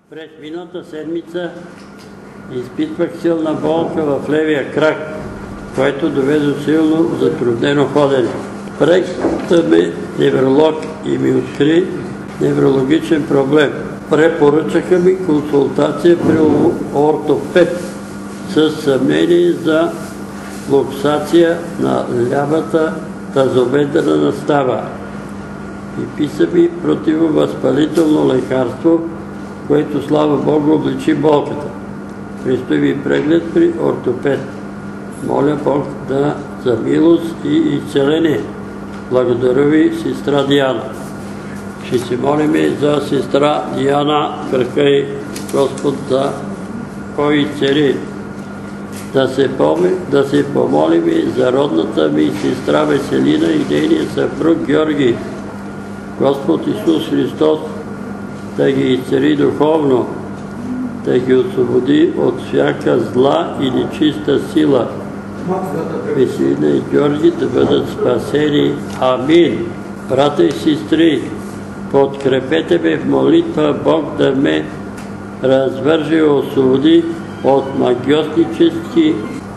През миналата седмица изпитвах силна болка в левия крак, което доведе до силно затруднено ходене. Пректа ме невролог и ми откри неврологичен проблем. Препоръчаха ми консултация при ортопед с съмнение за луксация на лявата тазобедрена става и писа ми противовъзпалително лекарство, което, слава Богу, обличи болката. Предстои ми преглед при ортопед. Моля Бог за милост и изцеление. Благодаря ви, сестра Диана. Ще се молим за сестра Диана, кръкай Господ за кой цари. Да се помолим за родната ми сестра Веселина и нейния съпруг Георги. Господ Исус Христос да ги изцели духовно, да ги освободи от всяка зла и нечиста сила. Веселина и Георги да бъдат спасени. Амин. Брата и сестри, подкрепете ме в молитва Бог да ме развърже и освободи от магиоснически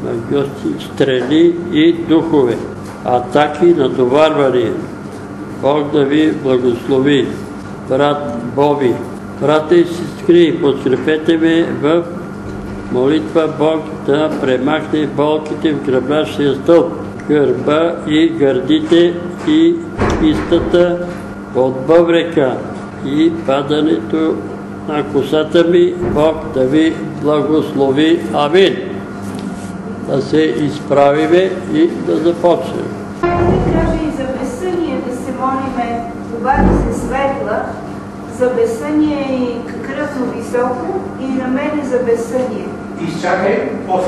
стрели и духове, атаки, натоварвания. Бог да ви благослови. Брат Боби, брата и сестри, подкрепете ме в молитва Бог да премахне болките в гръбначния стълб, гърба и гърдите и кистата от бъбрека и падането на косата ми. Бог да ви благослови. Амин. Да се изправиме и да започнем. Каже и за безсъние да се молиме, когато се светла, за безсъние и кръвно високо и на мене за безсъние. Изчакай, после.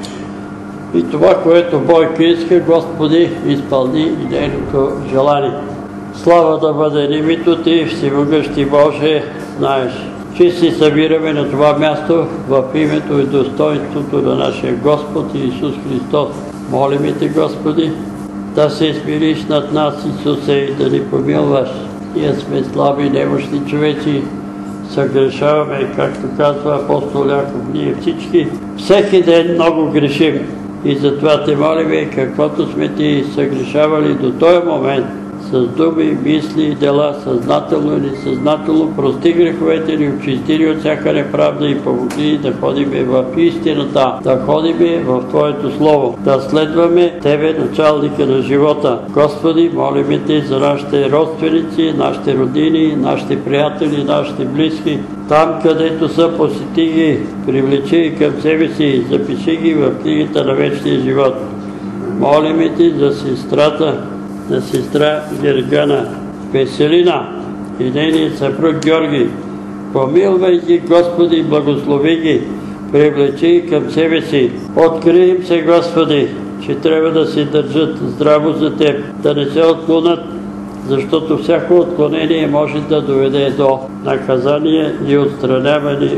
И това, което Бойка иска, Господи, изпълни и нейното желание. Слава да бъде името Ти, всемогъщи Боже, знаеш, че се събираме на това място в името и достоинството на нашия Господ Исус Христос. Молим Те, Господи, да се смириш над нас, Исусе, и да ни помилваш. Ние сме слаби, немощни човеци, съгрешаваме, както казва апостол Яков, ние всички всеки ден много грешим. И затова Те молим, каквото сме Ти съгрешавали до този момент, с думи, мисли и дела, съзнателно и несъзнателно, прости греховете ни, очисти ни от всяка неправда и помогни да ходим в истината, да ходим в Твоето Слово, да следваме Тебе, началника на живота. Господи, молим Те за нашите родственици, нашите родини, нашите приятели, нашите близки. Там, където са, посети ги, привлечи ги към себе си, запиши ги в книгата на вечния живот. Молим Те за сестрата, на сестра Гергана, Веселина и нейния съпруг Георги. Помилвай ги, Господи, благослови ги, привлечи ги към себе си. Открий им се, Господи, че трябва да се държат здраво за Теб, да не се отклонят, защото всяко отклонение може да доведе до наказание и отстраняване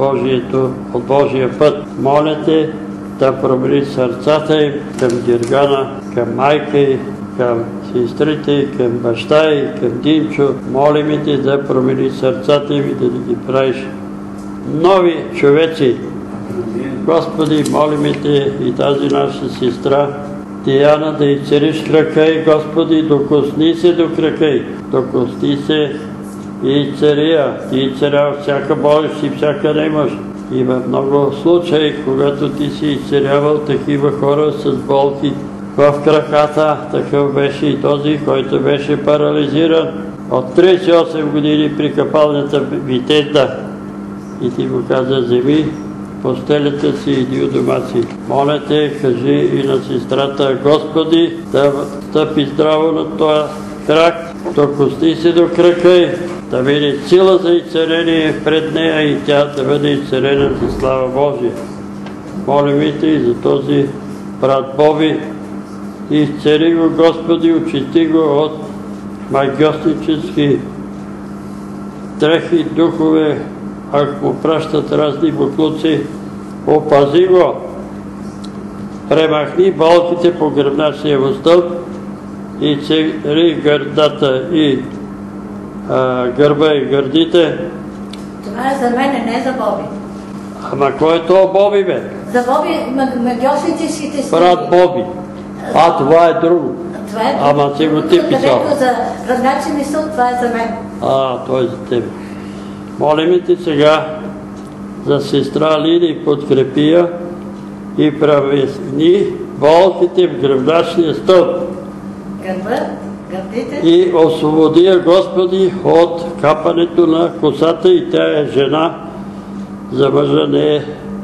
от Божия път. Моля Те да промени сърцата им към Гергана, към майка й, към сестрите, към баща и към Димчо. Молим Те да промени сърцата им и да ги правиш нови човеци. Господи, молим Те и тази наша сестра Диана да изцелиш крака й, Господи, докосни се до крака й, докосни се и изцелия. Ти изцелява всяка болест и всяка немощ. Има много случаи, когато Ти си изцелявал такива хора с болки в краката. Такъв беше и този, който беше парализиран от 38 години при капалната Витезда. И Ти му каза: вземи постелята си и иди у дома си. Моля Те, кажи и на сестрата: Господи, да стъпи здраво на този крак, докосни се до крака й, да види сила за изцеление пред нея и тя да бъде изцелена за слава Божия. Молим Те и за този брат Боби. Изцели го, Господи, очисти го от магиоснически дрехи, духове, ако му пращат разни буклуци. Опази го. Премахни болките по гръбначния му стълб и цели гърдата и гърба и гърдите Това е за мене, не за Боби. Ама кой е това Боби, бе? За Боби, магиосническите си... Брат Боби. Това е друго. Това е друго. Ама си го ти писал. Където за разначи мисъл, това е за мен. Той е за тебе. Молим ти сега за сестра Лили, подкрепи я и правесни болките в гръбначния стълб. Гърдите. И освободи я, Господи, от капането на косата, и тя е жена. За мъжа не е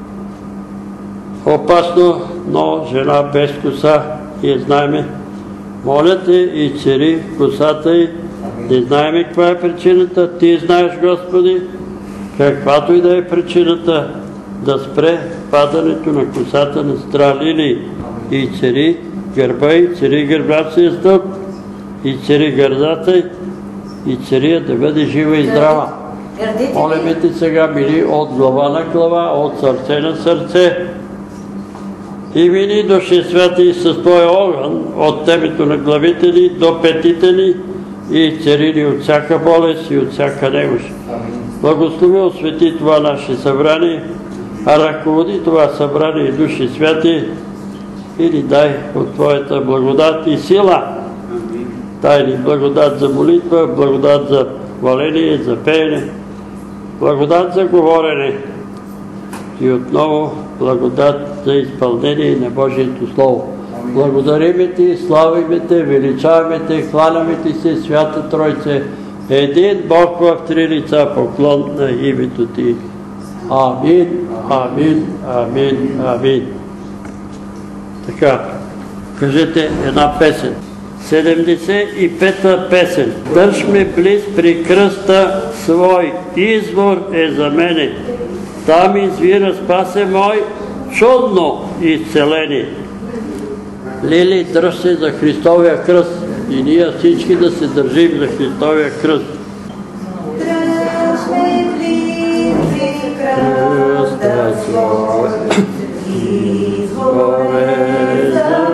опасно, но жена без коса и знаеме. Моля те, и цери косата й. Не знаеме каква е причината. Ти знаеш, Господи, каквато и да е причината, да спре падането на косата на сестра Лили. И цери гърба й, цери гърбачния стълб, и цери гърдата й, и цери я да бъде жива и здрава. Молим ти сега, мини от глава на глава, от сърце на сърце, и мини Души Святи с Твоя огън от темето на главите ни до петите ни, и цари ни от всяка болест и от всяка немощ. Благослови, освети това наше събрание, а ръководи това събрание, Души Святи, и ни дай от Твоята благодат и сила. Дай ни благодат за молитва, благодат за хваление, за пеене, благодат за говорене и отново благодат за изпълнение на Божието Слово. Благодариме Ти, славиме Те, величаваме Те, хваляме Ти се, Свята Тройце, един Бог в три лица, поклон на името Ти. Амин, амин, амин, амин. Така, кажете една песен. 75-та песен. Държ ме близ при кръста свой, извор е за мене. Там извира спасе мой, чудно изцеление. Лили, дръж се за Христовия кръст и ние всички да се държим за Христовия кръст. Дръж ме близ при кръста свой, извор е за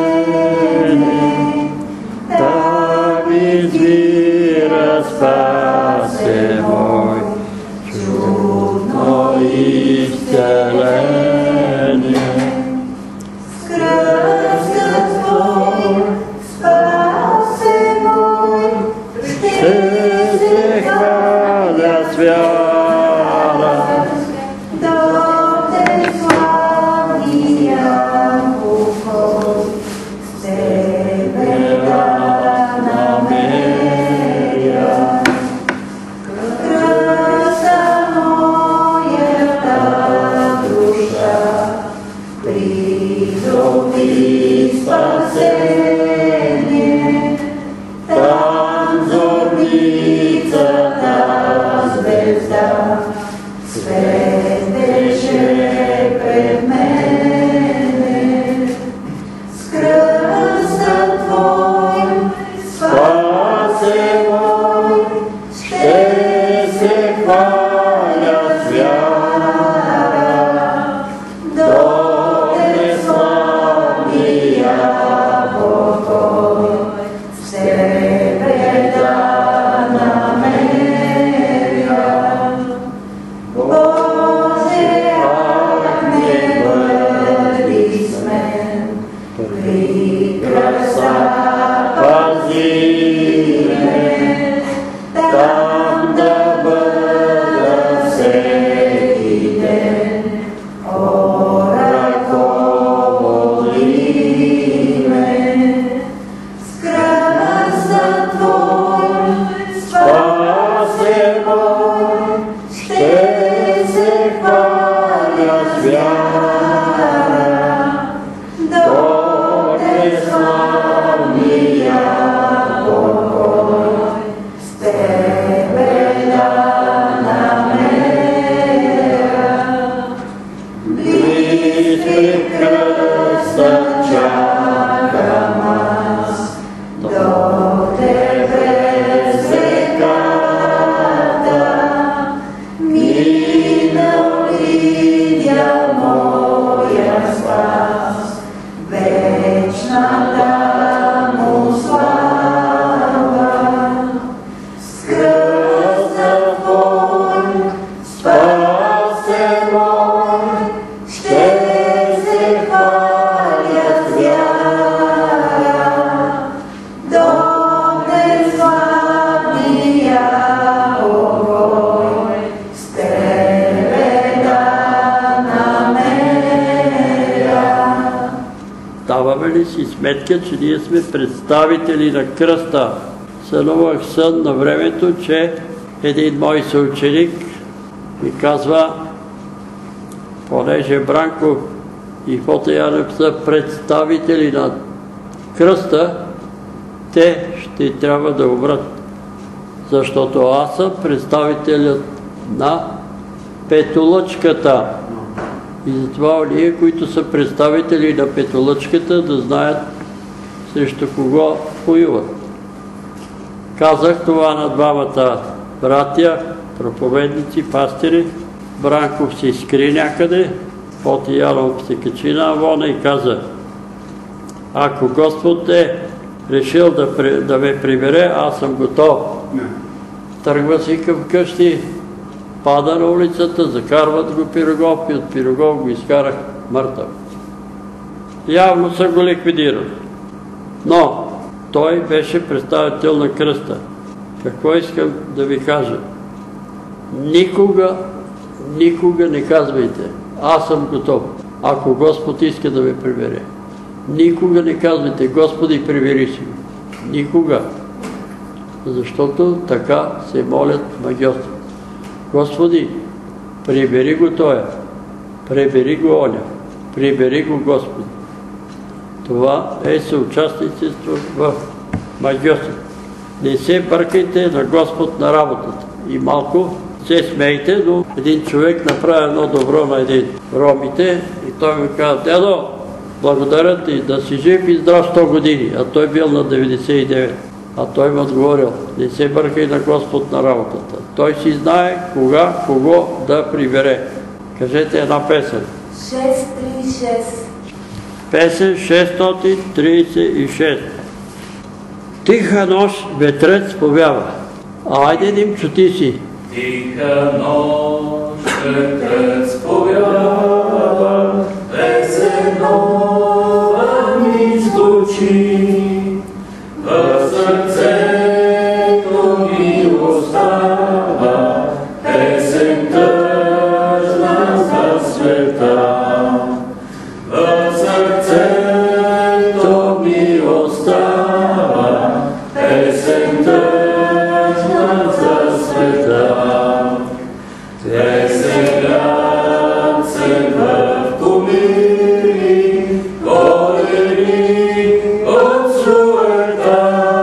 мене. Там извира спасе мой, чудно изцеление. С кръста Твой спасе мой, ще се хваля с вяра, дойде славния покой, с Тебе да намеря. Кръста моята душа придоби спасение, там зорницата звезда светеше пред мене. С кръста Твой спасе мой, ще се хваля с вяра, дойде славния покой, с Тебе да намеря. Боже, ах, не бъди с мен, при кръста пази ме, там да бъда сметка, че ние сме представители на кръста. Сънувах сън на времето, че един мой съученик ми казва, понеже Бранко и Фота Янев са представители на кръста, те ще трябва да умрат. Защото аз съм представителят на петолъчката. И затова ние, които са представители на петолъчката, да знаят срещу кого воюват. Казах това на двамата братя, проповедници, пастири. Бранков се изкри някъде, Фота Янов се качи на авона и каза, ако Господ е решил да ме прибере, аз съм готов. Тръгва си към къщи, пада на улицата, закарват го Пирогов и от Пирогов го изкарах мъртъв. Явно съм го ликвидирал. Но той беше представител на кръста. Какво искам да ви кажа? Никога не казвайте, аз съм готов, ако Господ иска да ме прибере. Никога не казвайте, Господи, прибери си. Никога. Защото така се молят магьоси. Господи, прибери го тоя, прибери го оня, прибери го Господи. Това е съучастничество в магьоси. Не се бъркайте на Господ на работата. И малко се смейте, но един човек направи едно добро на един ромите и той ми каза, дедо, благодаря ти, да си жив и здрав 100 години, а той бил на 99. А той му отговорил, не се бъркай на Господ на работата. Той си знае кого да прибере. Кажете една песен. 636. Песен 636. Тиха нощ ветрец повява. Айде дим, чути си. Тиха нощ ветрец повява, песен нова ми звучи, в сърцето ми остава песен тъжна за света. В сърцето ми остава песен тъжна за света. Те селят се в помири, горени от суета.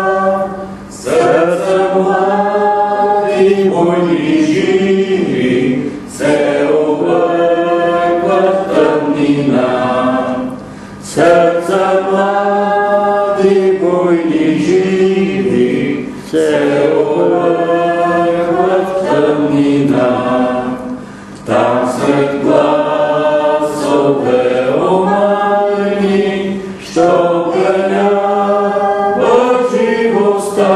Сърца млади бойни живи се объркват в тъмнина. Сърца млади бойни живи се объркват в тъмнина. Там сред гласове омайни, що пленяват живостта,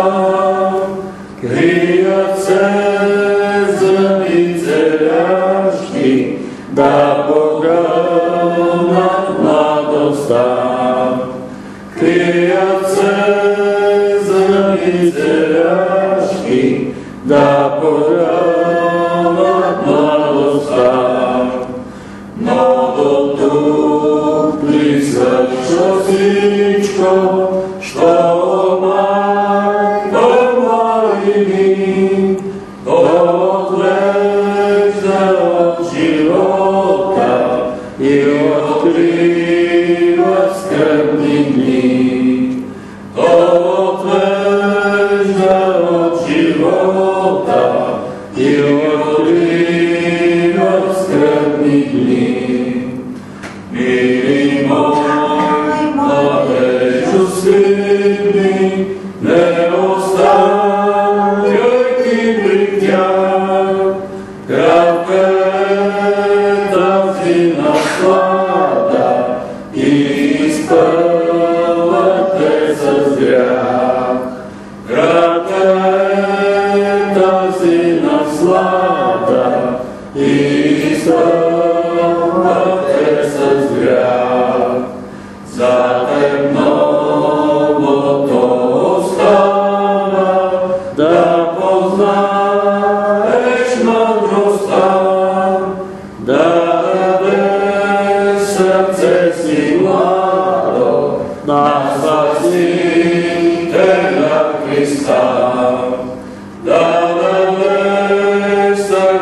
крият се зъби целящи, да погълнат младостта. Крият се зъби целящи, да погълнат младостта. Но до тук присъща всичко, що омайва младини, отвежда от живота и открива скръбни дни. Отвежда от живота и открива скръбни дни. Мили мои, младежо скрипни, не оставяйки при тях. Кратка е тази наслада и изпълвате с грях. Кратка е тази наслада и изпълвате с грях. За теб новото остава, да познаеш мъдростта, да дадеш сърце си младо на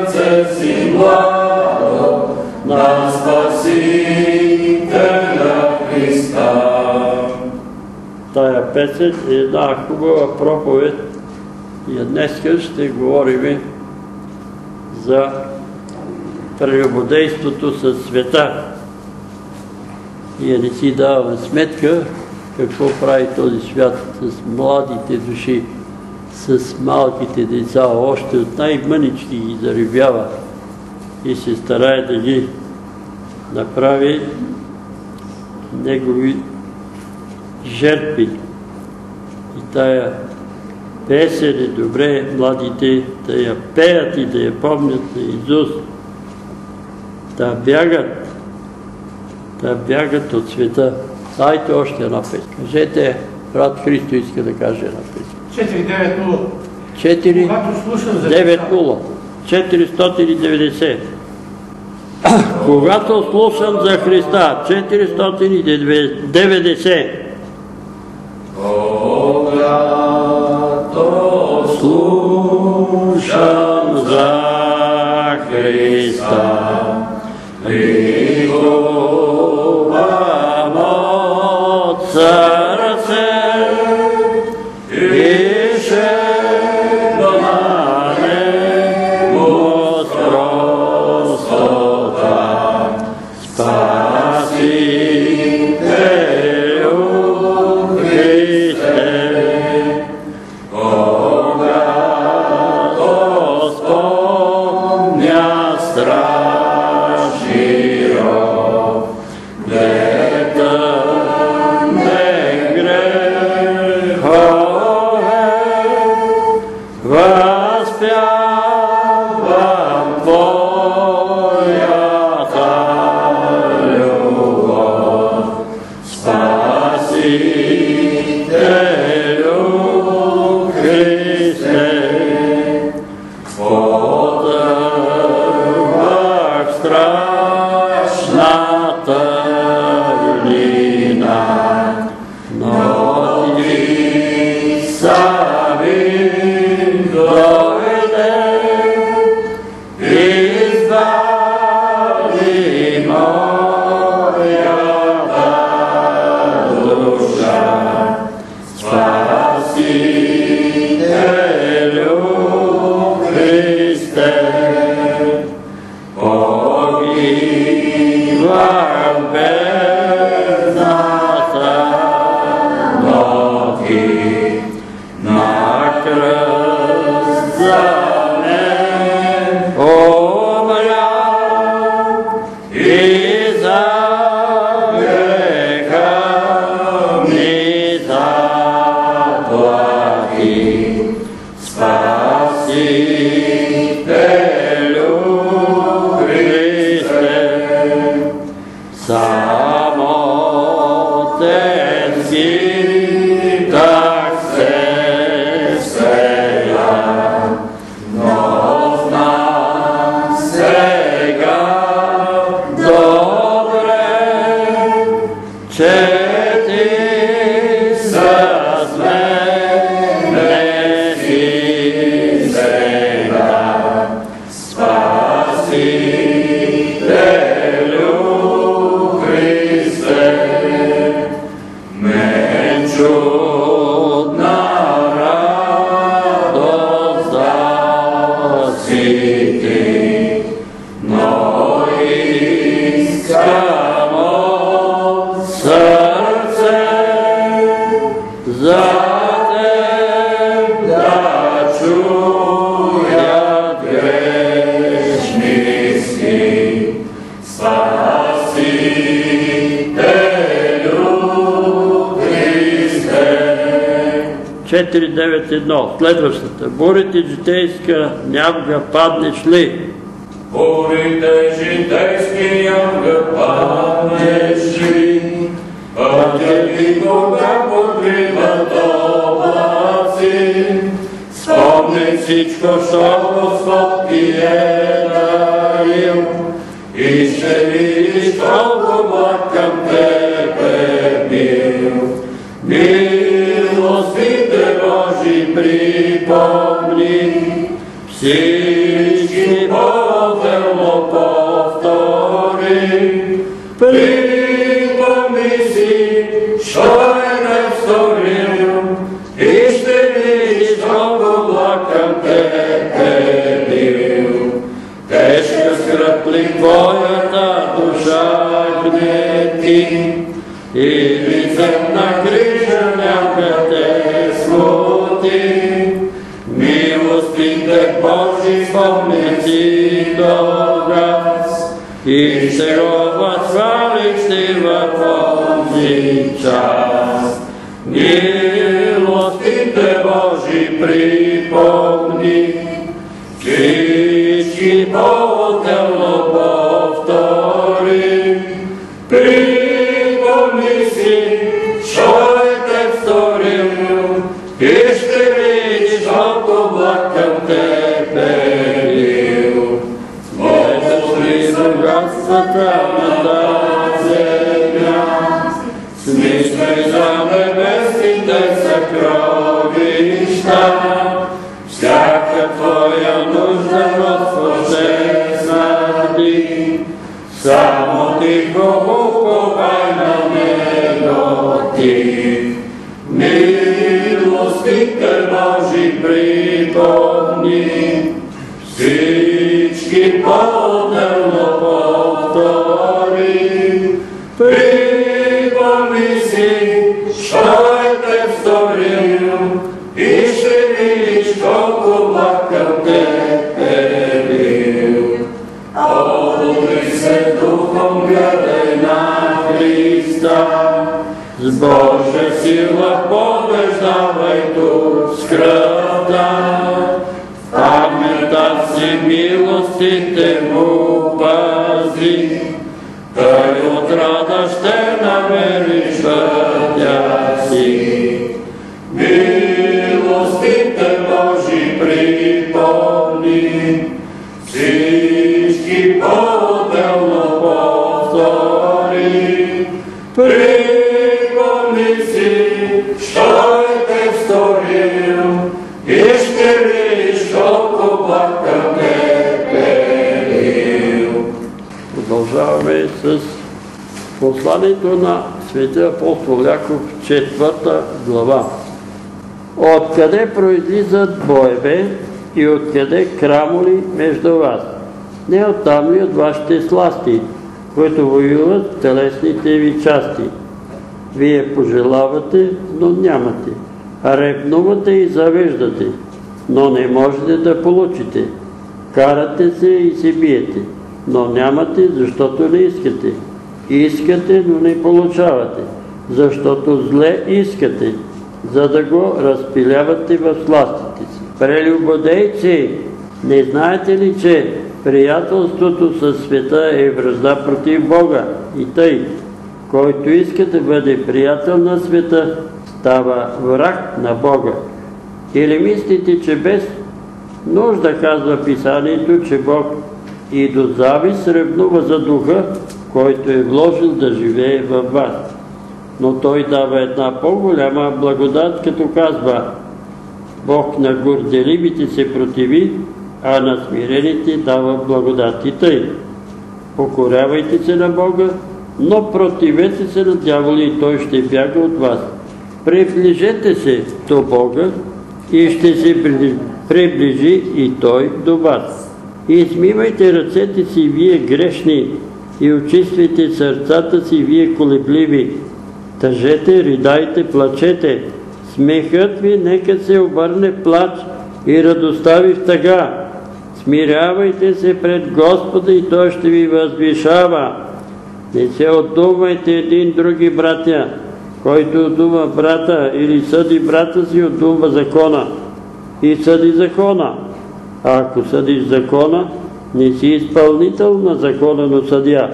сърце си младо на Спасителя Христа. Тая песен е една хубава проповед и днес ще говорим за прелюбодейството със света. Ние не си даваме сметка какво прави този свят с младите души, с малките деца, още от най-мънички ги зарибява и се старае да ги направи негови жертви. И тая песен е добре младите да я пеят и да я помнят на Исус, да бягат от света. Дайте още една песен. Кажете, брат Христо иска да каже една песен. 490. 490. Когато слушам за Христа. 490. Когато слушам за Христа, ликувам от сърце и ще домане му с простота. Спасителю Христе, когато спомня страшни рок, детън грехове, възпявам Твоята любов. Спасителю Христе, потъвах в страшната долина, но Ти сами дойде, избави моята душа. Спасителю Христе, погивам бедната, но Ти на кръст за мен умря и за греха ми заплати. Спасителю Христе, самотенски так се сега, но знам сега добре, че Ти с мене си сега. Спасителю Христе, мен чудна радост даси Ти, но искам от сърце за Теб да чуят грешници. Спасителю Христе. 491. Следващата. Бурите житейска нямга паднеш ли? Бурите житейски нямга паднеш ли? Пътя Ти кога покриват облаци, спомни всичко, що Господ Ти е дарил, и ще видиш колко благ към Тебе бил. Милостите Божи припомни, всички Божи ли твоята душа гнети, и лицем на крижа някак те смути, милостите Божи спомни си тогас, и ще го възхвалиш ти в този час. Милостите Божи припомни, всички по-отделно повтори. Припомни си, що е те сторил, и ще видиш колко благ към тебе бил. Ето ли богатствата на тази земя, смисъл за небесните съкровища, всяка твоя нужда Господ ще снабди, само тихо уповай на Него ти. Милостите Божи припомни, всички по-отделно повтори. Припомни си, що е те сторил, и ще видиш колко благ към тебе бил. Обуди се духом, гледай на Христа, с Божия сила побеждавай тук с кръвта. В паметта си милостите му пази, той от рада ще намериш пътя си. Милостите Божи припомни, всички по-отделно повтори. Припомни си, що е те сторил, и ще видиш колко благ към тебе бил. Продължаваме с посланието на светия апостол Яков, 4 глава. Откъде произлизат боеве и откъде крамоли между вас? Не оттам ли от вашите сласти, които воюват телесните ви части? Вие пожелавате, но нямате. Ревнувате и завеждате, но не можете да получите. Карате се и се биете, но нямате, защото не искате. Искате, но не получавате, защото зле искате, за да го разпилявате в сластите си. Прелюбодейци, не знаете ли, че приятелството със света е вражда против Бога? И тъй, който иска да бъде приятел на света, става враг на Бога. Или мислите, че без нужда казва Писанието, че Бог и до завист ревнува за духа, който е вложил да живее във вас. Но Той дава една по-голяма благодат, като казва: Бог на горделивите се противи, а на смирените дава благодат. И тъй, покорявайте се на Бога, но противете се на дявола и той ще бяга от вас. Приближете се до Бога и ще се приближи и Той до вас. Измивайте ръцете си, вие грешни, и очиствайте сърцата си, вие колебливи. Тъжете, ридайте, плачете. Смехът ви нека се обърне в плач и радостта ви в тъга. Смирявайте се пред Господа и Той ще ви възвишава. Не се отдумвайте един други, братя. Който отдума брата или съди брата си, отдума закона и съди закона. А ако съдиш закона, не си изпълнител на закона, но съдия.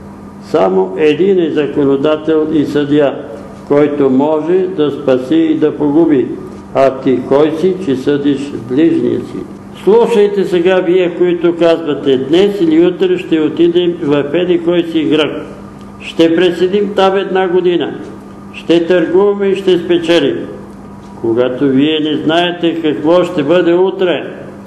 Само един е законодател и съдия, който може да спаси и да погуби. А ти кой си, че съдиш ближния си? Слушайте сега вие, които казвате: днес или утре ще отидем в еди кой си град. Ще преседим там 1 година. Ще търгуваме и ще спечелим. Когато вие не знаете какво ще бъде утре,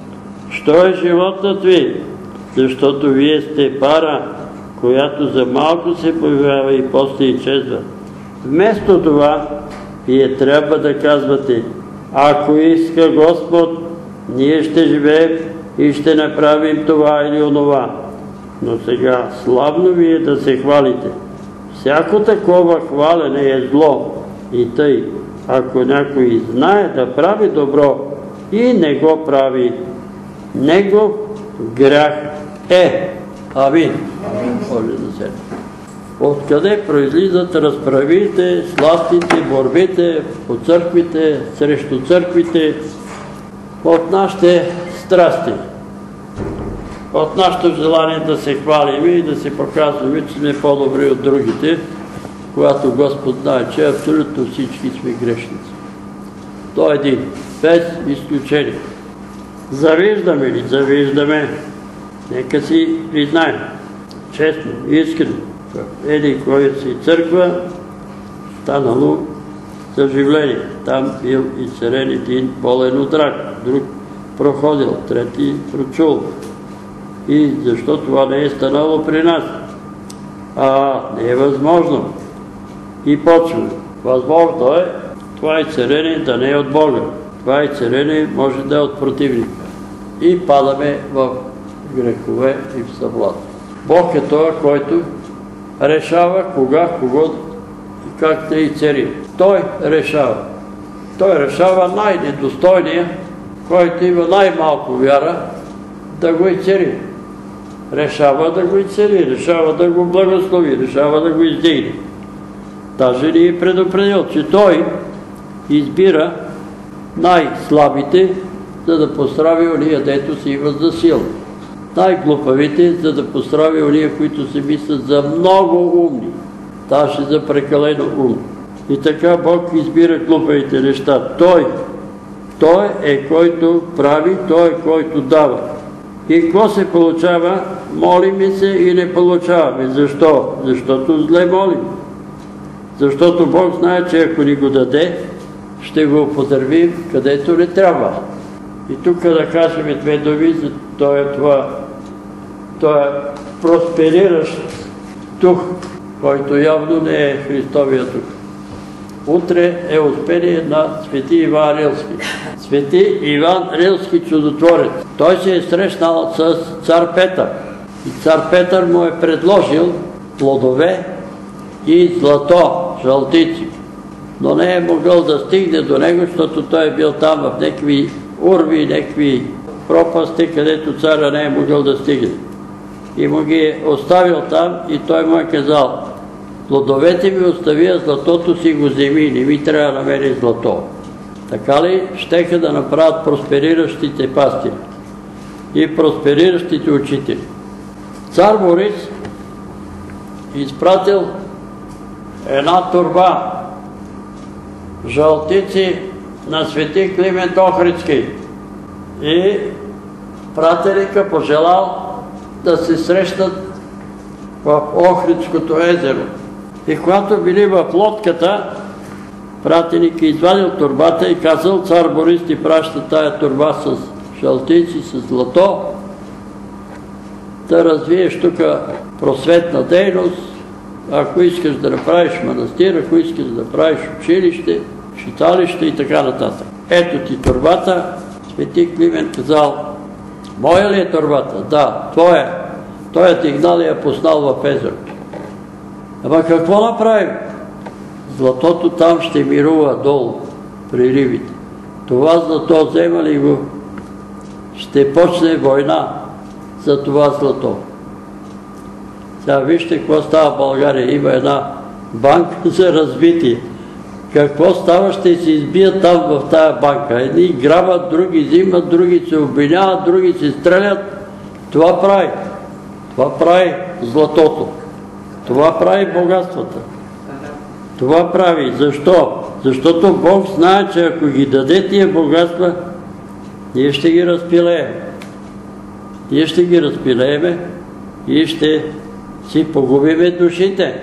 що е животът ви, защото вие сте пара, която за малко се появява и после изчезва. Вместо това, вие трябва да казвате: ако иска Господ, ние ще живеем и ще направим това или онова. Но сега славно ви е да се хвалите. Всяко такова хвалене е зло. И тъй, ако някой знае да прави добро и не го прави, негов грях е. Амин. Може да се. Откъде произлизат разправите, сластите, борбите по църквите, срещу църквите? От нашите страсти. От нашето желание да се хвалим и да се показваме, че сме по-добри от другите, когато Господ знае, че абсолютно всички сме грешници. Той е един, без изключение. Завиждаме ли? Завиждаме. Нека си признаем, честно, искрено. Еди кой си църква, станало съживление. Там бил изцелен един болен от рак, друг проходил, трети прочул. И защо това не е станало при нас? Не е възможно. И почваме. Възможно е това изцеление да не е от Бога. Това изцеление може да е от противника. И падаме в грехове и в съблазн. Бог е това, който решава кога, кого и как да изцели. Той решава. Той решава най-недостойния, който има най-малко вяра, да го изцели. Решава да го изцели, решава да го благослови, решава да го издигне. Даже ни е предупредил, че той избира най-слабите, за да пострави ония, дето си има за сила. Най-глупавите, за да пострави ония, които се мислят за много умни. Даже за прекалено умни. И така Бог избира глупавите неща. Той е който прави, Той е който дава. И какво се получава? Молиме се и не получаваме. Защо? Защото зле молим. Защото Бог знае, че ако ни го даде, ще го употребим където не трябва. И тук да кажем две думи за той е проспериращ дух, който явно не е Христовия дух. Утре е успение на свети Иван Рилски. Свети Иван Рилски чудотворец. Той се е срещнал с цар Петър. И цар Петър му е предложил плодове и злато, жълтици. Но не е могъл да стигне до него, защото той е бил там в някакви урви, някакви пропасти, където царя не е могъл да стигне. И му ги е оставил там и той му е казал: плодовете ми остави, а златото си го вземи, не ми трябва да намери злато. Така ли щеха да направят проспериращите пастири и проспериращите учители? Цар Борис изпратил една торба жълтици на свети Климент Охридски и пратеника пожелал да се срещнат в Охридското езеро. И когато били в лодката, пратеник извадил торбата и казал: цар Борис ти праща тая торба с жълтици, с злато, да развиеш тук просветна дейност, ако искаш да направиш манастир, ако искаш да направиш училище, читалище и така нататък. Ето ти торбата. Свети Климент казал: моя ли е торбата? Да, твоя. Той я дигнал и я пуснал в езерото. Ама какво направим? Златото там ще мирува долу, при рибите. Това злато взема ли го, ще почне война за това злато. Сега вижте какво става в България. Има една банка за развитие. Какво става? Ще се избият там в тая банка. Едни грабят, други взимат, други се обвиняват, други се стрелят. Това прави. Това прави златото. Това прави богатствата. Това прави. Защо? Защото Бог знае, че ако ги даде тия богатства, ние ще ги разпилеем. Ние ще ги разпилеем и ще си погубиме душите.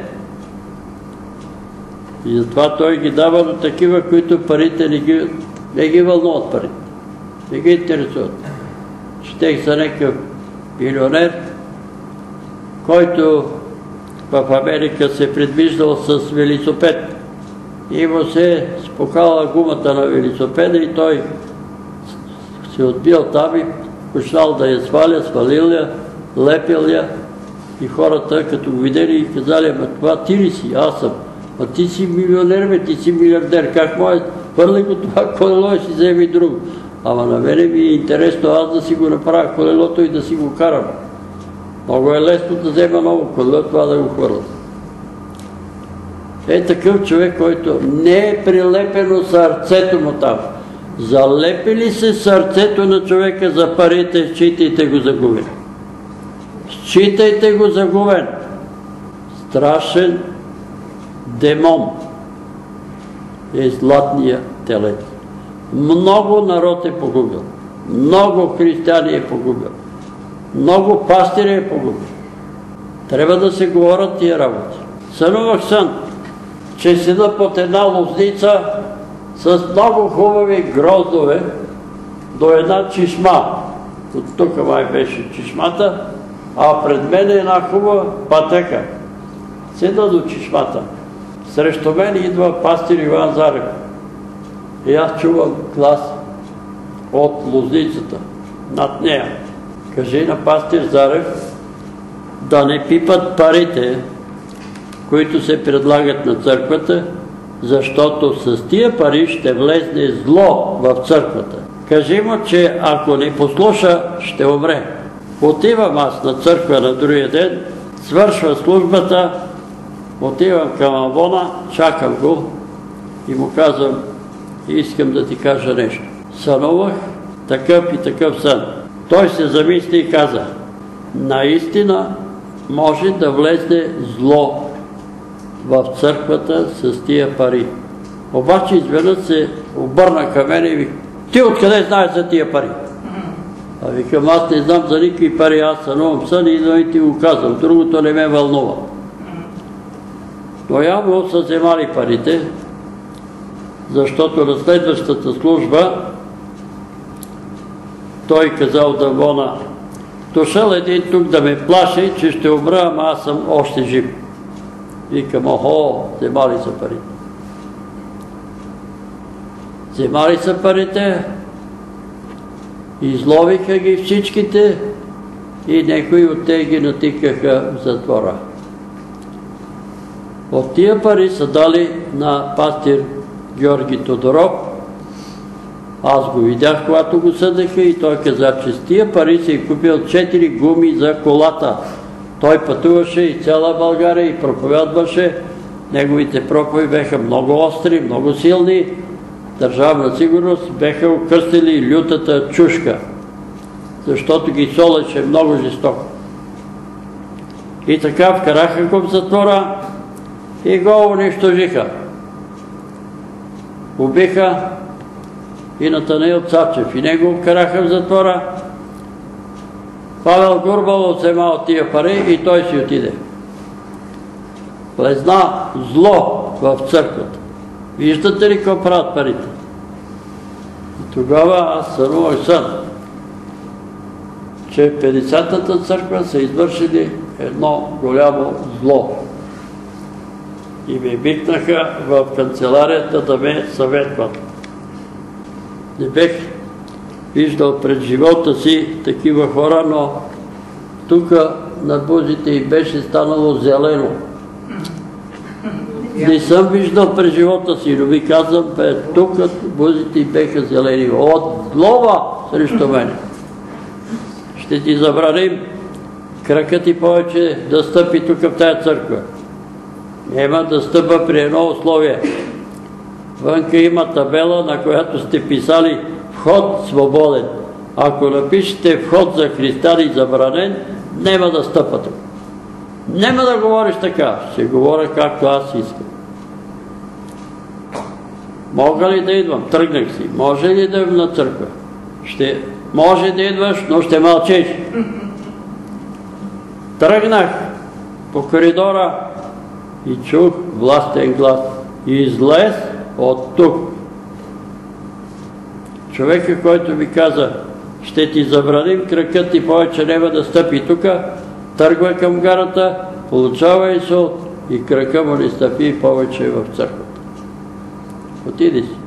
И затова той ги дава до такива, които парите не ги вълнуват парите. Не ги интересуват. Щех за някакъв милионер, който в Америка се предвиждал с велосипед. И му се спукала гумата на велосипеда и той се отбил там и почнал да я сваля, свалил я, лепил я И хората, като го видели и казали, ама това ти ли си? Аз съм. А ти си милионер, бе, ти си милиардер. Как може? Хвърли го това колело и си вземе и друго. Ама на мене ми е интересно аз да си го направя колелото и да си го карам. Много е лесно да взема ново колело, това да го хвърля. Е такъв човек, който не е прилепено сърцето му там. Залепи ли се сърцето на човека за парите, считайте го загубен. Считайте го загубен. Страшен демон е златния телец. Много народ е погубил. Много християни е погубил. Много пастири е погубил. Трябва да се говорят тия работи. Сънувах сън, че седа под една лозница с много хубави гроздове до една чешма. От тук май беше чешмата, а пред мен е една хубава пътека. Седа до чешмата. Срещу мен идва пастир Иван Зарев. И аз чувам глас от лозницата над нея. Кажи на пастир Зарев да не пипат парите, които се предлагат на църквата, защото с тия пари ще влезне зло в църквата. Кажи му, че ако не послуша, ще умре. Отивам аз на църква на другия ден, свършва службата, отивам към амвона, чакам го и му казвам, искам да ти кажа нещо. Сънувах такъв и такъв сън. Той се замисли и каза, наистина може да влезне зло в църквата с тия пари. Обаче изведнъж се обърна към мен и вика, ти откъде знаеш за тия пари? А викам, аз не знам за никакви пари, аз сънувам сън и ти го казвам, другото не ме вълнува. Но явно са вземали парите, защото на следващата служба той казал да вона, дошъл един тук да ме плаши, че ще умра, ама аз съм още жив. Викам, охо, вземали са парите. Вземали са парите, изловиха ги всичките и някои от те ги натикаха в затвора. От тия пари са дали на пастир Георги Тодоров. Аз го видях, когато го съдеха и той каза, че с тия пари си е купил 4 гуми за колата. Той пътуваше и цяла България и проповядваше. Неговите проповеди беха много остри, много силни. Държавна сигурност беха окръстили лютата чушка, защото ги солеше много жестоко. И така вкараха го в затвора и го унищожиха. Убиха и Натанаил Цачев. И него вкараха в затвора. Павел Гурбалов взема от тия пари и той си отиде. Влезна зло в църквата. Виждате ли какво правят парите? И тогава аз сънувах сън, че 50-та църква са извършили едно голямо зло. И ме викнаха в канцеларията да ме съветват. Не бех виждал пред живота си такива хора, но тук на бузите им беше станало зелено. Не съм виждал през живота си, но ви казвам, тук бузите им беха зелени. От злоба срещу мене. Ще ти забраним кракът ти повече да стъпи тук в тая църква. Няма да стъпа при едно условие. Вънка има табела, на която сте писали вход свободен. Ако напишете вход за християни забранен, няма да стъпа тук. Няма да говориш така. Ще говоря както аз искам. Мога ли да идвам? Тръгнах си. Може ли да идвам на църква? Може да идваш, но ще мълчиш. Тръгнах по коридора и чух властен глас. Излез от тук. Човека, който ми каза, ще ти забраним кракът и повече няма да стъпи тук, тръгва към гарата, получава инсулт и крака му не стъпи повече в църквата. Отиди си.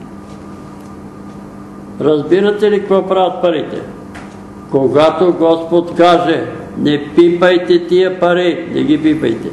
Разбирате ли какво правят парите? Когато Господ каже, не пипайте тия пари, не ги пипайте.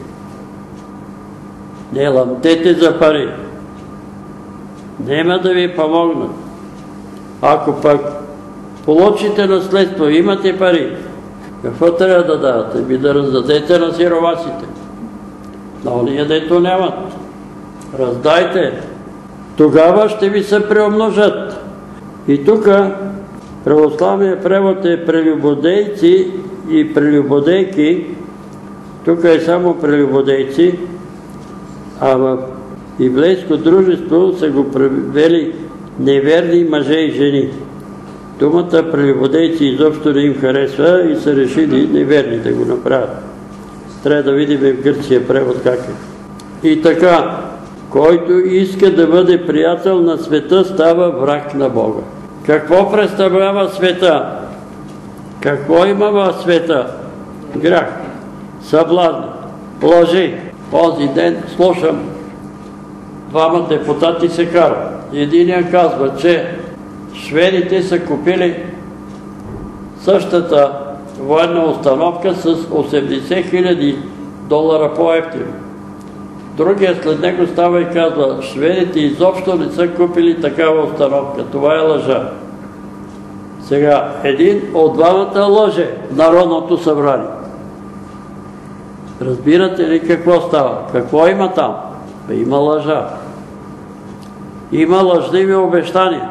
Не ламтете за пари. Нема да ви помогнат. Ако пък получите наследство, имате пари, какво трябва да давате? Да раздадете на сиромасите. На ония, дето нямат. Раздайте. Тогава ще ви се преумножат. И тук православният превод е прелюбодейци и прелюбодейки. Тук е само прелюбодейци, а в библейско дружество са го превели неверни мъже и жени. Думата прелюбодейци изобщо не им харесва и са решили неверни да го направят. Трябва да видим в Гърция превод как е. И така, който иска да бъде приятел на света, става враг на Бога. Какво представлява света? Какво има в света? Грях, съблазни, лъжи. Този ден слушам, двама депутати се карат. Единият казва, че шведите са купили същата военна установка с $80,000 по-евтино. Другият след него става и казва, шведите изобщо не са купили такава установка. Това е лъжа. Сега, един от двамата лъже в Народното събрание. Разбирате ли какво става? Какво има там? Има лъжа. Има лъжливи обещания.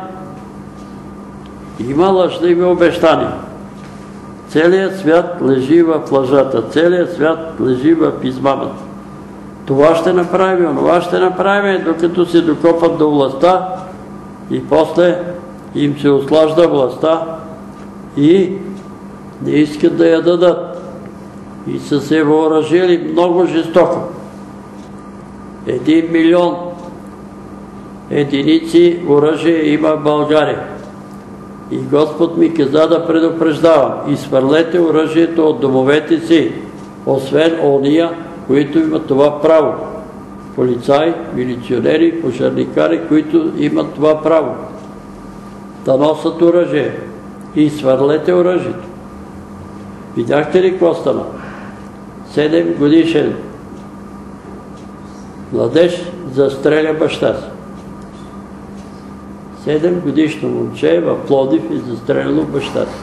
Има лъжливи обещания. Целият свят лежи в лъжата. Целият свят лежи в измамата. Това ще направим, това ще направим, докато се докопат до властта и после им се услажда властта и не искат да я дадат. И са се въоръжили много жестоко. 1 милион единици оръжие има в България. И Господ ми каза да предупреждавам. Изхвърлете оръжието от домовете си, освен ония, които имат това право. Полицаи, милиционери, пожарникари, които имат това право. Да носят оръжие. И свърлете оръжието. Видяхте ли какво стана? 7 годишен младеж застреля баща си. 7 годишно момче в Пловдив е застрелило баща си.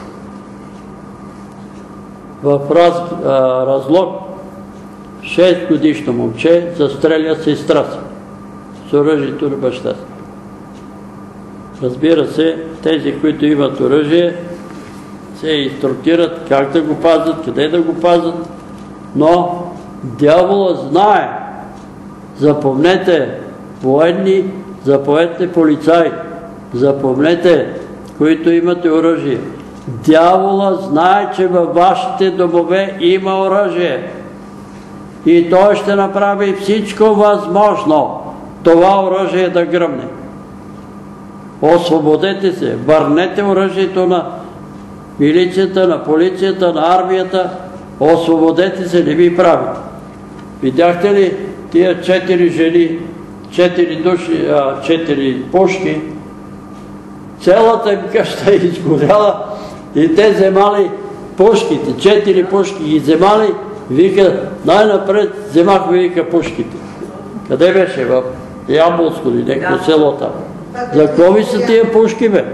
В Разлог 6 годишно момче застреля сестра си с оръжието на баща си. Разбира се, тези, които имат оръжие, се инструктират как да го пазят, къде да го пазят, но дявола знае. Запомнете, военни, запомнете полицаи, запомнете, които имате оръжие. Дявола знае, че във вашите домове има оръжие. И той ще направи всичко възможно това оръжие да гръмне. Освободете се, върнете оръжието на милицията, на полицията, на армията. Освободете се, не ви прави. Видяхте ли тия 4 жени, 4 души, 4 пушки? Цялата им къща е изгоряла и те вземали пушките. 4 пушки ги вземали. Вика, най-напред вземахме, вика, пушките. Къде беше? В Ямболско ли, някакво село там. За какво ви са тия пушки, бе?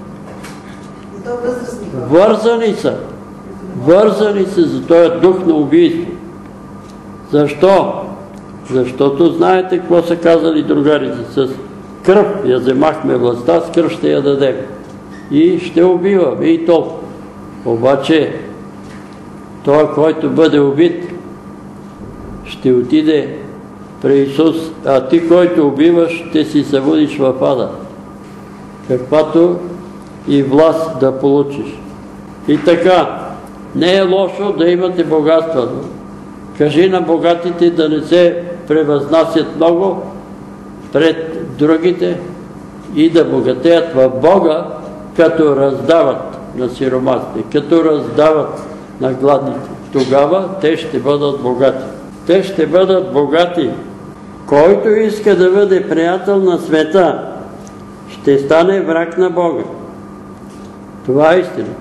Вързани са. Вързани са за този дух на убийство. Защо? Защото знаете какво са казали другарите. С кръв я вземахме властта, с кръв ще я дадем. И ще убиваме и толкова. Обаче той, който бъде убит, ще отиде при Исус, а ти, който убиваш, ще си събудиш в ада. Каквато и власт да получиш. И така, не е лошо да имате богатства. Кажи на богатите да не се превъзнасят много пред другите и да богатеят в Бога, като раздават на сиромасите, като раздават на гладните. Тогава те ще бъдат богати. Те ще бъдат богати. Който иска да бъде приятел на света, ще стане враг на Бога. Това е истината.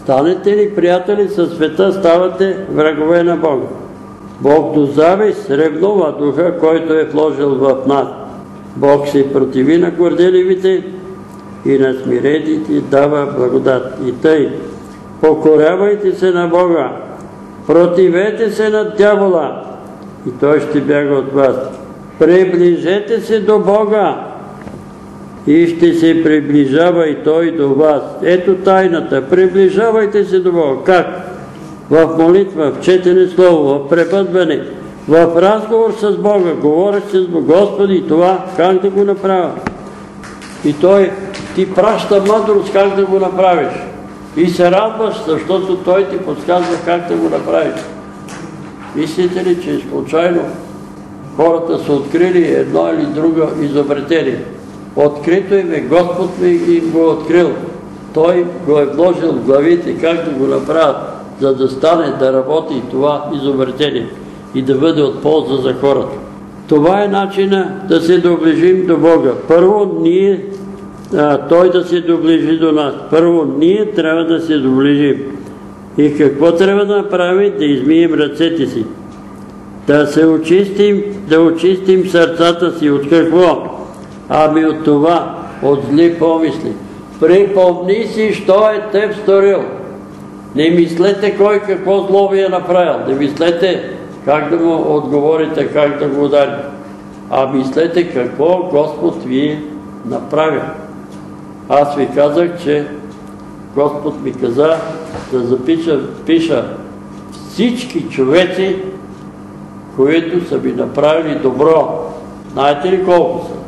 Станете ли приятели със света, ставате врагове на Бога. Бог до завист ревнува духа, който е вложил в нас. Бог се противи на горделивите и на смирените дава благодат. И тъй, покорявайте се на Бога, противете се на дявола и той ще бяга от вас. Приближете се до Бога и ще се приближава и той до вас. Ето тайната. Приближавайте се до Бога. Как? В молитва, в четене слово, в пребъдване, в разговор с Бога. Говориш с Бога. Господи, това как да го направя? И той ти праща мъдрост как да го направиш. И се радваш, защото той ти подсказва как да го направиш. Мислите ли, че случайно хората са открили едно или друго изобретение? Открито им е, Господ им го открил. Той го е вложил в главите как да го направят, за да стане, да работи това изобретение и да бъде от полза за хората. Това е начина да се доближим до Бога. Първо Той да се доближи до нас. Първо ние трябва да се доближим. И какво трябва да направим? Да измием ръцете си. Да се очистим, да очистим сърцата си. От какво? Ами от това, от зли помисли. Припомни си, що е теб сторил. Не мислете кой какво зло ви е направил. Не мислете как да му отговорите, как да го ударите. А мислете какво Господ ви е направил. Аз ви казах, че Господ ми каза да пиша всички човеци, които са ми направили добро. Знаете ли колко са?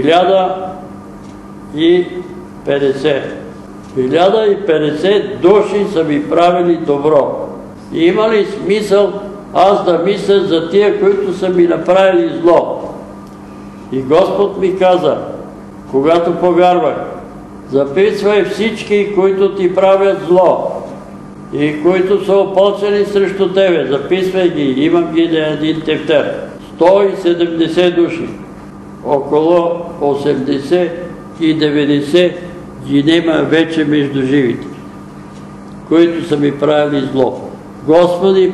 1050. 1050 души са ми правили добро. И има ли смисъл аз да мисля за тия, които са ми направили зло? И Господ ми каза, когато повярвах, записвай всички, които ти правят зло и които са опълчени срещу тебе. Записвай ги, имам ги на един тефтер. 170 души. Около 80 и 90 ги нема вече между живите, които са ми правили зло. Господи,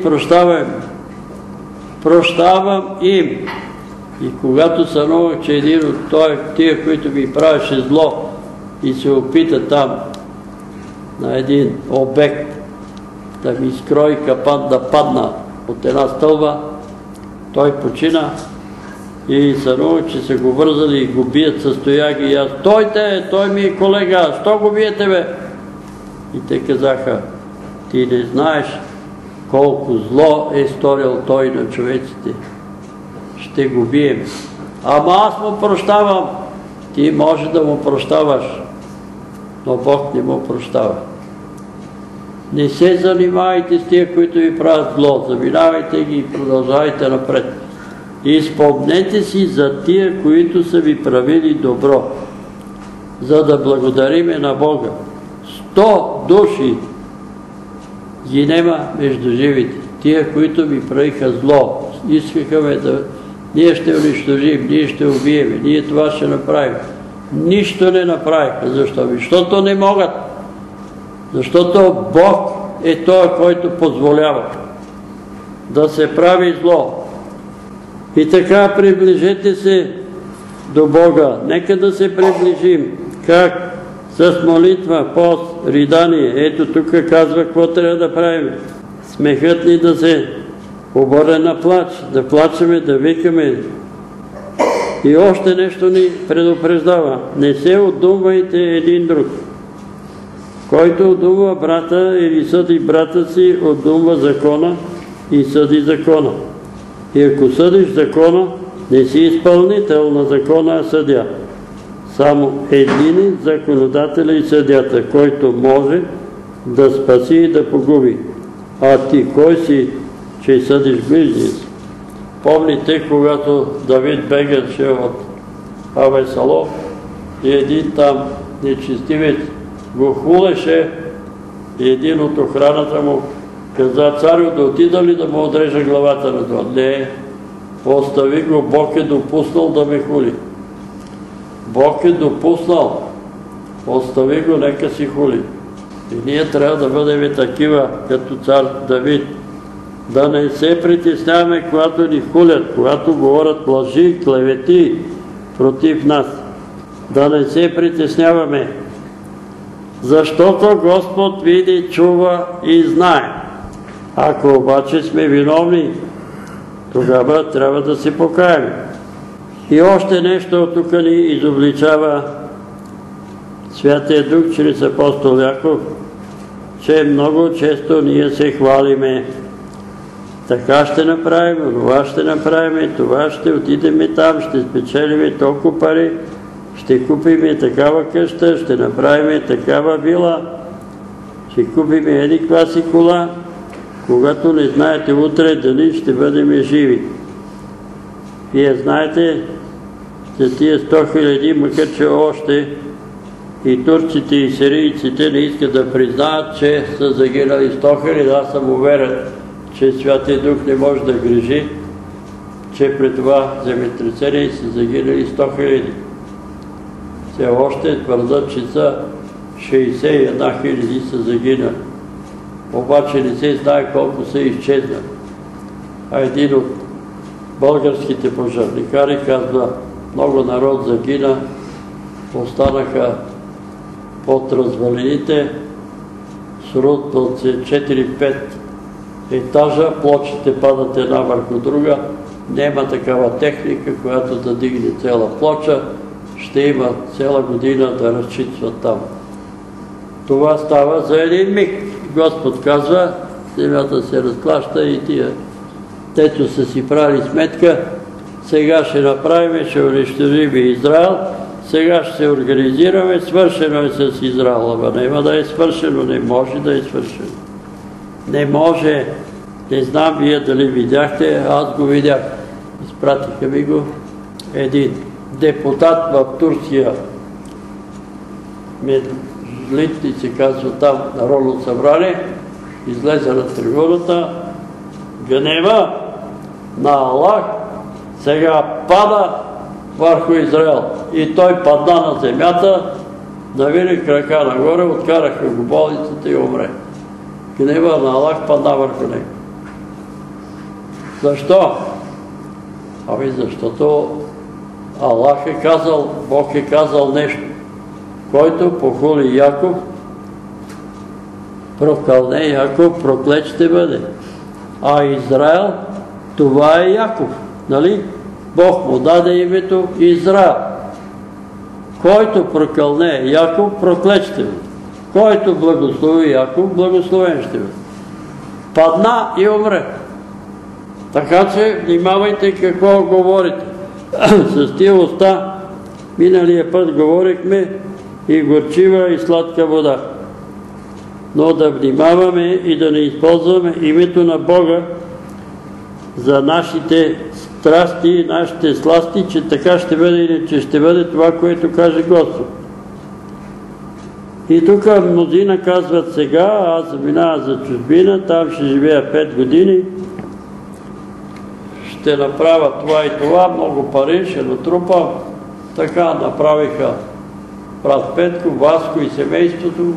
прощавам им. И когато сънувах, че един от тия, които ми правеше зло, и се опита там на един обект да ми скрои капан, да падна от една стълба, той почина и сънувах, че са го вързали и го бият със тояги. И аз, той ми е колега, що го биете бе? И те казаха, ти не знаеш колко зло е сторил той на човеците. Ще го бием. Ама аз му прощавам. Ти може да му прощаваш, но Бог не му прощава. Не се занимавайте с тия, които ви правят зло. Заминавайте ги и продължавайте напред. И спомнете си за тия, които са ви правили добро, за да благодариме на Бога. 100 души ги нема между живите. Тия, които ви правиха зло, искаха да ние ще унищожим, ние ще убием, ние това ще направим. Нищо не направиха. Защо? Защото не могат. Защото Бог е той, който позволява да се прави зло. И така приближете се до Бога. Нека да се приближим. Как? С молитва, пост, ридание. Ето тук казва какво трябва да правим. Смехът ни да се обърне на плач, да плачеме, да викаме. И още нещо ни предупреждава. Не се отдумвайте един друг. Който отдумва брата или съди брата си, отдумва закона и съди закона. И ако съдиш закона, не си изпълнител на закона, а съдя. Само един е законодателя и съдята, който може да спаси и да погуби. А ти кой си, че съдиш ближния си? Помните, когато Давид бегаше от Авесалом и един там нечестивец го хулеше и един от охраната му каза, царю, да отида ли да му отрежа главата на това? Не, остави го, Бог е допуснал да ме хули. Бог е допуснал, остави го, нека си хули. И ние трябва да бъдем такива, като цар Давид. Да не се притесняваме, когато ни хулят, когато говорят лъжи, клевети против нас. Да не се притесняваме, защото Господ види, чува и знае. Ако обаче сме виновни, тогава трябва да се покаем. И още нещо тук ни изобличава Святия Дух чрез апостол Яков, че много често ние се хвалиме. Така ще направим, това ще направим, това ще отидем там, ще спечелим толкова пари, ще купим такава къща, ще направим такава вила, ще купим еди каква си кола, когато не знаете утре дали ще бъдем живи. Вие знаете, за тия 100 000, макар че още и турците и сирийците не искат да признаят, че са загинали 100 000, аз съм уверен, че Святия Дух не може да грижи, че при това земетресение са загинали 100 000. Все още твърдат, че са 61 000 са загинали. Обаче не се знае колко са изчезнали. А един от българските пожарникари казва, много народ загина, останаха под развалините, срутват се 4-5 етажа, плочите падат една върху друга, няма такава техника, която да дигне цяла плоча, ще има цяла година да разчистват там. Това става за един миг. Господ казва, земята се разклаща и тия, дето са си правили сметка, сега ще направим, ще унищожим Израел, сега ще се организираме, свършено е с Израел, ама няма да е свършено, не може да е свършено. Не може, не знам вие дали видяхте, аз го видях. Изпратиха ми го един депутат в Турция, Меджлити се казва там, Народно събрание, излезе на трибуната, гнева на Аллах сега пада върху Израел. И той падна на земята, навили крака нагоре, откараха го болницата и умре. Гнева на Аллах падна върху него. Защо? Ами защото Аллах е казал, Бог е казал нещо. Който похули Яков, прокълне Яков, проклет ще бъде. А Израел, това е Яков. Нали? Бог му даде името Израел. Който прокълне Яков, проклет ще бъде. Който благослови Яков, благословен ще бъде. Падна и умре. Така че внимавайте какво говорите. С тия уста миналия път говорихме и горчива и сладка вода. Но да внимаваме и да не използваме името на Бога за нашите страсти, нашите сласти, че така ще бъде или че ще бъде това, което каже Господ. И тук мнозина казват сега, аз заминавам за чужбина, там ще живея 5 години, ще направя това и това, много пари, ще натрупам. Така направиха брат Петко, Васко и семейството.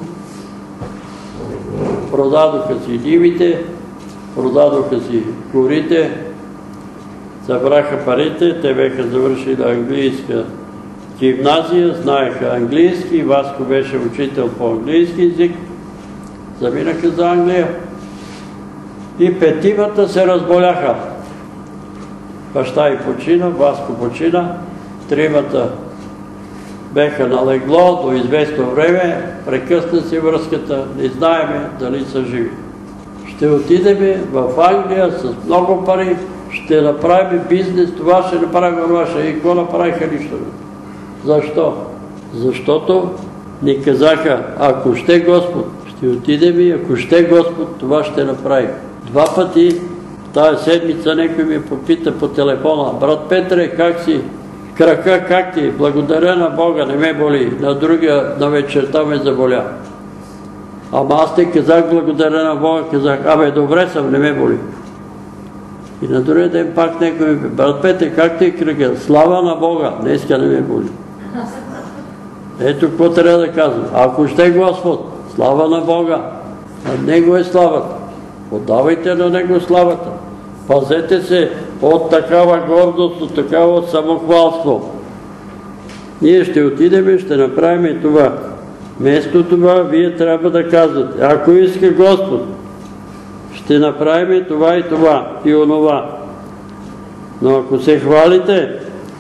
Продадоха си дивите, продадоха си горите, събраха парите, те беха завършили английска гимназия, знаеха английски, Васко беше учител по английски език, заминаха за Англия и 5 се разболяха. Баща и почина, Васко почина, 3 беха на легло до известно време, прекъсна си връзката, не знаеме дали са живи. Ще отидем в Англия с много пари, ще направим бизнес, това ще направим ваша. И какво направиха нищо? Защо? Защото ни казаха, ако ще Господ, ще отидем и ако ще Господ, това ще направим. 2 пъти тази седмица някой ми попита по телефона, брат Петре, как си? Крака, как ти? Благодаря на Бога, не ме боли. На другия, на вечерта ме заболя. Ама аз те казах, благодаря на Бога, казах, добре съм, не ме боли. И на другия ден пак някой ми бе, брат Петре, как ти е кръга? Слава на Бога, днеска не ме боли. Ето какво трябва да казвам. Ако ще Господ, Слава на Бога! На Него е славата. Отдавайте на Него славата. Пазете се от такава гордост, от такава самохвалство. Ние ще отидем и ще направим това. Вместо това, вие трябва да казвате, ако иска Господ, ще направим това и онова. Но ако се хвалите,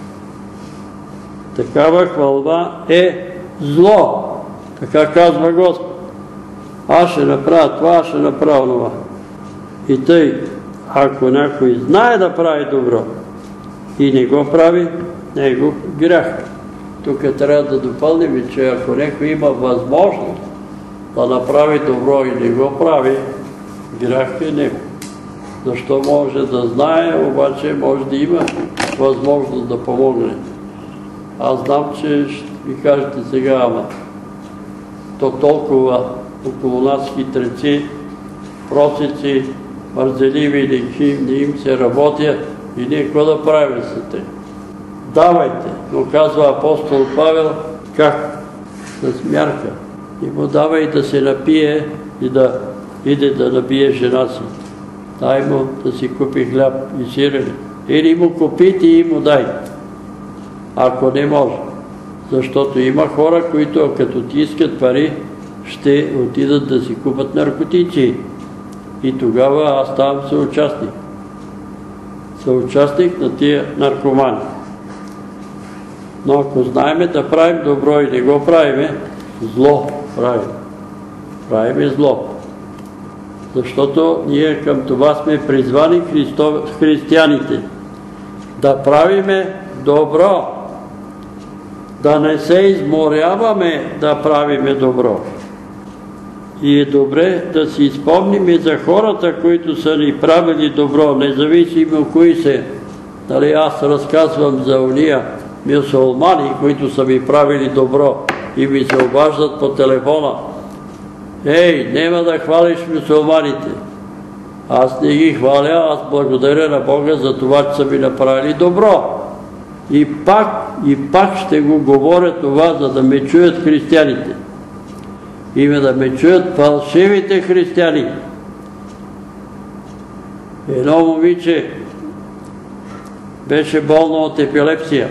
такава хвалба е зло. Така казва Господ. Аз ще направя това, аз ще направя това. И тъй, ако някой знае да прави добро и не го прави, не е го грях. Тук трябва да допълним, че ако някой има възможност да направи добро и не го прави, грях е него. Защо може да знае, обаче може да има възможност да помогне. Аз знам, че ще ви кажете сега, ама то толкова около нас хитреци, просици, мързеливи, не им се работят и ние какво да правим с те? Давайте, но казва апостол Павел, как? С мярка. И му давай да се напие и да иде да набие жена си. Дай му да си купи хляб и сирене. Или му купите и му дай. Ако не може. Защото има хора, които като ти искат пари, ще отидат да си купат наркотици. И тогава аз ставам съучастник. Съучастник на тия наркомани. Но ако знаеме да правим добро и не го правиме, зло правим. Правиме зло. Защото ние към това сме призвани християните. Да правиме добро. Да не се изморяваме да правиме добро. И е добре да си изпомним и за хората, които са ни правили добро, независимо кои се. Дали аз разказвам за уния мюсюлмани, които са ми правили добро и ми се обаждат по телефона. Ей, нема да хвалиш мюсюлманите. Аз не ги хваля, аз благодаря на Бога за това, че са ми направили добро. И пак ще го говоря това, за да ме чуят християните. Име да ме чуят фалшивите християни. Едно момиче беше болно от епилепсия.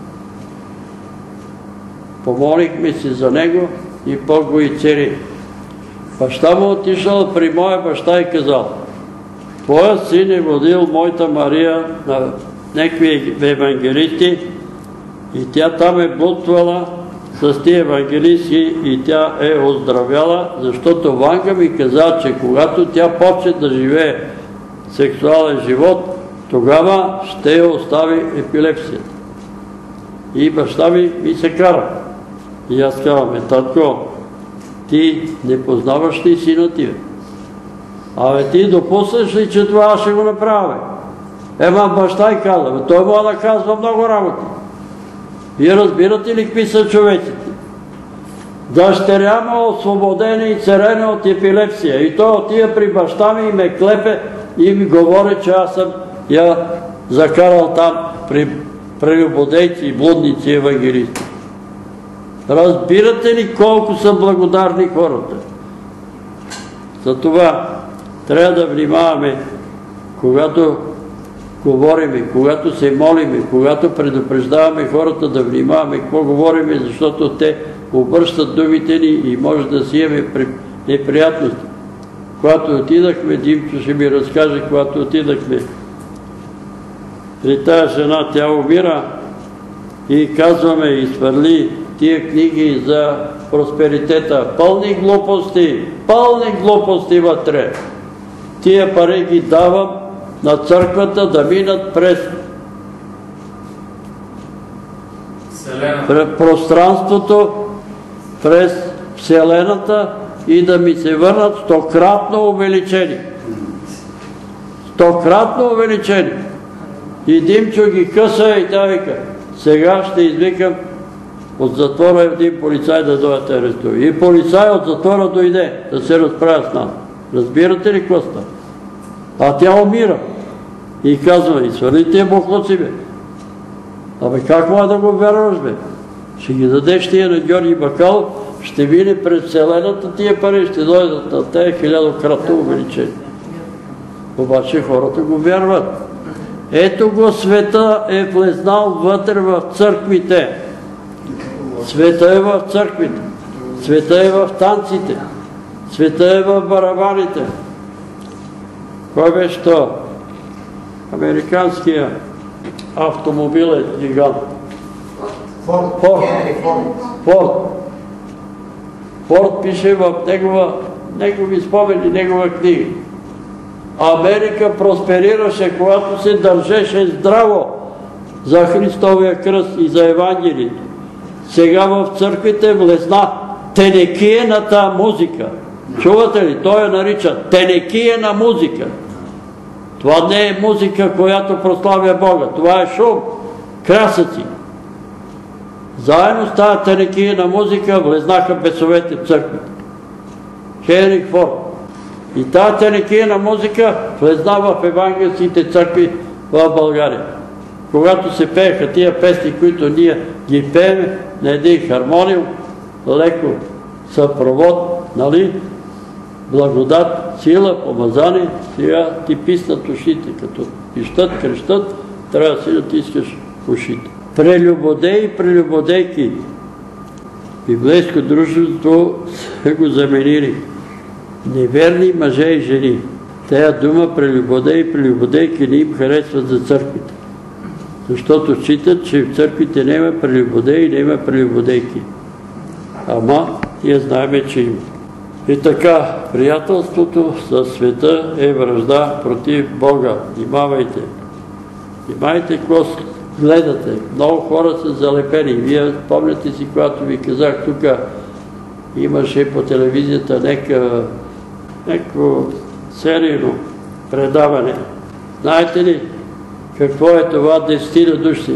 Помолихме се за него и Бог го изцели. Баща му отишъл при моя баща и казал: твоя син е водил моята Мария на някакви евангелисти и тя там е блудствала с тия евангелисти и тя е оздравяла, защото Ванга ми каза, че когато тя почне да живее сексуален живот, тогава ще я остави епилепсията. И баща ми се кара. И аз казвам: татко, ти не познаваш ли сина ти? Абе ти допуснеш ли, че това ще го направя? Ема баща и казва: той може да казва много работи. Вие разбирате ли какви са човеците? Дъщеря му освободена и царена от епилепсия. И той отива при баща ми и ме клепе и ми говори, че аз съм я закарал там при прелюбодейци и блудници евангелисти. Разбирате ли колко са благодарни хората? Затова трябва да внимаваме, когато говориме, когато се молиме, когато предупреждаваме хората, да внимаваме какво говориме, защото те обръщат думите ни и може да си имаме неприятности. Когато отидахме, Димчо ще ми разкаже, когато отидахме при тая жена, тя умира и казваме, изхвърли тия книги за просперитета. Пълни глупости вътре. Тия пари ги давам на църквата да минат през пространството, през Вселената и да ми се върнат стократно увеличени. Стократно увеличени. И Димчо ги къса и тя вика: сега ще извикам от затвора един полицай да дойде да арестува. И полицай от затвора дойде да се разправя с нас. Разбирате ли какво става? А тя умира. И казва: и свали тия буклуци, бе. Абе как може да го вярваш, бе? Ще ги дадеш тия на Георги Бакалов, ще мине през Вселената, тия пари ще дойдат на те 1000-кратно увеличение. Обаче хората го вярват. Ето го, света е влезнал вътре в църквите. Света е в църквите. Света е в танците. Света е в барабаните. Кой беше това? Американския автомобилен гигант. Форд. Форд пише в негови спомени, негова книга. Америка просперираше, когато се държеше здраво за Христовия кръст и за Евангелието. Сега в църквите влезна тенекиената музика. Чувате ли? Той я нарича тенекиена музика. Това не е музика, която прославя Бога. Това е шум, крясъци. Заедно с тази тенекиена музика влезнаха бесовете в църквите. Хенрик Форд. И тази тенекиена музика влезна в евангелските църкви в България. Когато се пееха тия песни, които ние ги пееме на един хармониум, леко съпровод, нали? Благодат, сила, помазание, сега ти писнат ушите, като пищат, крещат, трябва да си натискаш ушите. Прелюбодеи, прелюбодейки. Библейско дружество са го заменили. Неверни мъже и жени. Тая дума прелюбодеи и прелюбодейки не им харесват за църквите. Защото считат, че в църквите няма прелюбодеи и няма прелюбодейки. Ама ние знаеме, че има. И така, приятелството със света е вражда против Бога. Внимавайте. Внимайте какво гледате. Много хора са залепени. Вие спомняте си, когато ви казах, тук имаше по телевизията някакво серийно предаване. Знаете ли какво е това 10 души?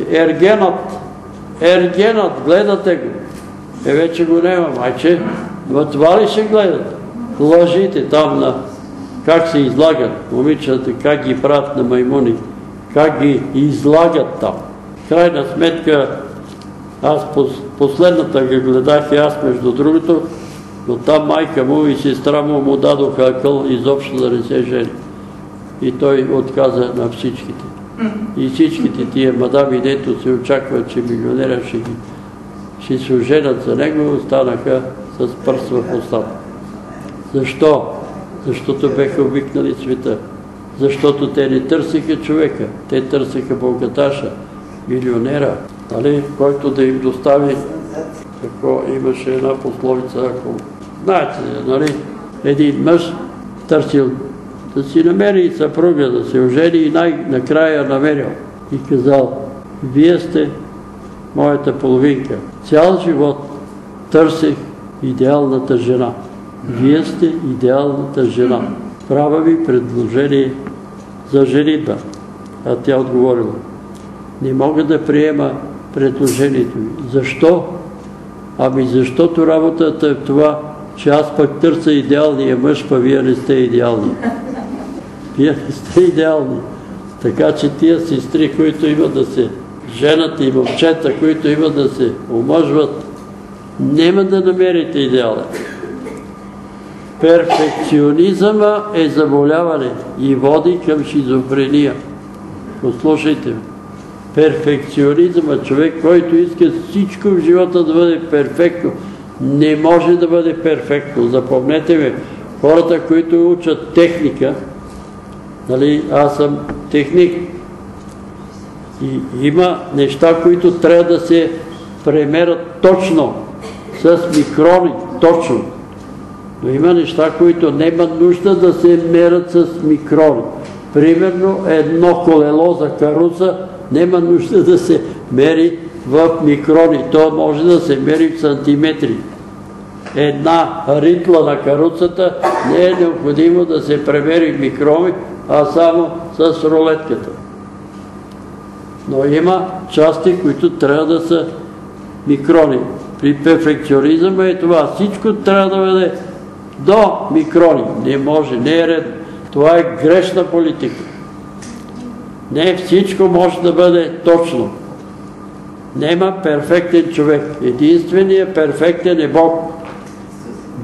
Ергенът, гледате го. Вече го няма, майче. Но това ли ще гледат? Лъжите там на как се излагат момичета, как ги правят на маймуни, как ги излагат там. Крайна сметка, аз последната ги гледах и аз между другото, но там майка му и сестра му дадоха акъл изобщо да не се жени. И той отказа на всичките. И всичките тия мадами, дето се очаква, че милионера ще се оженят за него, останаха с пръст в устата. Защо? Защото беха обикнали света. Защото те не търсиха човека, те търсиха богаташа, милионера, който да им достави. Ако имаше една пословица, ако знаете, един мъж търсил да си намери съпруга, да се ожени и най-накрая намерил. И казал, вие сте моята половинка. Цял живот търсих идеалната жена. Вие сте идеалната жена. Правя ви предложение за женитба. А тя отговорила, не мога да приема предложението ви. Защо? Ами защото работата е в това, че аз пък търся идеалния мъж, па вие не сте идеални. Вие не сте идеални. Така че тия сестри, които имат да се женат и момчета, които имат да се омъжват, няма да намерите идеален. Перфекционизъма е заболяване и води към шизофрения. Послушайте ме. Перфекционизъм, човек, който иска всичко в живота да бъде перфектно, не може да бъде перфектно. Запомнете ме, хората, които учат техника, аз съм техник, и има неща, които трябва да се премерят точно, с микрони, точно. Но има неща, които няма нужда да се мерят с микрони. Примерно едно колело за каруца няма нужда да се мери в микрони. То може да се мери в сантиметри. Една ритла на каруцата не е необходимо да се премери в микрони, а само с рулетката. Но има части, които трябва да са микрони. При перфекционизъм е това. Всичко трябва да бъде до микрони. Не може, не е редно. Това е грешна политика. Не всичко може да бъде точно. Нема перфектен човек. Единственият перфектен е Бог.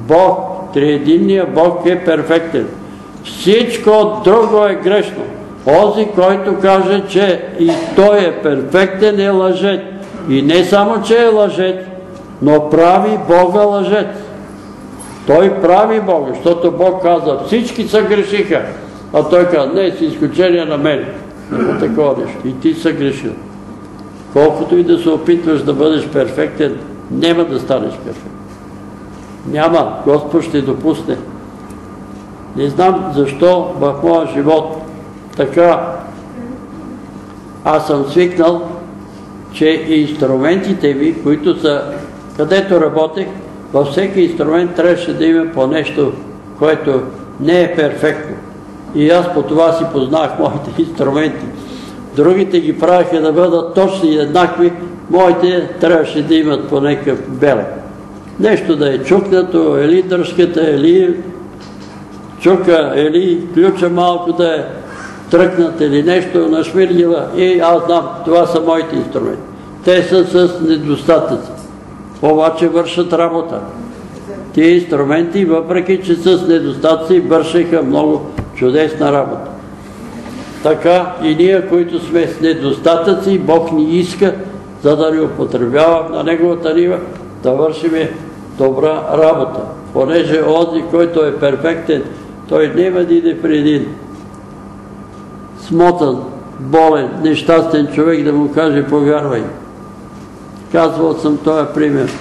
Бог, триединният Бог е перфектен. Всичко друго е грешно. Онзи, който каже, че и той е перфектен, е лъжец. И не само, че е лъжец, но прави Бога лъжец. Той прави Бога, защото Бог каза, всички са грешиха. А той каза, не, с изключение на мен. Няма такова нещо. И ти са грешил. Колкото и да се опитваш да бъдеш перфектен, няма да станеш перфектен. Няма. Господ ще допусне. Не знам защо в моя живот така аз съм свикнал, че инструментите ми, които са, където работех, във всеки инструмент трябваше да има по нещо, което не е перфектно. И аз по това си познах моите инструменти. Другите ги правиха да бъдат точни и еднакви, моите трябваше да имат по някакъв белег. Нещо да е чукнато, или дръжката, или чука, или ключа малко да е тръкнат, или нещо нашмирлива. И аз знам, това са моите инструменти. Те са с недостатъци, обаче вършат работа. Тия инструменти, въпреки че с недостатъци, вършиха много чудесна работа. Така и ние, които сме с недостатъци, Бог ни иска, за да ни употребява на Неговата нива, да вършиме добра работа. Понеже онзи, който е перфектен, той няма да иде при един смотан, болен, нещастен човек да му каже, повярвай. Казвал съм този пример.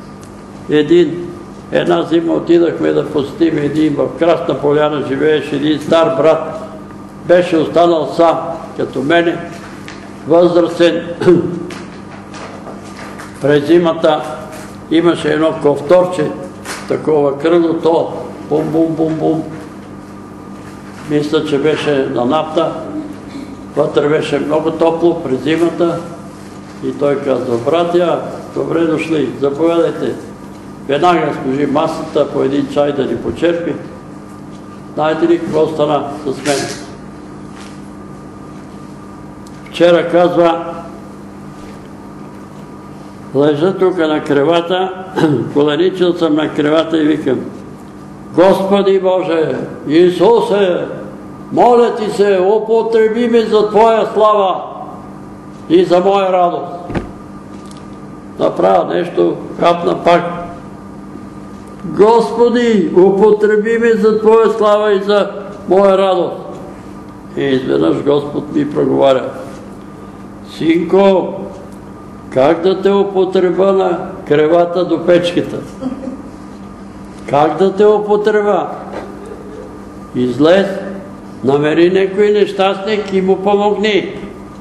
Една зима отидахме да посетим един, в Красна поляна живееше един стар брат. Беше останал сам, като мене, възрастен. През зимата имаше едно ковторче, такова кръгло, то бум-бум-бум-бум. Мисля, че беше на нафта. Вътре беше много топло през зимата. И той казва, братя, добре дошли, заповядайте. Веднага служи масата по един чай да ни почерпи. Знаете ли какво стана с мен? Вчера казва, лежа тук на кревата, коленичил съм на кревата и викам, Господи Боже, Исусе, моля Ти се, употреби ме за Твоя слава и за моя радост. Направя нещо, хапна пак. Господи, употреби ме за Твоя слава и за моя радост. И изведнъж Господ ми проговаря. Синко, как да те употреба на кревата до печката? Как да те употреба? Излез, намери някой нещастник и му помогни.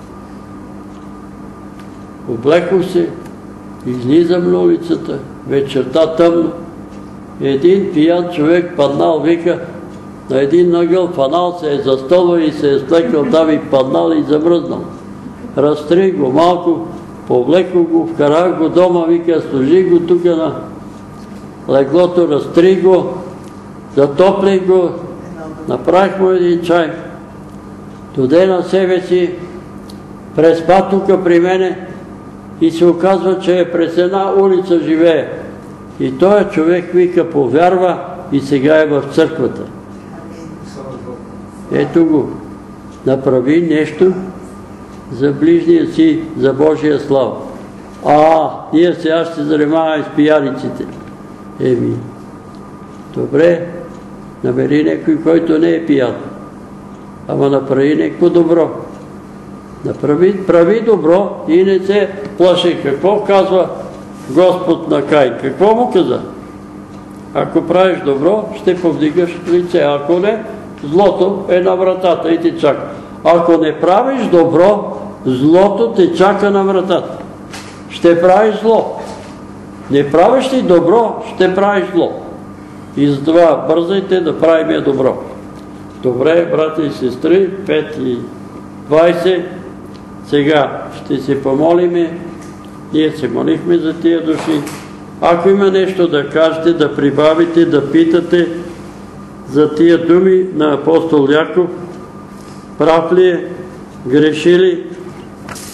Облекох се, излизам на улицата, вечерта тъмно. Един пиян човек паднал, вика, на един ъгъл фанал се е застълвал и се е сплекал там и паднал и замръзнал. Разтрих го малко, повлекох го, вкарах го дома, вика, служи го тук на леглото, разтрих го, затоплих го, направих му един чай, доде на себе си, преспа тук при мене и се оказва, че е през една улица живее. И този човек, вика, повярва и сега е в църквата. Ето го, направи нещо за ближния си, за Божия слава. Ние сега ще занимаваме с пияниците. Добре, намери някой, който не е пиян. Ама направи някакво добро. Прави добро и не се плаши. Какво казва Господ на Каин? Какво му каза? Ако правиш добро, ще повдигаш лице. Ако не, злото е на вратата и ти чака. Ако не правиш добро, злото те чака на вратата. Ще правиш зло. Не правиш ли добро, ще правиш зло. И затова бързайте да правим добро. Добре, брати и сестри, 5:20. Сега ще се помолиме. Ние се молихме за тия души. Ако има нещо да кажете, да прибавите, да питате за тия думи на апостол Яков, прав ли е, греши ли,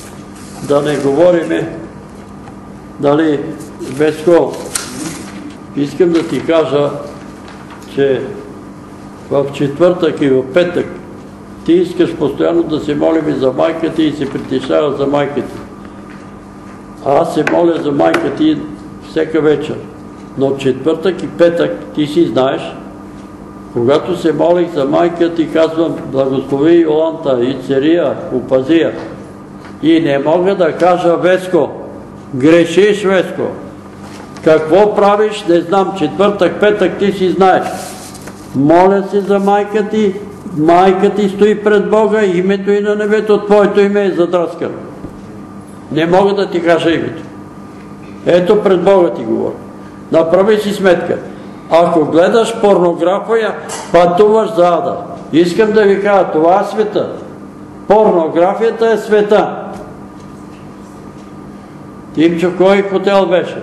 да не говориме, дали Веско Искам да ти кажа, че в четвъртък и в петък ти искаш постоянно да се молим и за майка ти и се притесняваш за майка ти. Аз се моля за майка ти всека вечер. Но четвъртък и петък ти си знаеш, когато се молих за майка ти, казвам: благослови Йоланта и Церия, опази я. И не мога да кажа: Веско, грешиш, Веско. Какво правиш, не знам, четвъртък, петък ти си знаеш. Моля се за майка ти стои пред Бога, името и на небето, твоето име е задраскано. Не мога да ти кажа името. Ето пред Бога ти говоря. Направи си сметка. Ако гледаш порнография, пътуваш за ада. Искам да ви кажа, това е света. Порнографията е света. Тимчо, кой хотел беше?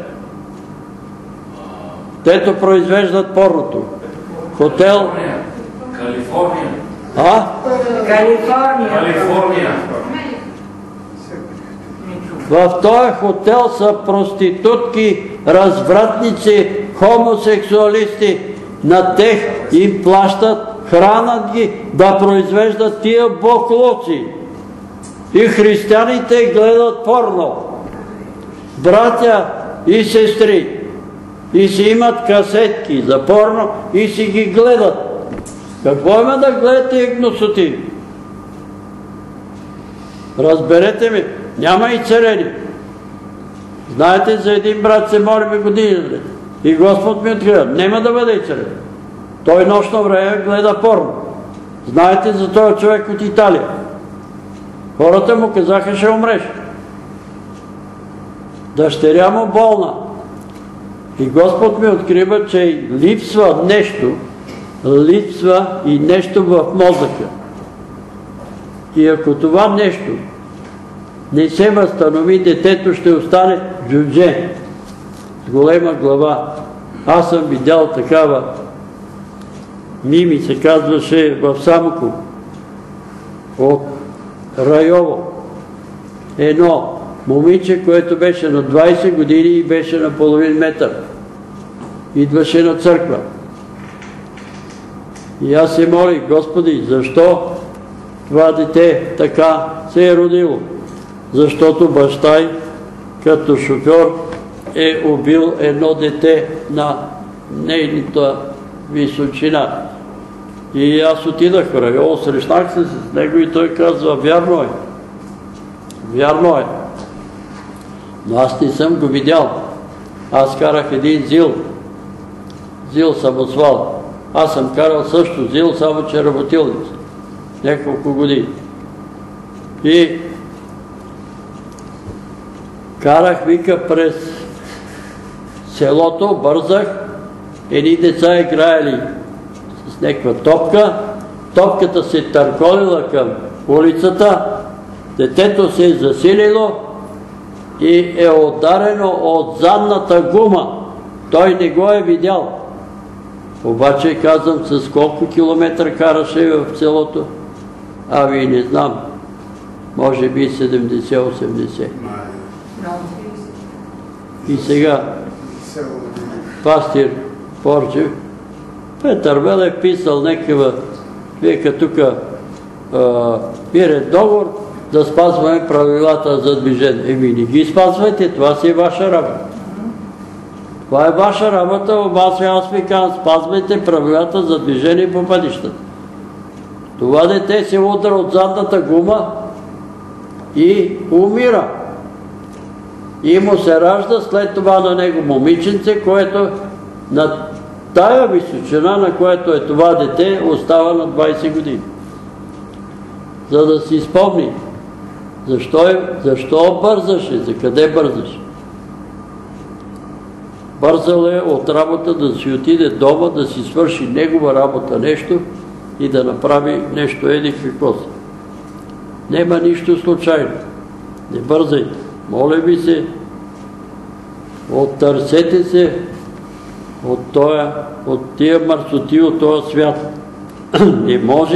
Тето произвеждат порното. Хотел... Калифорния. А? Калифорния. В този хотел са проститутки, развратници, хомосексуалисти. На тех им плащат, хранат ги да произвеждат тия боклуци. И християните гледат порно. Братя и сестри. И си имат касетки за порно и си ги гледат. Какво има да гледате гносоти? Разберете ми, няма и царени. Знаете, за един брат се молиме години, и Господ ми открива, няма да бъде и царен. Той нощно време гледа порно. Знаете за този човек от Италия. Хората му казаха: ще умреш. Дъщеря му болна. И Господ ми открива, че липсва и нещо в мозъка. И ако това нещо не се възстанови, детето ще остане джудже с голема глава. Аз съм видял такава. Мими се казваше в Самоков, от Райово. Едно момиче, което беше на 20 години и беше на половин метър. Идваше на църква. И аз се молих: Господи, защо това дете така се е родило? Защото баща й, като шофьор, е убил едно дете на нейната височина. И аз отидах в Райово, срещнах се с него и той казва: вярно е. Вярно е. Но аз не съм го видял. Аз карах един ЗИЛ. ЗИЛ самосвал. Аз съм карал също ЗИЛ, само че работилница. Няколко години. И карах, вика, през селото, бързах, едни деца играели с някаква топка, топката се търколила към улицата, детето се е засилило и е ударено от задната гума. Той не го е видял. Обаче казвам, с колко километър караше в селото? Ами не знам. Може би 70-80. И сега пастир Порчев, Петър Вел е писал някаква, века тук пире договор да спазваме правилата за движение. Еми не ги спазвайте, това си е ваша работа. Това е ваша работа, обаче аз ви казвам, спазвайте правилата за движение по пътищата. Това дете се удара от задната гума и умира. И му се ражда след това на него момиченце, което на тая височина, на което е това дете, остава на 20 години. За да си спомни, защо бързаше, за къде бързаше. Бързал е от работа да си отиде дома, да си свърши негова работа нещо и да направи нещо еди какво си. Нема нищо случайно. Не бързайте. Моля ви се, оттърсете се от тия мърсоти, от този свят. Не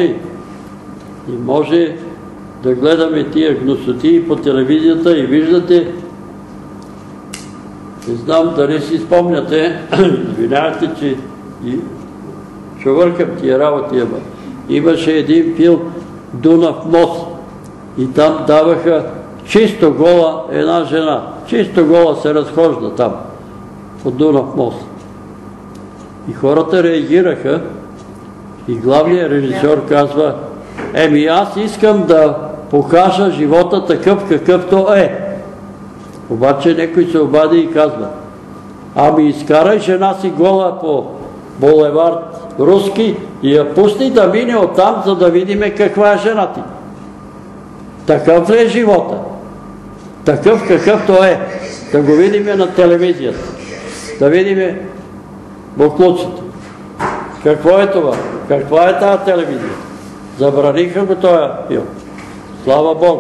може да гледаме тия гносоти по телевизията и виждате Не знам дали си спомняте, извинявайте, че чувъркам тия работи, имаше един филм "Дунав мост" и там даваха чисто гола една жена. Чисто гола се разхожда там, по Дунав мост. И хората реагираха и главният режисьор казва: аз искам да покажа живота такъв какъвто е. Обаче някой се обади и казва: изкарай жена си гола по булевард Руски и я пусни да мине оттам, за да видим каква е жена ти. Такъв ли е живота? Такъв какъвто е. Да го видим на телевизията. Да видим буклуците. Какво е това? Каква е тази телевизия? Забраниха го този филм. Слава Богу.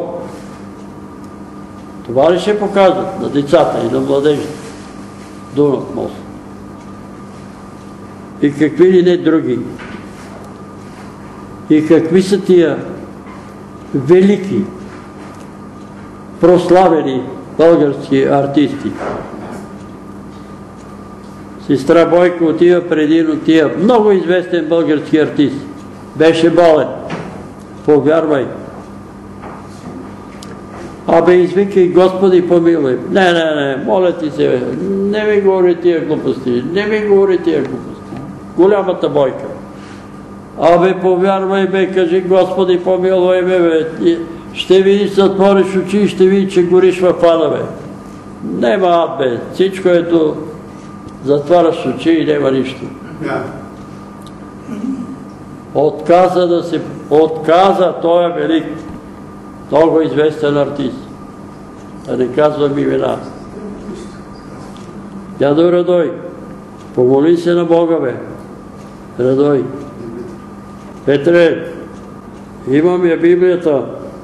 Това ли ще показват на децата и на младежите? Дунав мост. И какви ли не други? И какви са тия велики, прославени български артисти? Сестра Бойко отива преди един от тия много известен български артист. Беше болен. Повярвай. Извикай: Господи, помилуй. Не, моля ти се, не ми говори тия глупости, Голямата Бойка. Повярвай, кажи: Господи, помилуй ме, ще видиш, затвориш очи и ще видиш, че гориш в ада, Нема ад, всичко ето, затваряш очи и нема нищо. Отказа, той е велик, много известен артист. Да не казвам имена. Дядо Радой, помоли се на Бога, Радой. Петре, имам я Библията,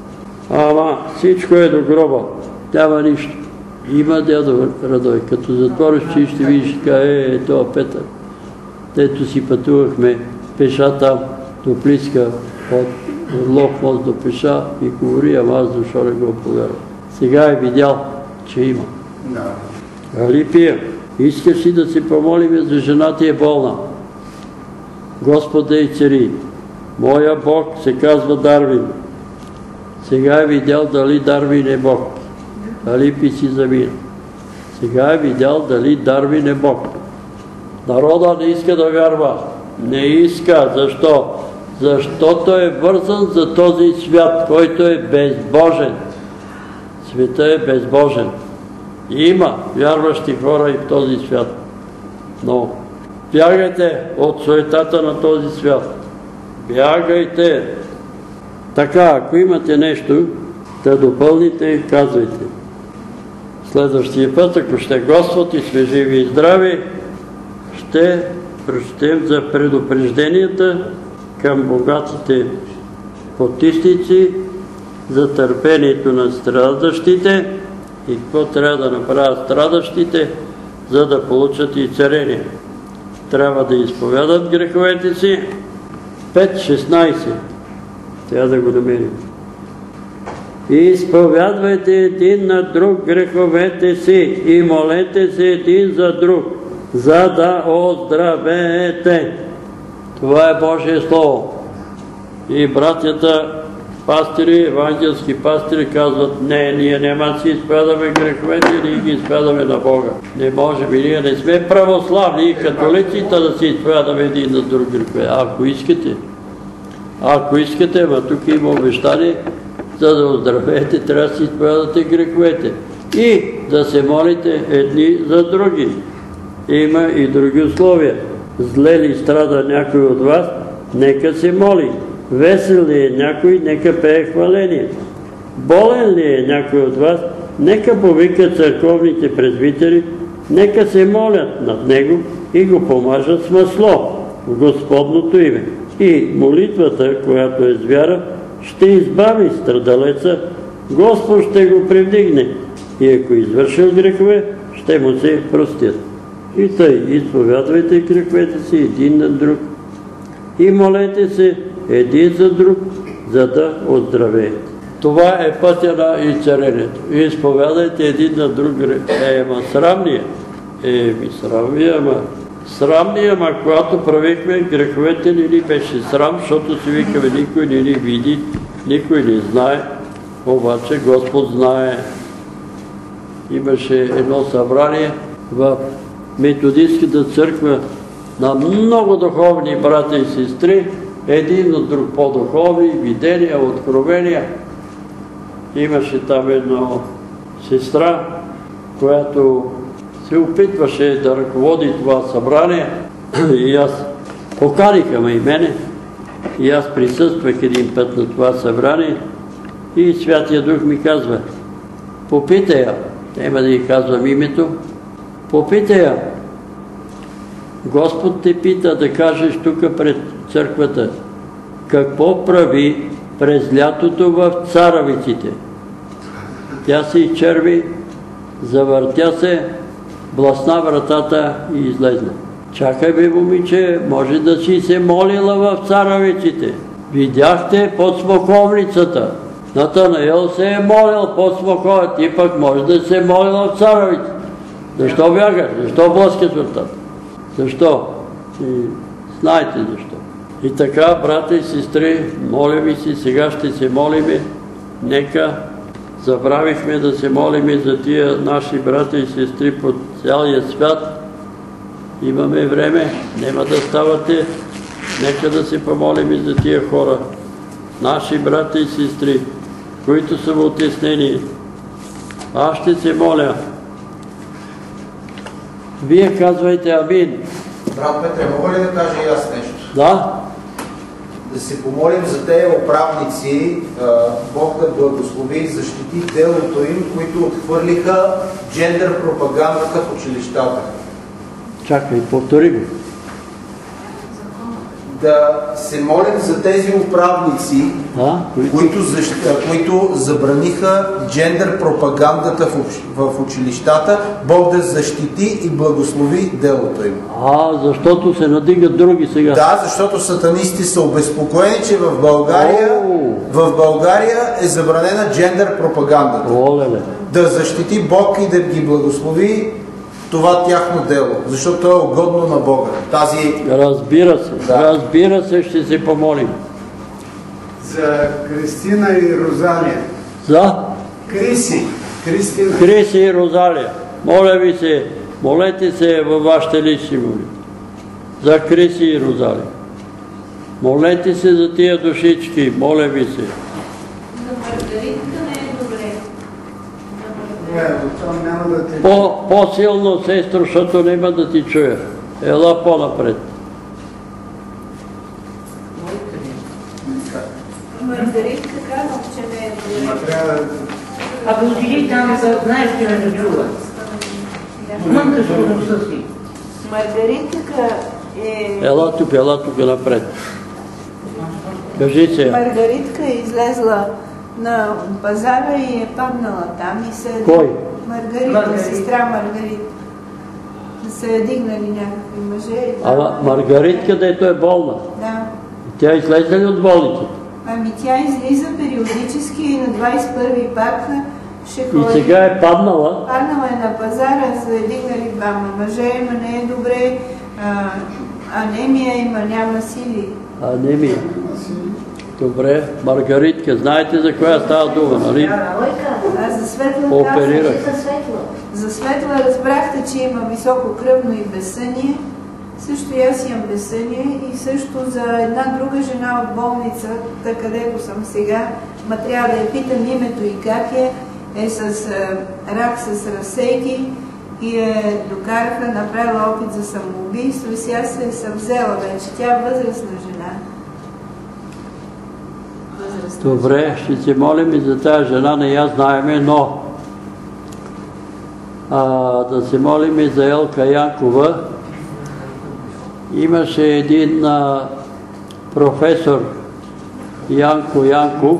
всичко е до гроба, няма нищо. Има, дядо Радой, като затвориш очи ще видиш това Петър. Дето си пътувахме пеша там до Плиска, от Орлов мост до пеша и говори, аз защо не го повярвам. Сега е видял, че има. Алипия, искаш ли да се помолим за жена ти е болна? Господа и цари, моя Бог се казва Дарвин. Сега е видял дали Дарвин е Бог. Алипи си замина. Сега е видял дали Дарвин е Бог. Народа не иска да вярва. Не иска. Защо? Защото е вързан за този свят, който е безбожен. Света е безбожен. Има вярващи хора и в този свят. Но бягайте от суетата на този свят. Бягайте. Така, ако имате нещо да допълните, казвайте. Следващия път, ако ще Господ и сме живи и здрави, ще прочетем за предупрежденията към богатите потисници, за търпението на страдащите и какво трябва да направят страдащите, за да получат и царение. Трябва да изповядат греховете си. 5.16. Трябва да го намерим. И изповядвайте един на друг греховете си и молете се един за друг, за да оздравеете. Това е Божие Слово. И братята пастири, евангелски пастири казват: не, ние няма да си изповядаме греховете, ние ги изповядаме на Бога. Не можем, и ние не сме православни и католиците да си изповядаме един на друг грехове. Ако искате, тук има обещание, за да оздравеете, трябва да си изповядате греховете и да се молите едни за други. Има и други условия. Зле ли страда някой от вас, нека се моли. Весел ли е някой, нека пее хваление. Болен ли е някой от вас, нека повика църковните презвитери, нека се молят над него и го помажат с масло в Господното име. И молитвата, която е с вяра, ще избави страдалеца, Господ ще го привдигне и ако извършил грехове, ще му се простят. И тъй, изповядвайте греховете си един на друг и молете се един за друг, за да оздравеете. Това е пътя на изцелението. Изповядайте един на друг грех. Срамния. Срам ми, ама когато правихме греховете не ни беше срам, защото си викаме никой не ни види, никой не знае, обаче Господ знае. Имаше едно събрание в методистската църква на много духовни брата и сестри, един от друг по-духовни, видения, откровения. Имаше там една сестра, която се опитваше да ръководи това събрание и аз поканиха ме и мене и аз присъствах един път на това събрание и Святия Дух ми казва: попитай я, няма да й казвам името, попитай я, Господ те пита да кажеш тук пред църквата какво прави през лятото в Царовиците. Тя се изчерви, завъртя се, блъсна вратата и излезна. Чакай бе, момиче, може да си се молила в Царовиците. Видяхте под смоковницата. Натанаил се е молил под смоковницата. Ти пък може да се молила в Царовиците. Защо бягаш? Защо блъскаш вратата? Защо? И знаете защо. И така, брата и сестри, моля ви си, сега ще се молиме. Нека забравихме да се молиме за тия наши брата и сестри по цялия свят. Имаме време, няма да ставате. Нека да се помолиме за тия хора, наши брата и сестри, които са в утеснение. Аз ще се моля. Вие казвайте амин. Брат Петре, мога ли да кажа и аз нещо? Да. Да се помолим за тези управници, Бог да благослови и защити делото им, които отхвърлиха джендър пропагандата в училищата. Чакай, повтори го. Да се молим за тези управници, които забраниха джендър пропагандата в училищата, Бог да защити и благослови делото им. Защото се надигат други сега. Да, защото сатанисти са обезпокоени, че в България е забранена джендър пропагандата. Да защити Бог и да ги благослови това тяхно дело, защото то е угодно на Бога. Разбира се, разбира се, ще се помолим. За Кристина и Розалия. За? Кристина. Криси и Розалия. Моля ви се, молете се във вашите лични молитви. За Криси и Розалия. Молете се за тия душички, моля ви се. За Маргаритка не е добре. По-силно, сестро, защото няма да ти чуя. Ела по-напред. Маргаритка казвам, че не е добре. Абе отиди там, да знаеш, че не чува. Мънкаш по носа си. Маргаритка е... Ела тук напред. Кажи се. Маргаритка е излезла на пазара и е паднала там и се... Кой? Маргарита, сестра Маргарита. Са я дигнали някакви мъже. Ама Маргаритка, дето е болна. Да. Тя излезе ли от болницата? Ами тя излиза периодически и на 21-и пак ще ходи. И сега е паднала? Паднала е на пазара, са я дигнали двама мъже, ама не е добре. Анемия има, няма сили. Анемия. Добре, Маргаритка, знаете за коя става дума, нали? За Светла казах, за Светла разбрахте, че има високо кръвно и безсъние. Също и аз имам безсъние и също за една друга жена от болницата, където съм сега, ма трябва да я питам името и как е с рак с разсейки и докараха, направила опит за самоубийство и сега се е съвзела вече. Тя е възрастна жена. Добре, ще се молим и за тази жена, не я знаеме, но да се молим и за Елка Янкова. Имаше един професор Янко Янков,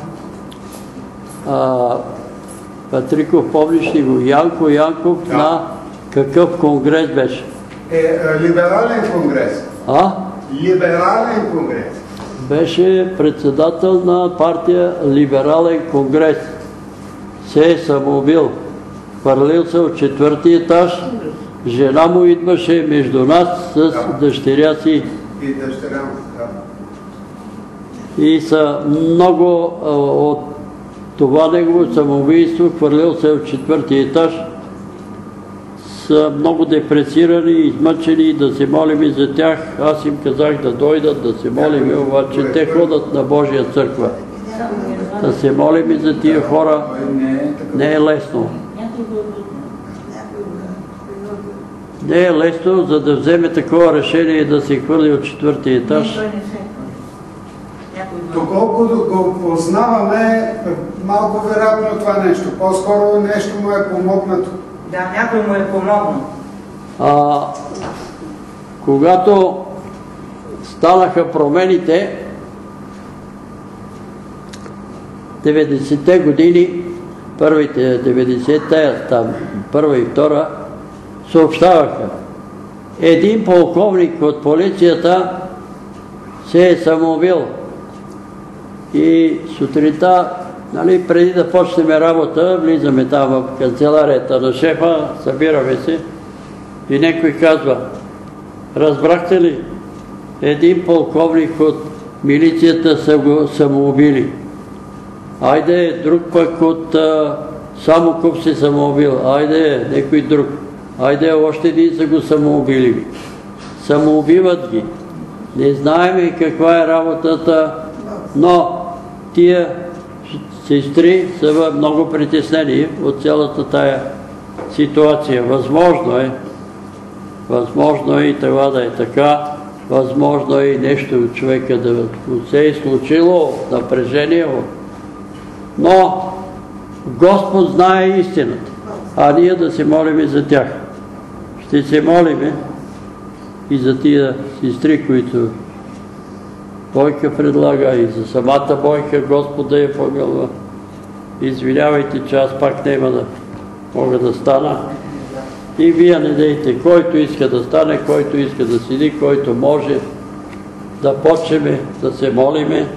Патриков, помниш ли го? Янко Янков на какъв конгрес беше? Либерален конгрес. Либерален конгрес. Беше председател на партия Либерален конгрес. Се е самоубил. Хвърлил се от 4-ти етаж жена му идваше между нас с дъщеря си. И дъщеря му, да. И са много от това негово самоубийство, хвърлил се от 4-ти етаж, са много депресирани, измъчени, да се молим и за тях. Аз им казах да дойдат, да се молим, обаче те ходят на Божия църква. Да се молим и за тия хора не е лесно. Не е лесно, за да вземе такова решение да се хвърли от 4-ти етаж. Доколкото го познаваме, малко вероятно това нещо. По-скоро нещо му е помогнато. Да, някой му е помогнал. Когато станаха промените, 90-те години, първите 90-те, там първа и втора, съобщаваха. Един полковник от полицията се е самоубил. И сутринта, преди да почнем работа, влизаме там в канцеларията на шефа, събираме се и някой казва: разбрахте ли, един полковник от милицията са го самоубили. Айде, друг пък от Самоков се самоубил. Айде, някой друг. Айде, още един са го самоубили. Самоубиват ги. Не знаем каква е работата, но тия сестри са много притеснени от цялата тая ситуация. Възможно е и това да е така, възможно е и нещо от човека да се е случило, напрежение, но Господ знае истината, а ние да се молим и за тях. Ще се молим и за тия сестри, които Бойка предлага, и за самата Бойка Господ да я помилва. Извинявайте, че аз пак няма да мога да стана. И вие не дейте, който иска да стане, който иска да седи, който може да почнем да се молиме,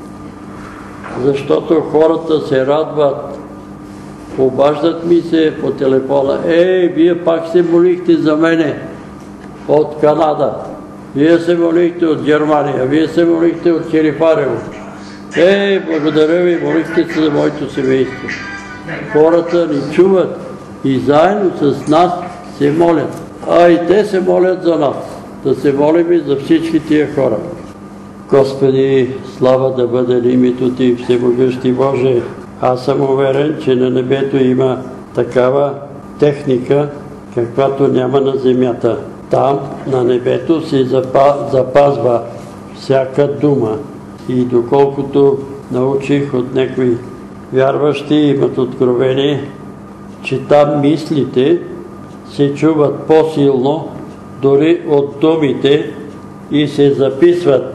защото хората се радват. Обаждат ми се по телефона: вие пак се молихте за мене от Канада, вие се молихте от Германия, вие се молихте от Херифарево. Благодаря ви, молихте се за моето семейство. Хората ни чуват и заедно с нас се молят. И те се молят за нас. Да се молим и за всички тия хора. Господи, слава да бъде името Ти, Всемогъщи Боже. Аз съм уверен, че на небето има такава техника, каквато няма на земята. Там, на небето, се запазва всяка дума. И доколкото научих от някои вярващи, имат откровение, че там мислите се чуват по-силно дори от думите и се записват.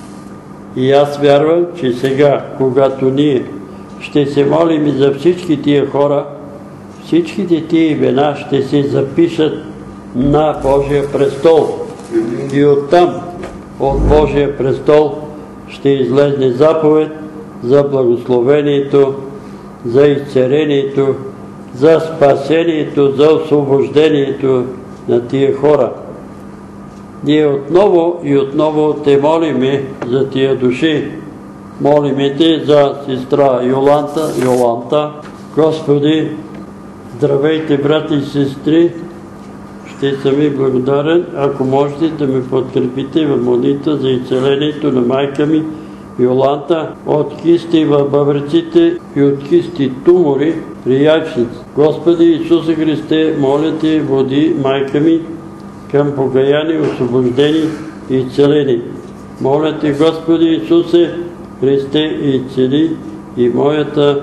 И аз вярвам, че сега, когато ние ще се молим и за всички тия хора, всичките тия имена ще се запишат на Божия престол. И оттам, от Божия престол, ще излезне заповед за благословението, за изцелението, за спасението, за освобождението на тия хора. Ние отново и отново те молиме за тия души. Молиме Те за сестра Йоланта. Господи, здравейте, брати и сестри. Ще съм ви благодарен, ако можете да ме подкрепите в молитва за изцелението на майка ми Йоланта от кисти в бъбреците и от кисти тумори при яйчници. Господи Исусе Христе, моля Те, води майка ми към покаяние, освобождение и изцеление. Моля Те, Господи Исусе Христе, изцели и моята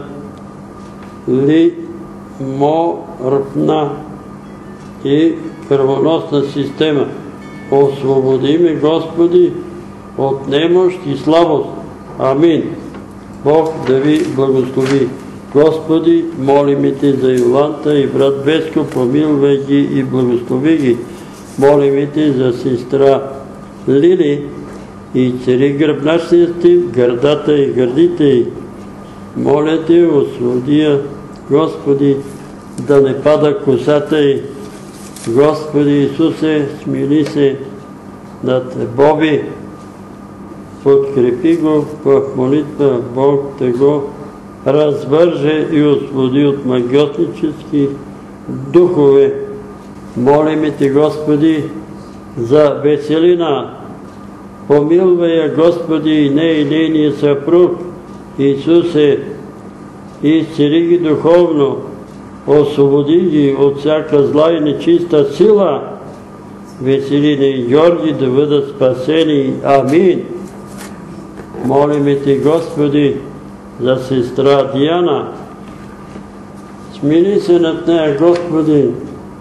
лиморфна и кръвоносна система. Освободи ме, Господи, от немощ и слабост. Амин. Бог да ви благослови. Господи, молиме Те за Йоланта и брат Веско, помилвай ги и благослови ги. Молиме Те за сестра Лили и цели гръбначния стив, гърдата и гърдите й. Моля Те, освободи я, Господи, да не пада косата й Господи Исусе, смили се над Боби, подкрепи го в молитва, Бог да го развърже и освободи от магиотнически духове. Молиме Те, Господи, за Веселина. Помилвай я, Господи, и нея и нейния съпруг, Исусе, изцели ги духовно, освободи ги от всяка зла и нечиста сила. Веселина и Георги да бъдат спасени. Амин. Молиме Те, Господи, за сестра Диана. Смили се над нея, Господи,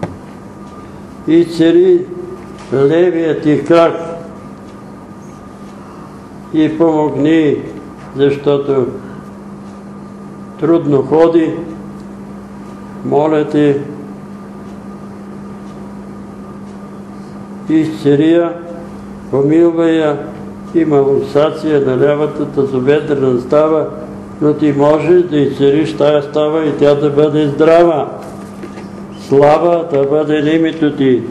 изцели левият Ти крак и помогни, защото трудно ходи. Моля Те, изцели я, помилвай я, има лусация на лявата тазобедрена става, но Ти можеш да изцелиш тая става и тя да бъде здрава. Слава да бъде името Ти.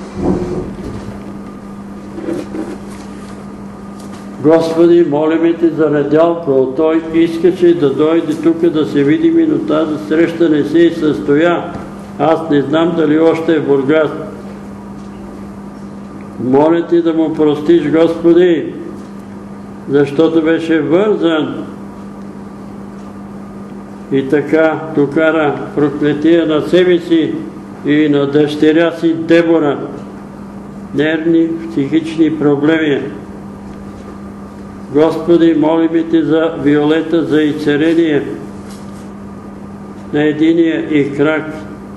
Господи, молиме Те за Недялко. Той искаше да дойде тук да се видим, но тази среща не се състоя. Аз не знам дали още е в Бургас. Моля Ти да му простиш, Господи, защото беше вързан и така докара проклетия на себе си и на дъщеря си Дебора. Нервни, психични проблеми. Господи, молиме Те за Виолета, за изцеление на единия и крак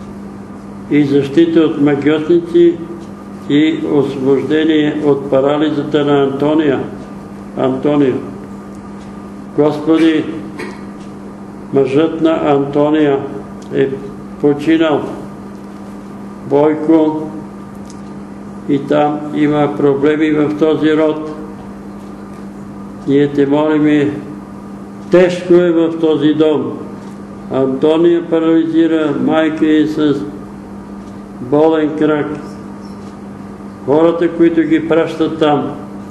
и защита от магиотници и освобождение от парализата на Антония. Господи, мъжът на Антония е починал, Бойко, и там има проблеми в този род. Ние Те молиме, тежко е в този дом. Антония парализира, майка е с болен крак. Хората, които ги пращат там,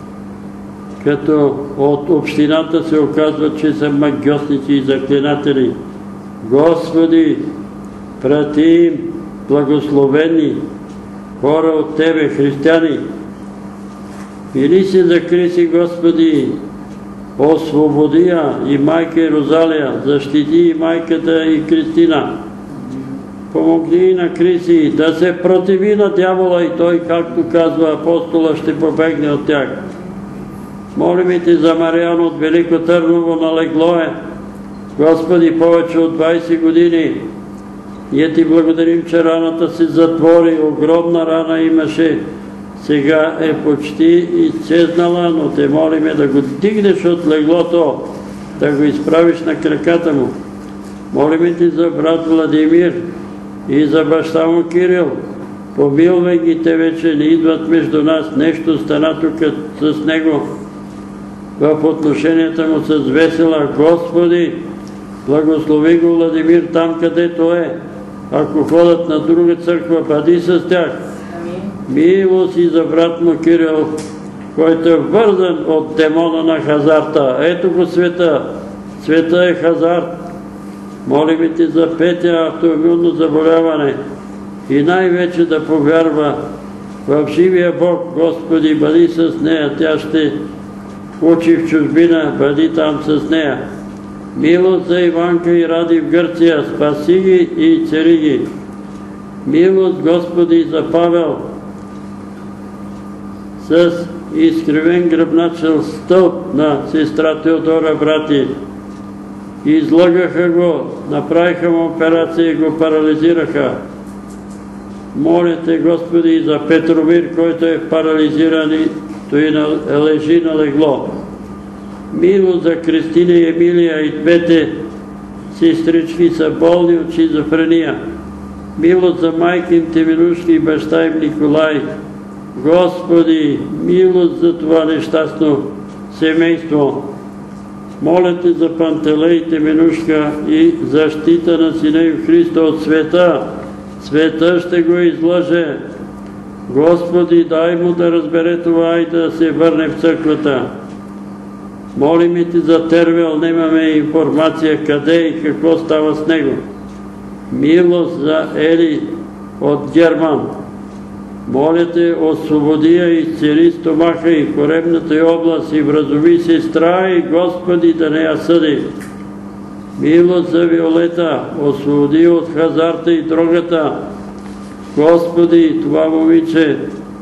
като от общината се оказва, че са магиотници и заклинатели. Господи, прати им благословени хора от Тебе, християни. Мили се за Криси, Господи, освободи я и майка Розалия, защити и майката и Кристина. Помогни на Криси да се противи на дявола и той, както казва апостола, ще побегне от тях. Молим Те за Мариан от Велико Търново, на легло е. Господи, повече от 20 години. Ние Ти благодарим, че раната се затвори, огромна рана имаше. Сега е почти изчезнала, но Те молиме да го дигнеш от леглото, да го изправиш на краката му. Молиме Ти за брат Владимир и за баща му Кирил. Помилвай ги, те вече не идват между нас. Нещо стана тук с него в отношенията му с Весела. Господи, благослови го Владимир там, където е. Ако ходят на друга църква, бъди с тях. Милост и за брат му Кирил, който е вързан от демона на хазарта. Ето го света. Света е хазарт. Молиме Ти за Петя, автоимунно заболяване и най-вече да повярва в живия Бог. Господи, бъди с нея. Тя ще учи в чужбина, бъди там с нея. Милост за Иванка и Ради в Гърция. Спаси ги и цели ги. Милост, Господи, за Павел с изкривен гръбначен стълб на сестра Теодора, брати. Излъгаха го, направиха му операция и го парализираха. Моля Те, Господи, за Петромир, който е парализиран и той лежи на легло. Милост за Кристина и Емилия, и двете сестрички са болни от шизофрения. Милост за майка им Теменушка и баща им Николай. Господи, милост за това нещастно семейство. Моля Те за Пантелей, Теменушка и защита на сина им Христа от света. света ще го излъже. Господи, дай му да разбере това и да се върне в църквата. Молим и Ти за Тервел, немаме информация къде и какво става с него. Милост за Ели от Герман. Моля Те, освободи я, изцели стомаха и коремната й област и вразуми сестра и Господи да не я съди. Милост за Виолета, освободи от хазарта и дрогата. Господи, това момиче,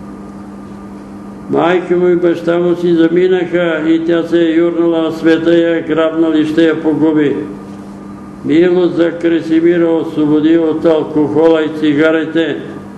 майка му и баща му си заминаха и тя се е юрнала в света и я грабнали, ще я погуби. Милост за Кресимира, освободи от алкохола и цигарите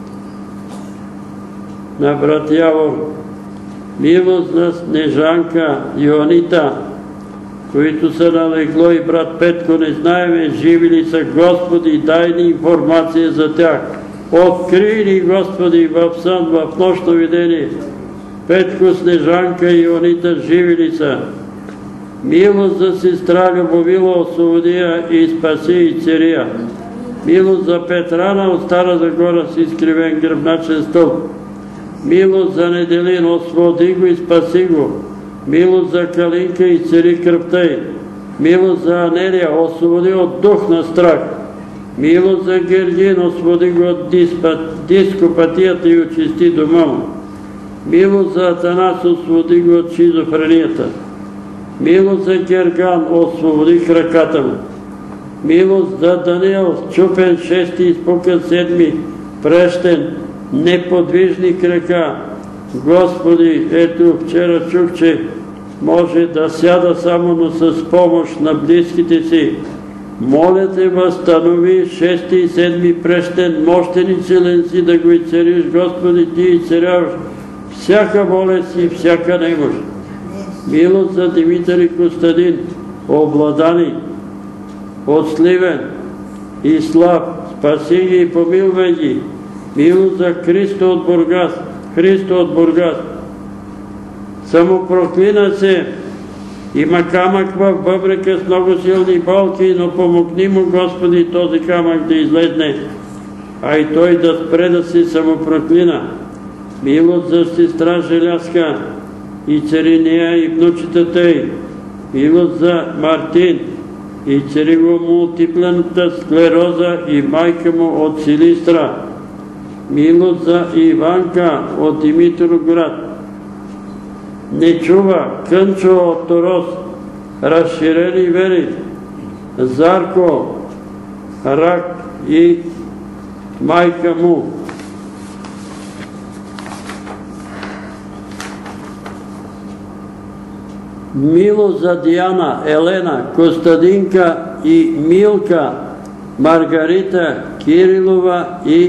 на брат Явор. Милост за Снежанка и Йоанита, които са на легло, и брат Петко, не знаеме живи ли са. Господи, дай ни информация за тях. Открий ни, Господи, в сън, в нощно видение. Петко, Снежанка и Йоанита живи ли са? Милост за сестра Любовила, освободи я и спаси и цария. Милост за Петрана от Стара Загора с изкривен гръбначен стълб. Милост за Неделин, освободи го и спаси го. Милост за Калинка и цари кръвта й. Милост за Анелия, освободи от дух на страх. Милост за Гергин, освободи го от дископатията и очисти дома му. Милост за Атанас, освободи го от шизофренията. Милост за Герган, освободи краката му. Милост за Даниел, чупен 6, изпукан 7, прещен, неподвижни крака. Господи, ето вчера чух, че може да сяда само, но с помощ на близките си. Моля Те, възстанови 6 и 7 прещен, мощен и силен си да го изцелиш, Господи, Ти изцеляваш всяка болест и всяка немощ. Милост за Димитър и Костадин, обладани от Сливен и Слав, спаси ги и помилвай ги. Милост за Христо от Бургас, самопроклина се, има камък в бъбрека с много силни болки, но помогни му, Господи, този камък да излезне, а и той да спре да се самопроклина. Милост за сестра Желязка и цариния и внучетата й. Милост за Мартин и цари го мултиплената склероза и майка му от Силистра. Милост за Иванка от Димитровград. Не чува Кънчо от Торос, разширени вери, Зарко, рак и майка му. Милост за Диана, Елена, Костадинка и Милка, Маргарита, Кирилова и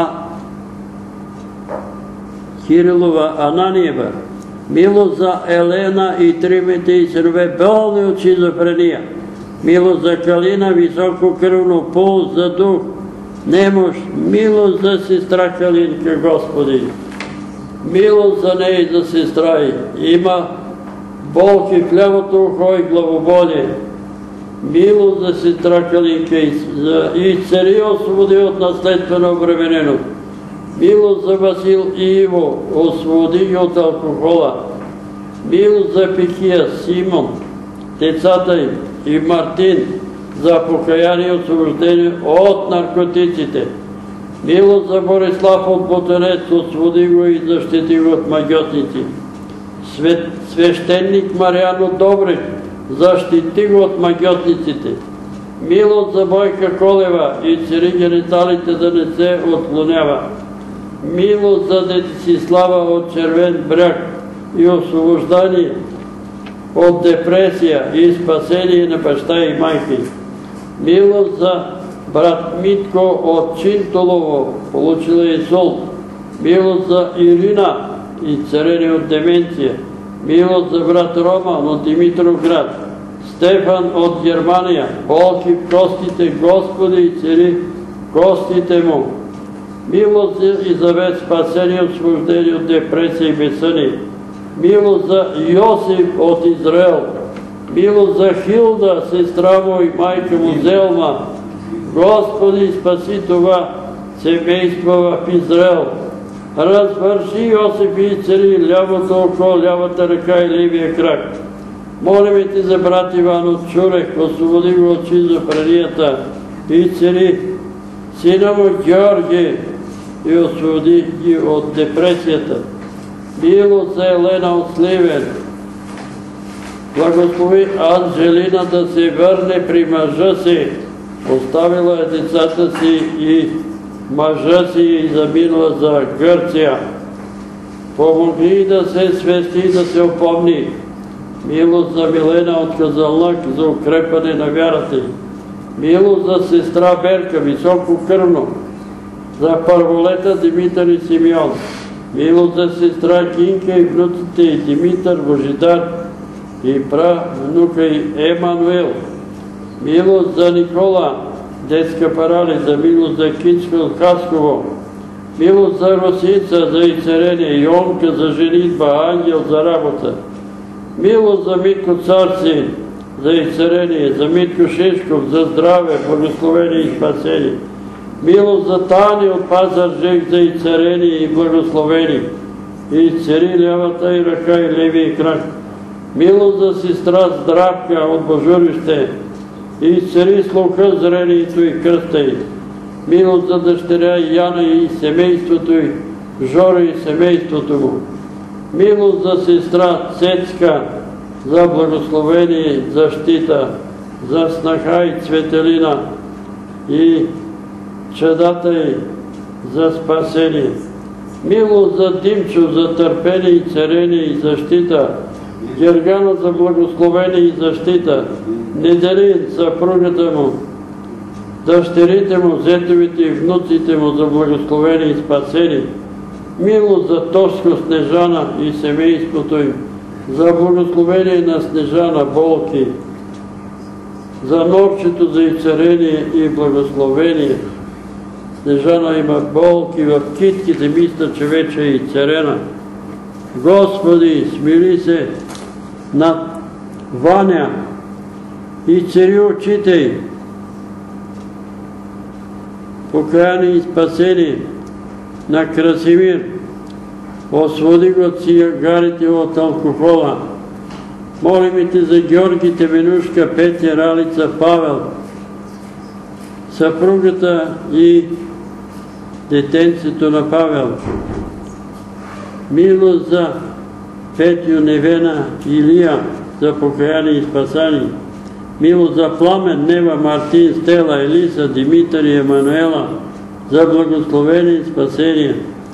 Кирилова Ананиева. Милост за Елена и тримите и синове, болни от шизофрения. Милост за Калина, високо кръвно, пулс за дух, немощ. Милост за сестра Калинка, Господи. Милост за нея и за сестра й. Има болки в лявото ухо и главоболие. Милост за сестра Калинка и цари освободи от наследствена обремененост. Милост за Васил и Иво, освободи ги от алкохола. Милост за Пикия, Симон, децата им и Мартин, за покаяние и освобождение от наркотиците. Милост за Борислав от Ботанец, освободи го и защити го от магиотници. Свещеник Мариан от Добрич, защити го от магиотниците. Милост за Бойка Колева и цари гениталите да не се отклонява. Милост за Десислава от Червен бряг и освобождание от депресия и спасение на баща и майки. Милост за брат Митко от Чинтолово, получила инсулт. Милост за Ирина и царени от деменция. Милост за брат Роман от Димитровград. Стефан от Германия, болки в костите, Господи, и цари костите му. Милост за Изавет, спасение, освобождение от депресия и безсъние. Милост за Йосиф от Израел. Милост за Хилда, сестра му и майка му Зелма. Господи, спаси това семейства в Израел. Развърши Йосиф и цари лявото око, лявата ръка и левия крак. Молим ти за брат Иван от Чурек, освободи го от шизофренията и цари сина му Георги и освободи ги от депресията. Милост за Елена от Сливен. Благослови Анжелина да се върне при мъжа си. Оставила е децата си и мъжа си и заминала за Гърция. Помогни да се свести и да се опомни. Милост за Милена от Казанлък за укрепване на вярата й. Милост за сестра Берка, високо кръвно. За първолета Димитър и Симеон. Милост за сестра Гинка и внуците и Димитър, Божидар и правнука и Емануил. Милост за Никола, детска парализа, милост за Кичка от Хасково. Милост за Росица, за изцеление, Йонка за женитба, Ангел за работа. Милост за Митко Царцин, за изцеление, за Митко Шишков, за здраве, благословение и спасение. Милост за Тани от Пазарджик, за изцеление и благословение. И изцели лявата и ръка и левия крак. Милост за сестра Здравка от Божурище. И изцели слуха, зрението и кръста й. Милост за дъщеря Яна и семейството й, Жора и семейството му. Милост за сестра Цецка, за благословение и защита, за снаха и Цветелина и чадата й за спасение. Милост за Димчо, за търпение и царение и защита, Гергана за благословение и защита, Неделин, съпругата му, дъщерите му, зетовите и внуците му за благословение и спасение. Милост за Тошко, Снежана и семейството им, за благословение на Снежана, болки, за Новчето за изцеление и благословение. Снежана има болки в китките, мисля, че вече е изцелена. Господи, смири се над Ваня и цари очите й. Покаяние и спасение на Красимир. Освободи го от цигарите, от алкохола. Молим те за Георги, Теменушка, Петя, Ралица, Павел, съпругата и детенцето на Павел. Милост за Петю, Невена, Илия, за покаяние и спасание. Милост за Пламен, Нева, Мартин, Стела, Елиса, Димитър и Емануела, за благословение и спасение,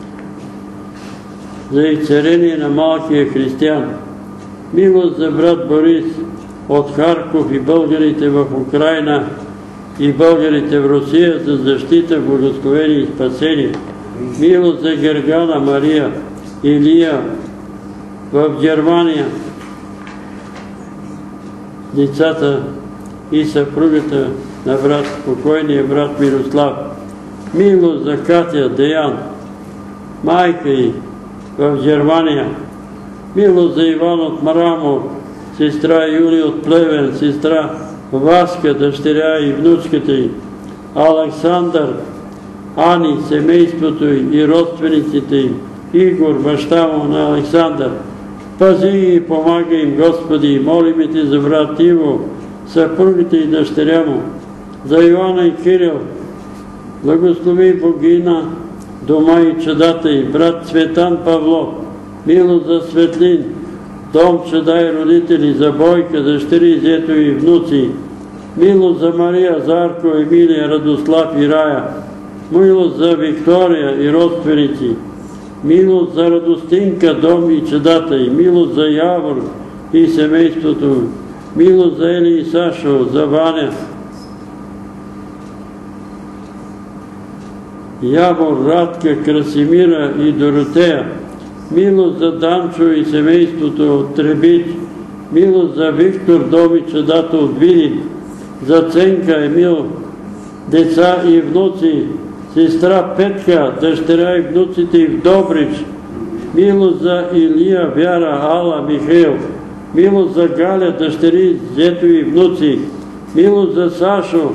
за изцеление на малкия християн. Милост за брат Борис от Харков и българите в Украйна и българите в Русия, за защита, благословение и спасение. Милост за Гергана, Мария, Илия в Германия, децата и съпругата на покойния брат Мирослав. Милост за Катя, Деян, майка й в Германия. Милост за Иван от Марамо, сестра Юли от Плевен, сестра Васка, дъщеря и внучката й, Александър, Ани, семейството й и родствениците им, Игор, баща му на Александър. Пази и помага им, Господи, молим те за брат Иво, съпругите и дъщеря му, за Йоанна и Кирил. Благослови Богина, дома и чадата й, брат Цветан Павлов. Милост за Светлин, дом, чада и родители, за Бойка, дъщери, зето и внуци. Милост за Мария, Зарко, Емилия, Радослав и Рая. Милост за Виктория и родственици. Милост за Радостинка, дом и чадата й. Милост за Явор и семейството. Милост за Ели и Сашо, за Ваня. Явор, Радка, Красимира и Доротея. Милост за Данчо и семейството от Требич. Милост за Виктор, дом и чадата от Видин. За Ценка, Емил, деца и внуци. Сестра Петка, дъщеря и внуците и в Добрич. Милост за Илия, Вяра, Ала, Михаил. Милост за Галя, дъщери, зето и внуци. Милост за Сашо,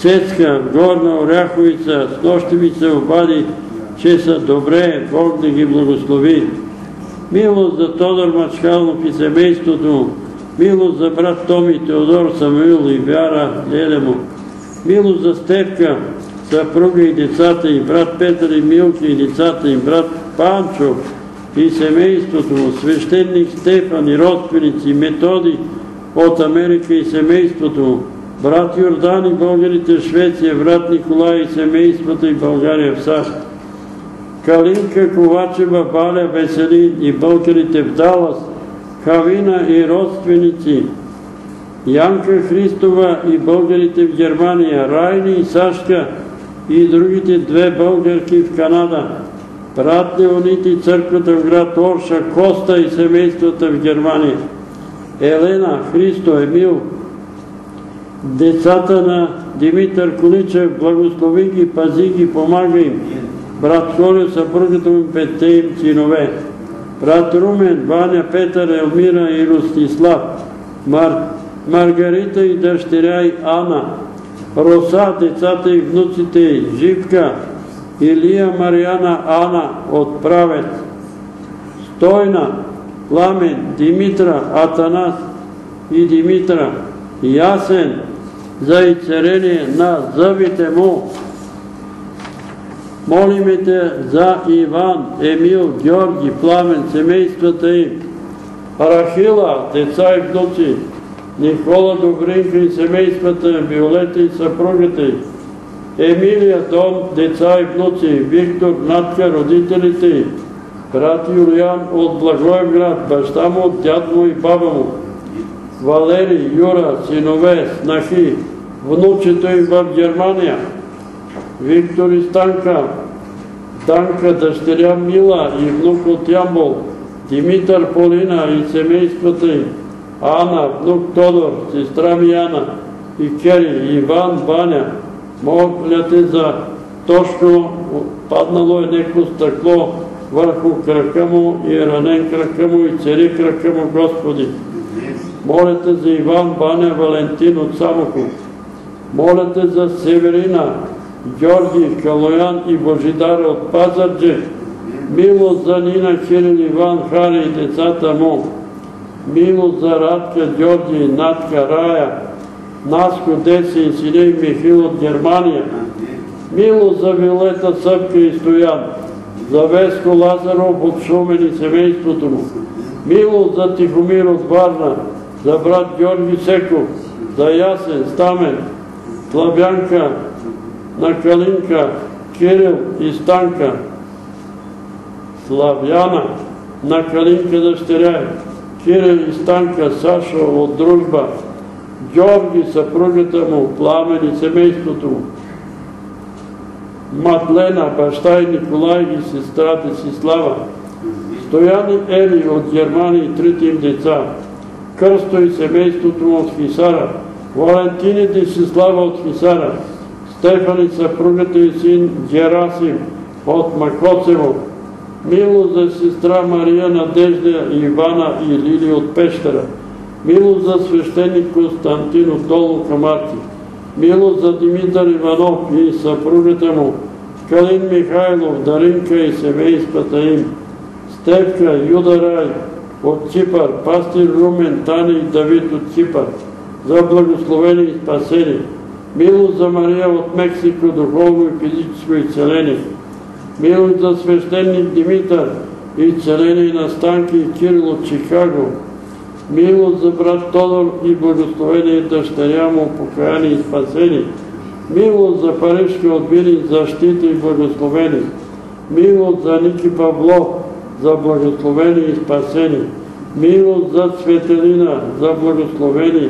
Цецка, Горна Оряховица, с нощи ми се обади, че са добре, Бог да ги благослови. Милост за Тодор Мачкалов и семейството му, милост за брат Томи, Теодор, Самуил и Вяра, леле му. Милост за Стефка, съпруга и децата и брат Петър и Милки и децата и брат Панчо и семейството му, свещеник Стефан и родственици, Методи от Америка и семейството му, брат Йордан и българите в Швеция, брат Николай и семейството и България в САЩ, Калинка Ковачева, Баля, Веселин и българите в Далас, Хавина и родственици, Янка Христова и българите в Германия, Райни и Сашка и другите две българки в Канада, брат Леонид и църквата в град Орша, Коста и семействата в Германия, Елена, Христо, Емил, децата на Димитър Количев, благослови ги, пази ги, помага им, брат Колю, съпругата му, 5 им синове, брат Румен, Ваня, Петър, Елмира и Ростислав, Маргарита и дъщеря и Ана, Роса, децата и внуците й, Живка, Илия, Мариана, Ана от Правец, Стойна, Пламен, Димитра, Атанас и Димитра, Ясен, за изцеление на зъбите му. Молиме те за Иван, Емил, Георги, Пламен, семействата им, Рахила, деца и внуци, Никола, Добринка и семействата, Виолета и съпругата й, Емилия, Дом, деца и внуци, Виктор, Натка, родителите й, брат Юлиан от Благоевград, баща му, дяд му и баба му, Валери, Юра, синове, снахи, внучето им в Германия, Виктор и Станка, Данка, дъщеря Мила и внук от Ямбол, Димитър, Полина и семействата им, Ана, внук Тодор, сестра ми Яна и Кери, Иван, Ваня. Моля те за Тошко, паднало е неко стъкло върху крака му и ранен крака му и цели крака му, Господи. Моля те за Иван, Ваня, Валентин от Самоков. Моля те за Северина, Георги, Калоян и Божидар от Пазарджик. Милост за Нина, Кирил, Иван, Хари и децата му. Милост за Радка, Георги, Натка, Рая, Наско, Деси и сине Михил от Германия. Милост за Вилета, Събка и Стоян. За Веско Лазаров от Шумен и семейството му. Милост за Тихомир от Варна. За брат Георги Секов. За Ясен, Стамен, Славянка, на Калинка, Кирил и Станка. Славяна, на Калинка дъщеря, Кирил и Станка, Сашо от Дружба, Георги, съпругата му, Пламен и семейството му, Мадлена, баща и Николай и сестрата си Слава, Стоян и Ели от Германия и трите им деца, Кръсто и семейството му от Хисара, Валентин и Десислава от Хисара, Стефан и съпругата и син Герасим от Макоцево, милост за сестра Мария, Надежда, Ивана и Лили от Пещера, милост за свещеник Константин от Долу Камарти, милост за Димитър Иванов и съпругата му, Калин Михайлов, Даринка и семействата им, Стевка, Юда Рай от Ципър, пастир Румен, Тани и Давид от Ципър, за благословение и спасение, милост за Мария от Мексико, духовно и физическо изцеление, милост за свещеник Димитър и изцеление на Станки и Кирил от Чикаго, милост за брат Тодор и благословение дъщеря му, покаяние и спасение, милост за Парижка от Вилин, защита и благословение, милост за Ники Павлов, за благословение и спасение, милост за Цветелина, за благословение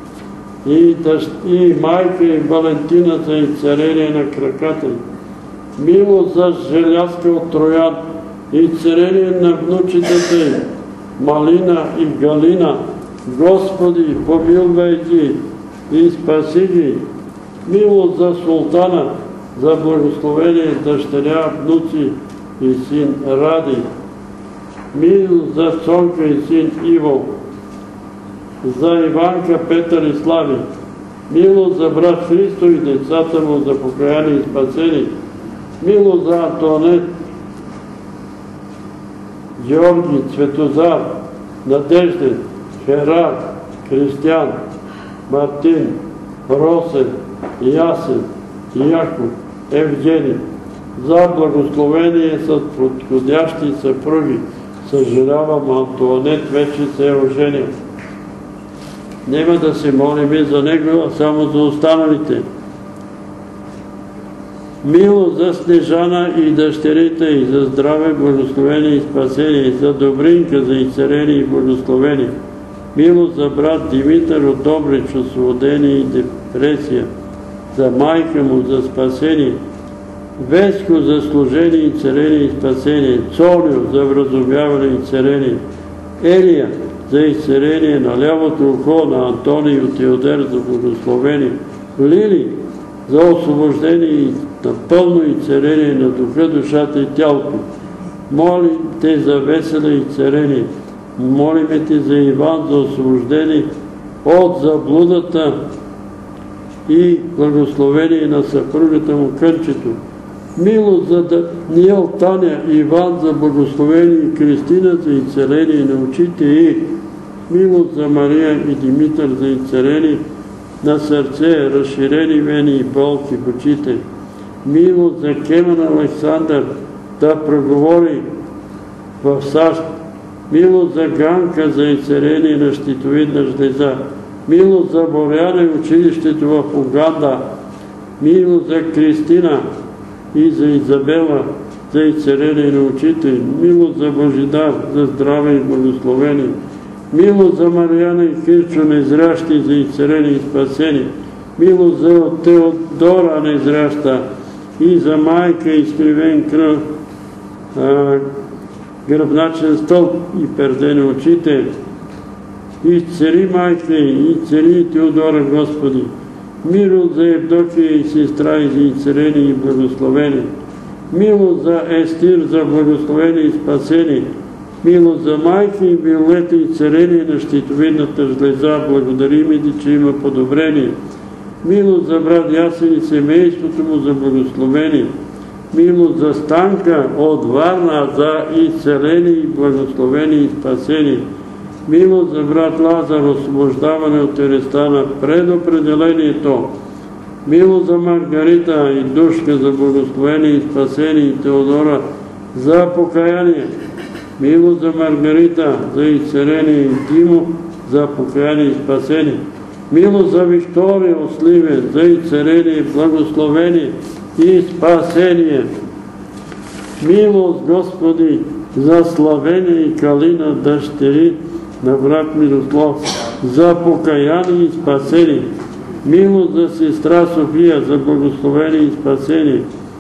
и майка и Валентина за изцеление на краката й, милост за Желязка от Троян и изцеление на внучетата й, Малина и Галина. Господи, помилвай ги и спаси ги. Милост за Султана, за благословение дъщеря, внуци и син Ради. Милост за Цонка и син Иво. За Иванка, Петър и Слави. Милост за брат Христо и децата му за покаяние и спасение. Милост за Антонет, Георги, Цветозар, Надежден, Херар, Християн, Мартин, Росен, Ясен, Яков, Евгений. За благословение с подходящи съпруги. Съжалявам, Антуанет вече се е оженил. Нема да се молим за него, а само за останалите. Милост за Снежана и дъщерите и за здраве, благословение и спасение, за Добринка, за изцеление и благословение. Милост за брат Димитър от Добрич, освободение и депресия, за майка му, за спасение. Веско за служение и целение и спасение, Цолио за вразумяване и целение, Елия за изцеление на лявото ухо, на Антоний от Теодер за благословение, Лили за освобождение и напълно изцеление на духа, душата и тялото. Молим те за весело изцеление, молиме те за Иван за освобождение от заблудата и благословение на съпругата му Кънчето. Милост за Даниел, Таня, Иван за благословение и Кристина за изцеление на очите и милост за Мария и Димитър за изцеление на сърце, разширени вени и болки в очите. Милост за Кемен Александър да проговори в САЩ. Милост за Ганка за изцеление на щитовидна жлеза. Милост за Боряна и училището в Уганда. Милост за Кристина и за Изабела за изцеление на очите. Милост за Божидар за здраве и благословение. Милост за Марияна и Кирчо незрящи за изцеление и спасение. Милост за Теодора незряща и за майка изкривен кръв, гръбначен стълб и пердени очите. Изцели майка и изцели Теодора, Господи. Милост за Евдокия и сестра и за изцеление и благословение. Милост за Естир за благословение и спасение. Милост за майка и Виолета и целение на щитовидната жлеза. Благодарим и че има подобрение. Милост за брат Ясен и семейството му за благословение. Милост за Станка от Варна за изцеление и благословение и спасение. Милост за брат Лазар, освобождаване от телеста на предопределението. Милост за Маргарита и Душка за благословение и спасение и Теодора за покаяние. Милост за Маргарита за изцеление и Димо за покаяние и спасение. Милост за Виктория от Сливен за изцеление, благословение и спасение. Милост, Господи, за Славение и Калина, дъщери на брат Мирослав, за покаяние и спасение. Милост за сестра София, за благословение и спасение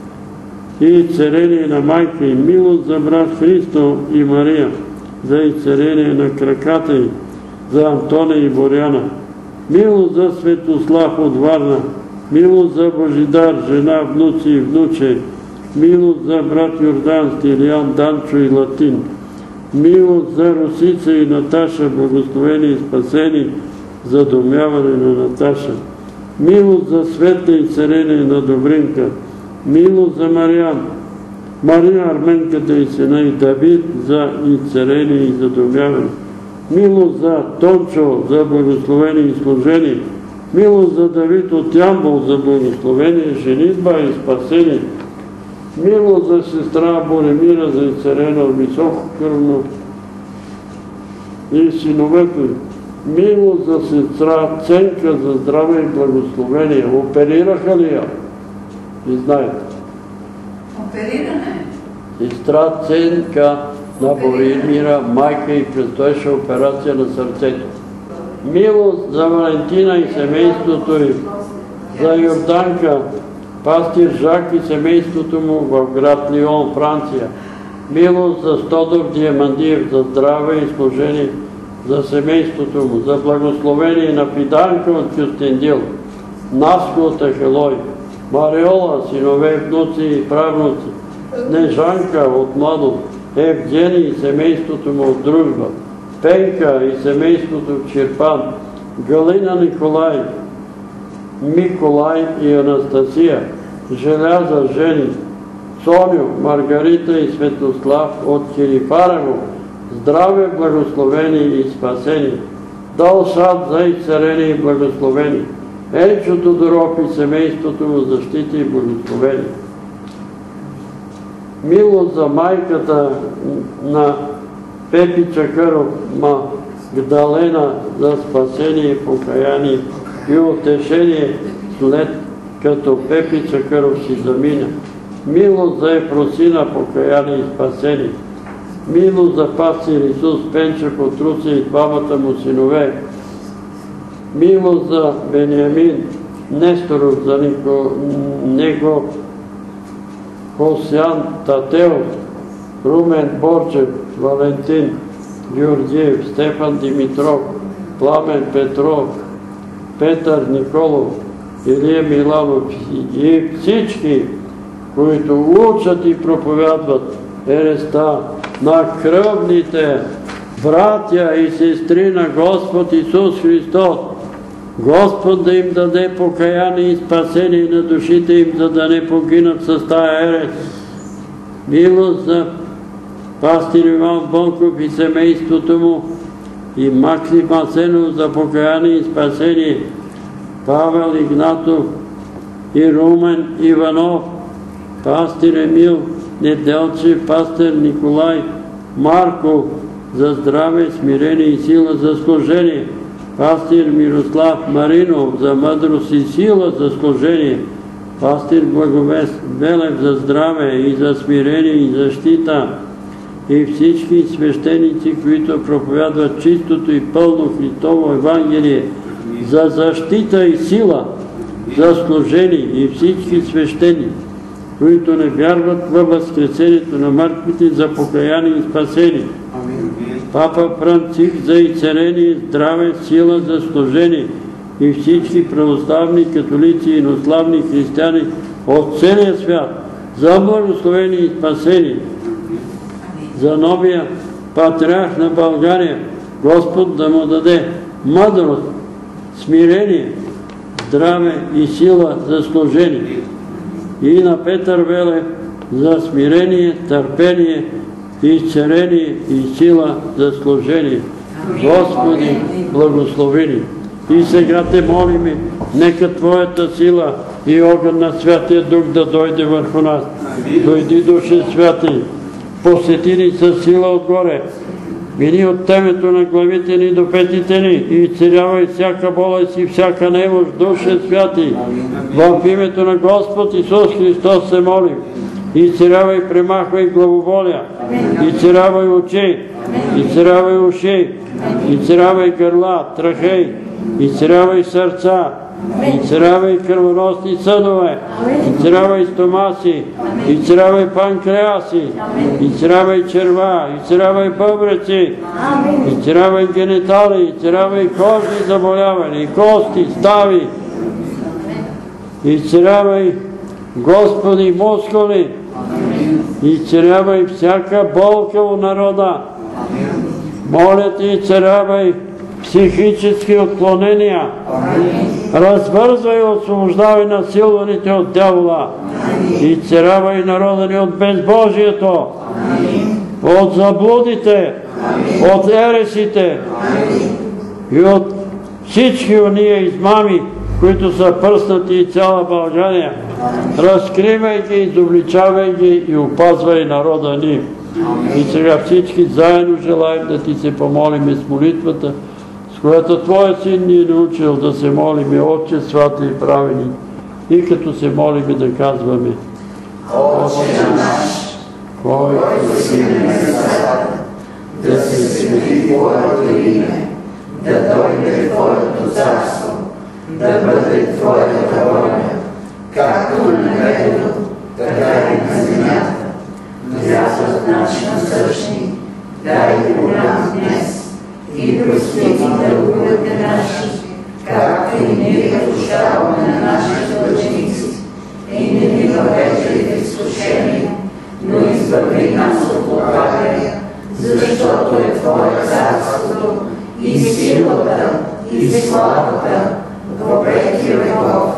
и изцеление на майка и. Милост за брат Христо и Мария, за изцеление на краката й, за Антония и Боряна. Милост за Светослав от Варна. Милост за Божидар, жена, внуци и внуче. Милост за брат Йордан, Стилиян, Данчо и Латин. Милост за Русица и Наташа, благословение и спасение, задумяване на Наташа. Милост за Светла и царение на Добринка. Милост за Мариан, Мария Арменката и сина и Давид за изцеление и задумяване. Милост за Тончо за благословение и служение. Милост за Давид от Ямбол за благословение, женитба и спасение. Милост за сестра Боремира за изцеление от висококръвно и синовете. Милост за сестра Ценка за здраве и благословение. Оперираха ли я? И знаете. Опериране? Сестра Ценка на Боремира, майка и предстоеше операция на сърцето. Милост за Валентина и семейството й, за Йорданка, пастир Жак и семейството му в град Лион, Франция. Милост за Стодор Диамандиев, за здраве и служение за семейството му, за благословение на Фиданка от Кюстендил, Наско от Ахелой, Мариола, синове, внуци и правнуци, Снежанка от Младост, Евгений и семейството му от Дружба, Пенка и семейството в Чирпан, Галина Николай, Миколай и Анастасия, Желяза жени, Соню, Маргарита и Светослав от Кирифарево, здраве, благословени и спасени. Далшат за изцелени и благословени. Енчо Тодоров и семейството му защити и благословени. Милост за майката на Пепи Чакъров, Магдалена, за спасение и покаяние и утешение, след като Пепи Чакъров си замина. Милост за Ефросина, покаяние и спасение. Милост за пастир Исус Пенчев от Руси и двамата му синове. Милост за Бениамин Несторов, за него Хосян Татеов, Румен Борчев, Валентин Георгиев, Стефан Димитров, Пламен Петров, Петър Николов, Илия Миланов и всички, които учат и проповядват ереста на кръвните братя и сестри на Господ Исус Христос. Господ да им даде покаяние и спасение на душите им, за да не погинат с тая ерес. Милост за пастир Иван Бонков и семейството му и Максим Асенов за покаяние и спасение. Павел Игнатов и Румен Иванов, пастир Емил Неделчев, пастир Николай Марков за здраве, смирение и сила за служение. Пастир Мирослав Маринов за мъдрост и сила за служение. Пастир Благовест Белев за здраве и за смирение и защита. И всички свещеници, които проповядват чистото и пълно Христово Евангелие за защита и сила за служение. И всички свещени, които не вярват във възкресението на мъртвите, за покаяние и спасение. Папа Франциск за изцеление, здраве, сила за служение. И всички православни католици и инославни християни от целия свят за благословение и спасение. За новия патриарх на България, Господ да му даде мъдрост, смирение, здраве и сила за служение. И на Петър Велев за смирение, търпение, изцеление и сила за служение. Господи, благослови ни. И сега те молиме, нека Твоята сила и огън на Святия Дух да дойде върху нас. Дойди, Душе Святи, посети ни със сила отгоре. Мини от темето на главите ни до петите ни и изцелявай всяка болест и всяка немощ, Душе Святи. В името на Господ Исус Христос се молим. Изцелявай, премахвай главоболия, изцелявай очи, изцелявай уши, изцелявай гърла, трахей, изцелявай сърца, изцелявай кръвоносни съдове, изцелявай стомаси, изцелявай панкреаси, изцелявай черва, изцелявай бъбреци, изцелявай генитали, изцелявай кожни заболявания, кости, стави, изцелявай, Господи, мускули, изцелявай всяка болка у народа. Моля Ти, изцелявай психически отклонения. Развързвай и освобождавай насилваните от дявола. Изцелявай народа ни от безбожието, от заблудите, от ересите и от всички ония измами, които са пръснати и цяла България. Разкривай ги, изобличавай ги и опазвай народа ни. И сега всички заедно желаем да Ти се помолиме с молитвата, с която Твоя Син ни е научил да се молиме, Отче свати и праведни. И като се молиме да казваме: Отче наш, който си на небесата, да се свети Твоето име, да дойде Твоето царство, да бъде Твоята воля, както на небето, така и на земята. Хлябът наш насъщни дай го нам днес и прости ни дълговете наши, както и ние прощаваме на нашите длъжници. И не ни въвеждай в изкушение, но избави нас от лукавия, защото е Твое царството и силата и славата во веки веков.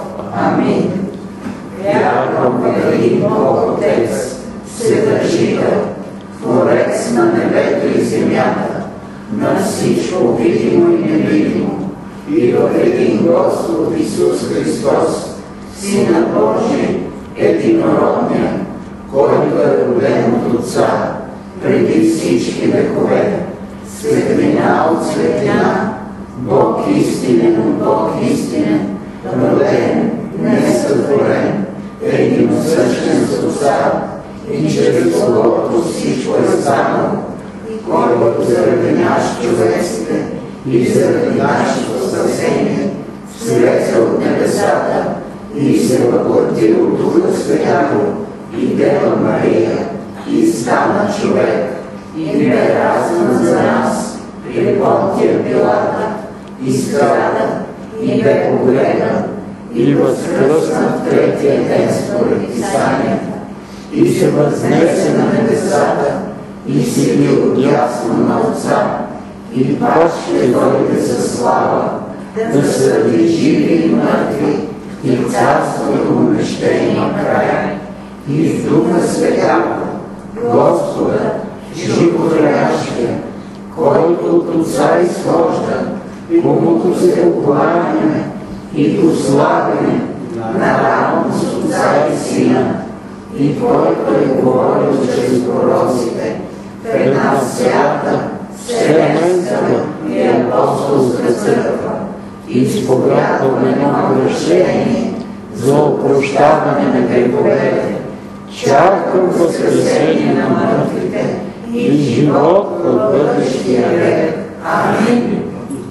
Отец, Вседържител, Творец на небето и земята, на всичко видимо и невидимо, и в един Господ Исус Христос, Сина Божий, единородния, който е роден от Отца преди всички векове, светлина от светлина, Бог истинен от Бог истинен, роден, несътворен, единосъщен с Отца, и чрез когото всичко е станало, който заради нас човеците и заради нашето спасение слезе от небесата и се въплати от Духа Святаго и Дева Мария и стана човек и бе разнат за нас при Понтия Пилата и страда и бе погребан и възкръсна в третия ден според Писанията и се възнесе на небесата и седи отдясно на Отца и пак ще дойде със слава да съди живи и мъртви и царството му не ще има край. И в Духа Святаго, Господа, животворящия, който от Отца изхожда, комуто се покланяме и го славяме наравно с Отца и Сина, и който е говорил чрез пророците в една свята, вселенска и апостолска църква, изповядваме едно кръщение за опрощаване на греховете, чак към възкресение на мъртвите и живот в бъдещия век. Амин.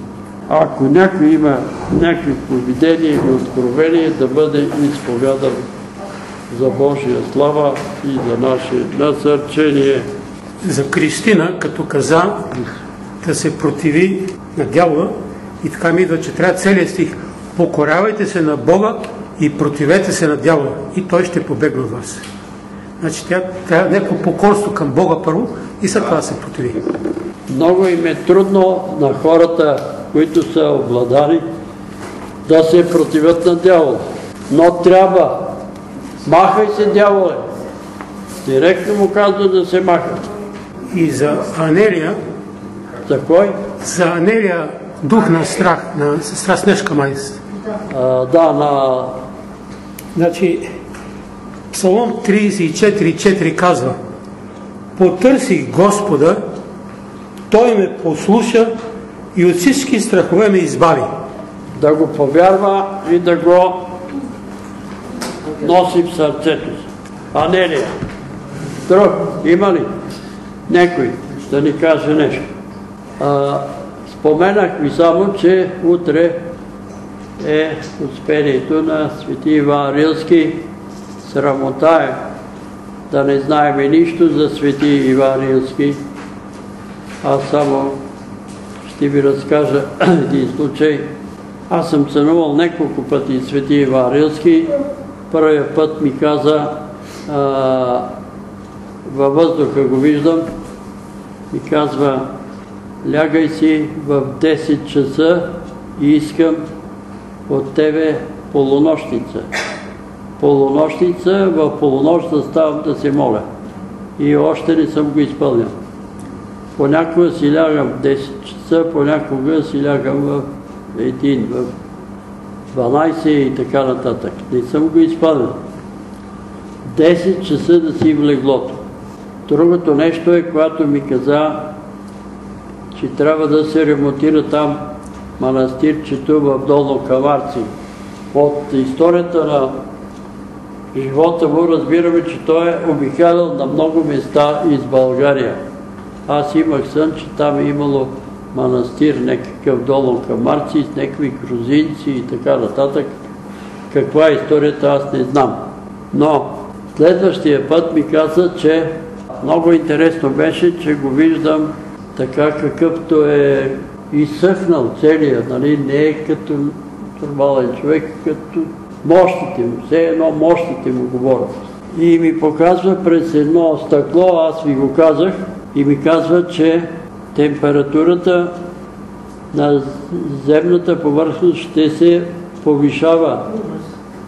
Ако някой има някакво видение или откровение, да бъде изповядан за Божия слава и за наше насърчение. За Кристина, като каза да се противи на дявола, и така ми идва, че трябва целият стих: покорявайте се на Бога и противете се на дявола, и той ще побегне от вас. Значи тя трябва някакво покорство към Бога първо и след това се противи. Много им е трудно на хората, които са обладани, да се противят на дявола. Но трябва. Махай се, дяволе! Директно му казва да се маха. И за Анелия... За кой? За Анелия, дух на страх, на сестра Снежка Майс. Да, на... Значи, Псалом 34:4 казва: потърсих Господа, Той ме послуша и от всички страхове ме избави. Да го повярва и да го носи в сърцето си. Анелия. Друг, има ли някой да ни каже нещо? Споменах ви само, че утре е успението на свети Иван Рилски. Срамота е да не знаем нищо за свети Иван Рилски. Аз само ще ви разкажа един случай. Аз съм сънувал няколко пъти свети Иван Рилски. Първият път ми каза, във въздуха го виждам, ми казва: лягай си в 10 часа и искам от тебе полунощница. Полунощница, в полунощ заставам да се моля. И още не съм го изпълнил. Понякога си лягам в 10 часа, понякога си лягам в 1, в 12 и така нататък. Не съм го изпълнил. 10 часа да си в леглото. Другото нещо е, когато ми каза, че трябва да се ремонтира там манастирчето в Долно Камарци. От историята на живота му разбираме, че той е обикалял на много места из България. Аз имах сън, че там е имало манастир, някакъв Долно Камарци, с някакви грузинци и така нататък. Каква е историята, аз не знам. Но следващия път ми каза, че много интересно беше, че го виждам така, какъвто е изсъхнал целият, нали? Не е като нормален човек, като мощите му, все едно мощите му говорят. И ми показва през едно стъкло, аз ви го казах, и ми казва, че температурата на земната повърхност ще се повишава.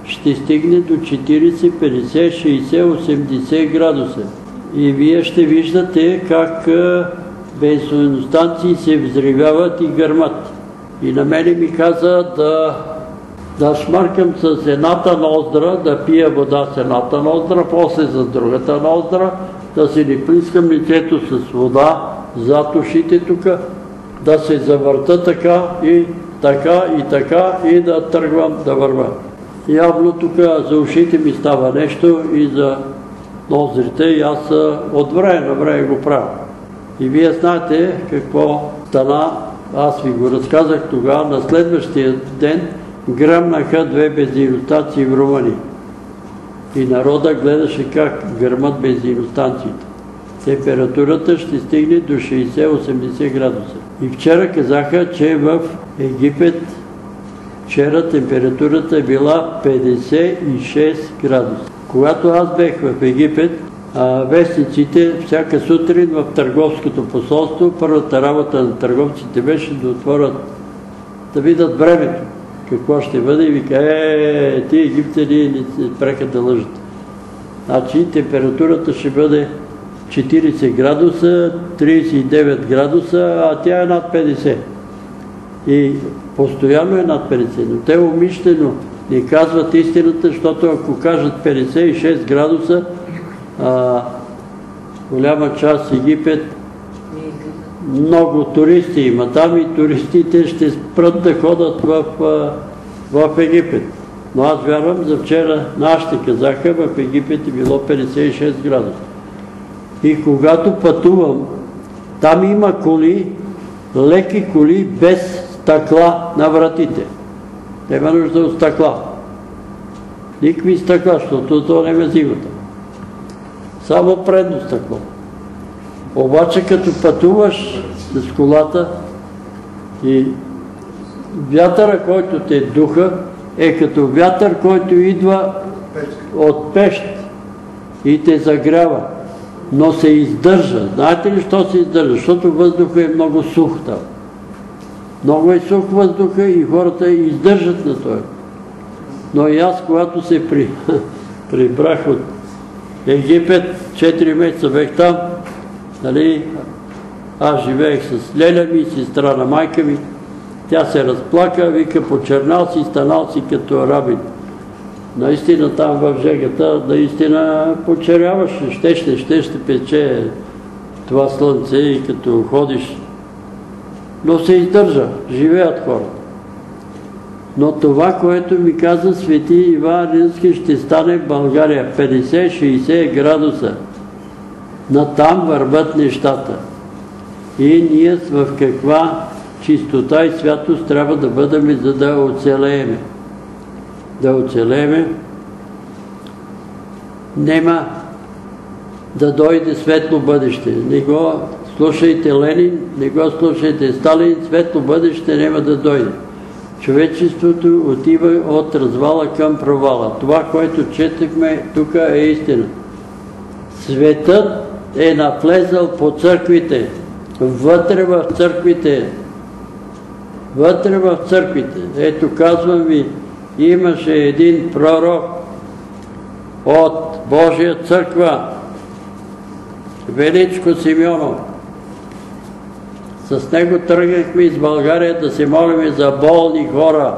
ще стигне до 40, 50, 60, 80 градуса. И вие ще виждате как бензиностанции се взривяват и гърмат. И на мене ми каза да шмаркам с едната ноздра, да пия вода с едната ноздра, после с другата ноздра, да си не плискам лицето с вода зад ушите тук, да се завърта така и така и така и да тръгвам да върва. Явно тук за ушите ми става нещо и за ноздрите и аз от време на време го правя. И вие знаете какво стана, аз ви го разказах тогава, на следващия ден гръмнаха 2 бензиностанции в Румъния. И народа гледаше как гърмат бензиностанциите. Температурата ще стигне до 60-80 градуса. И вчера казаха, че в Египет вчера температурата е била 56 градуса. Когато аз бех в Египет, вестниците всяка сутрин в търговското посолство, първата работа на търговците беше да отворят, да видят времето, какво ще бъде и вика, тия египтяни не спреха да лъжат. Значи температурата ще бъде 40 градуса, 39 градуса, а тя е над 50. И постоянно е над 50, но те умишлено не казват истината, защото ако кажат 56 градуса, голяма част Египет, много туристи има там и туристите ще спрат да ходят в Египет. Но аз вярвам, за вчера нашите казаха, в Египет е било 56 градуса. И когато пътувам, там има коли, леки коли без стъкла на вратите. Няма нужда от стъкла. Никакви стъкла, защото то не ме зимата. Само предно стъкло. Обаче като пътуваш с колата и вятъра, който те духа, е като вятър, който идва от пещ и те загрява, но се издържа. Знаете ли, що се издържа? Защото въздуха е много сух там. Много е сух въздуха и хората издържат на това. Но и аз, когато се прибрах от Египет, 4 месеца бех там, аз живеех с леля ми, сестра на майка ми, тя се разплака, вика, почернал си, станал си като арабин. Наистина там в жегата, наистина почеряваш, ще пече това слънце и като ходиш. Но се издържа, живеят хората. Но това, което ми каза свети Иван Рилски, ще стане в България 50-60 градуса. Натам върват нещата. И ние в каква чистота и святост трябва да бъдем, за да оцелееме. Да оцелееме. Нема да дойде светло бъдеще. Не го слушайте Ленин, не го слушайте Сталин, светло бъдеще няма да дойде. Човечеството отива от развала към провала. Това, което четахме тук, е истина. Светът е навлезъл по църквите, вътре в църквите. Вътре в църквите. Ето, казвам ви, имаше един пророк от Божия църква, Величко Симеонов. С него тръгнахме из България да се молим за болни хора,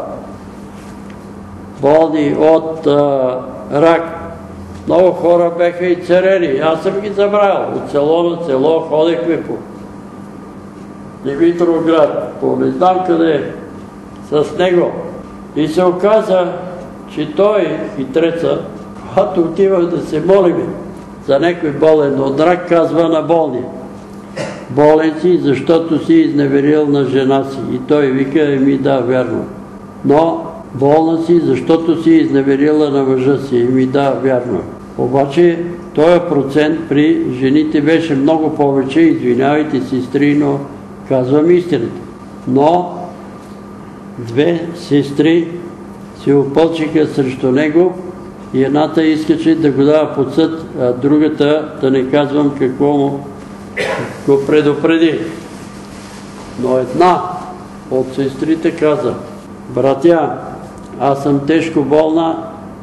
болни от рак. Много хора беха и царени. Аз съм ги забравил. От село на село ходихме по Димитровград, по не знам къде, с него. И се оказа, че той хитреца, когато отивах да се молим за някой болен от рак, казва на болния: болен си, защото си изневерил на жена си. И той вика: да, вярно. Но болна си, защото си изневерила на мъжа си. Да, вярно. Обаче този процент при жените беше много повече. Извинявайте, сестри, но казвам истината. Но 2 сестри се опълчиха срещу него и едната искаше да го дава под съд, а другата, да не казвам какво му го предупреди. Но една от сестрите каза: братя, аз съм тежко болна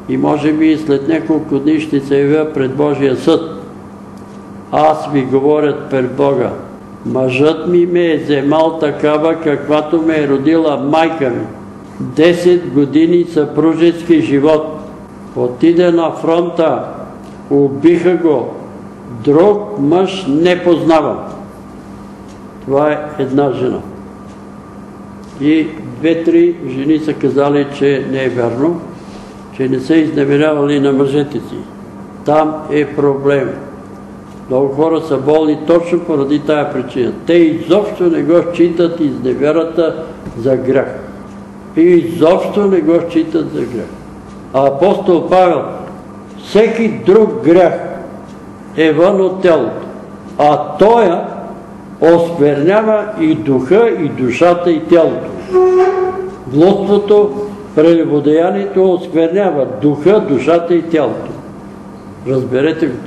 и може би след няколко дни ще се явя пред Божия съд. Аз ви говорят пред Бога. Мъжът ми ме е вземал такава, каквато ме е родила майка ми. 10 години съпружески живот. Отиде на фронта, убиха го. Друг мъж не познавам. Това е една жена. И 2-3 жени са казали, че не е вярно, че не са изневерявали на мъжете си. Там е проблем. Много хора са болни точно поради тая причина. Те изобщо не го считат изневерата за грях. И изобщо не го считат за грях. А апостол Павел, всеки друг грях е вън от тялото, а тоя осквернява и духа, и душата, и тялото. Блудството, прелюбодеянието осквернява духа, душата и тялото. Разберете го.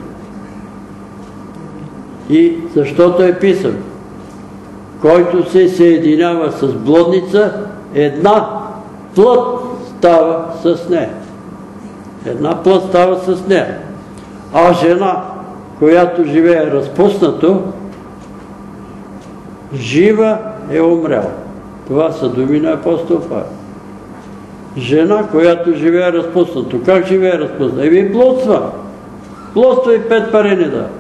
И защото е писан, който се съединява с блудница, една плът става с нея. Една плът става с нея. А жена, която живее разпуснато, жива е умряла. Това са думи на апостол Павел. Жена, която живее разпуснато. Как живее разпуснато? Еми блудства. Блудства и 5 пари не дава.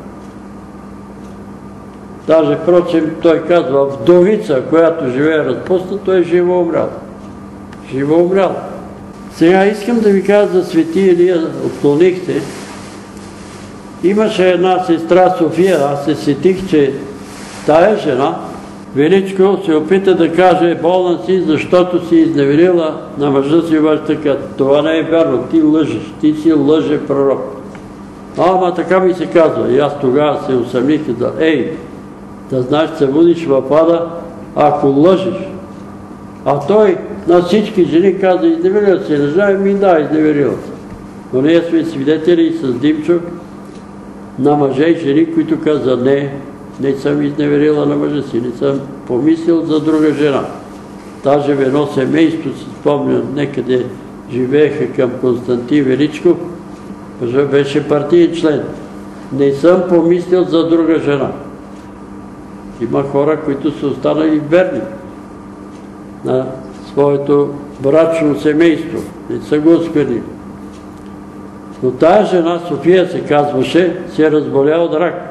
Даже, впрочем, той казва, вдовица, която живее разпуснато, е живо умряла. Живо умряла. Сега искам да ви кажа за свети Илия, отклонихте. Имаше една сестра София, аз се сетих, че тая жена, величко, се опита да каже, болна си, защото си изневерила на мъжа си, обаче така. Това не е вярно, ти лъжеш, ти си лъже пророк. Ама така ми се казва. И аз тогава се усъмних и да, да знаеш, се будиш в ада, ако лъжиш. А той на всички жени каза, изневерила се, не знае, да, изневерила се. Но ние сме свидетели с Димчо на мъже и жени, които каза, не съм изневерила на мъжа си, не съм помислил за друга жена. Даже в едно семейство, си спомням, некъде живееха към Константин Величков, мъжът беше партиен член. Не съм помислил за друга жена. Има хора, които са останали верни на своето брачно семейство. Не са го осквернили. Но тая жена, София се казваше, се разболя от рак.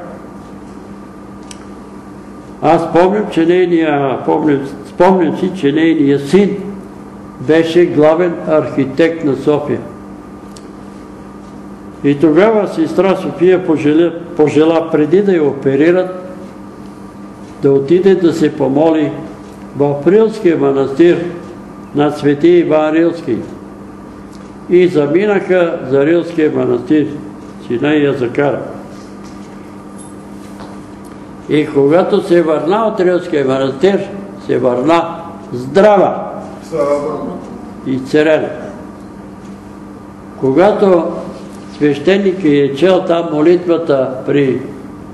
Аз спомням си, че нейният син беше главен архитект на София. И тогава сестра София пожела преди да я оперират, да отиде да се помоли в Рилския манастир на свети Иван Рилски. И заминаха за Рилския манастир. Сина я закара. И когато се върна от Рилския манастир, се върна здрава и царена. Когато свещеникът е чел там молитвата при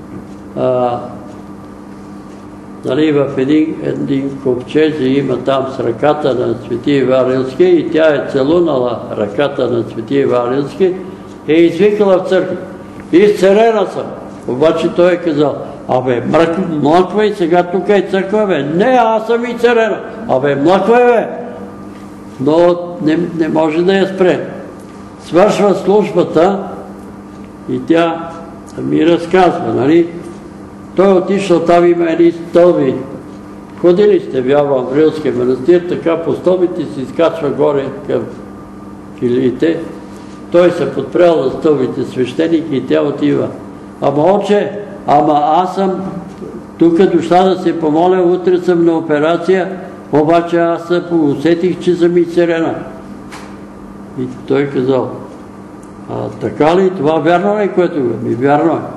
в един ковчеж има там с ръката на свети Иван Рилски и тя е целунала ръката на свети Иван Рилски и е извикала в църква. Изцерена съм. Обаче той е казал, млъквай, сега тук е църква, Не, аз съм и царена. Млъквай, Но не може да я спре. Свършва службата и тя ми разказва, нали? Той отишъл, там има едни стълби. Ходили сте, вярвам, в Рилския манастир, така по стълбите се изкачва горе към килиите. Той се подпрял на стълбите, свещеник, и тя отива. Аз съм тук дошла да се помоля, утре съм на операция, обаче аз се усетих, че съм изцерена. И той казал, така ли, това вярно ли, което ми? Вярно е.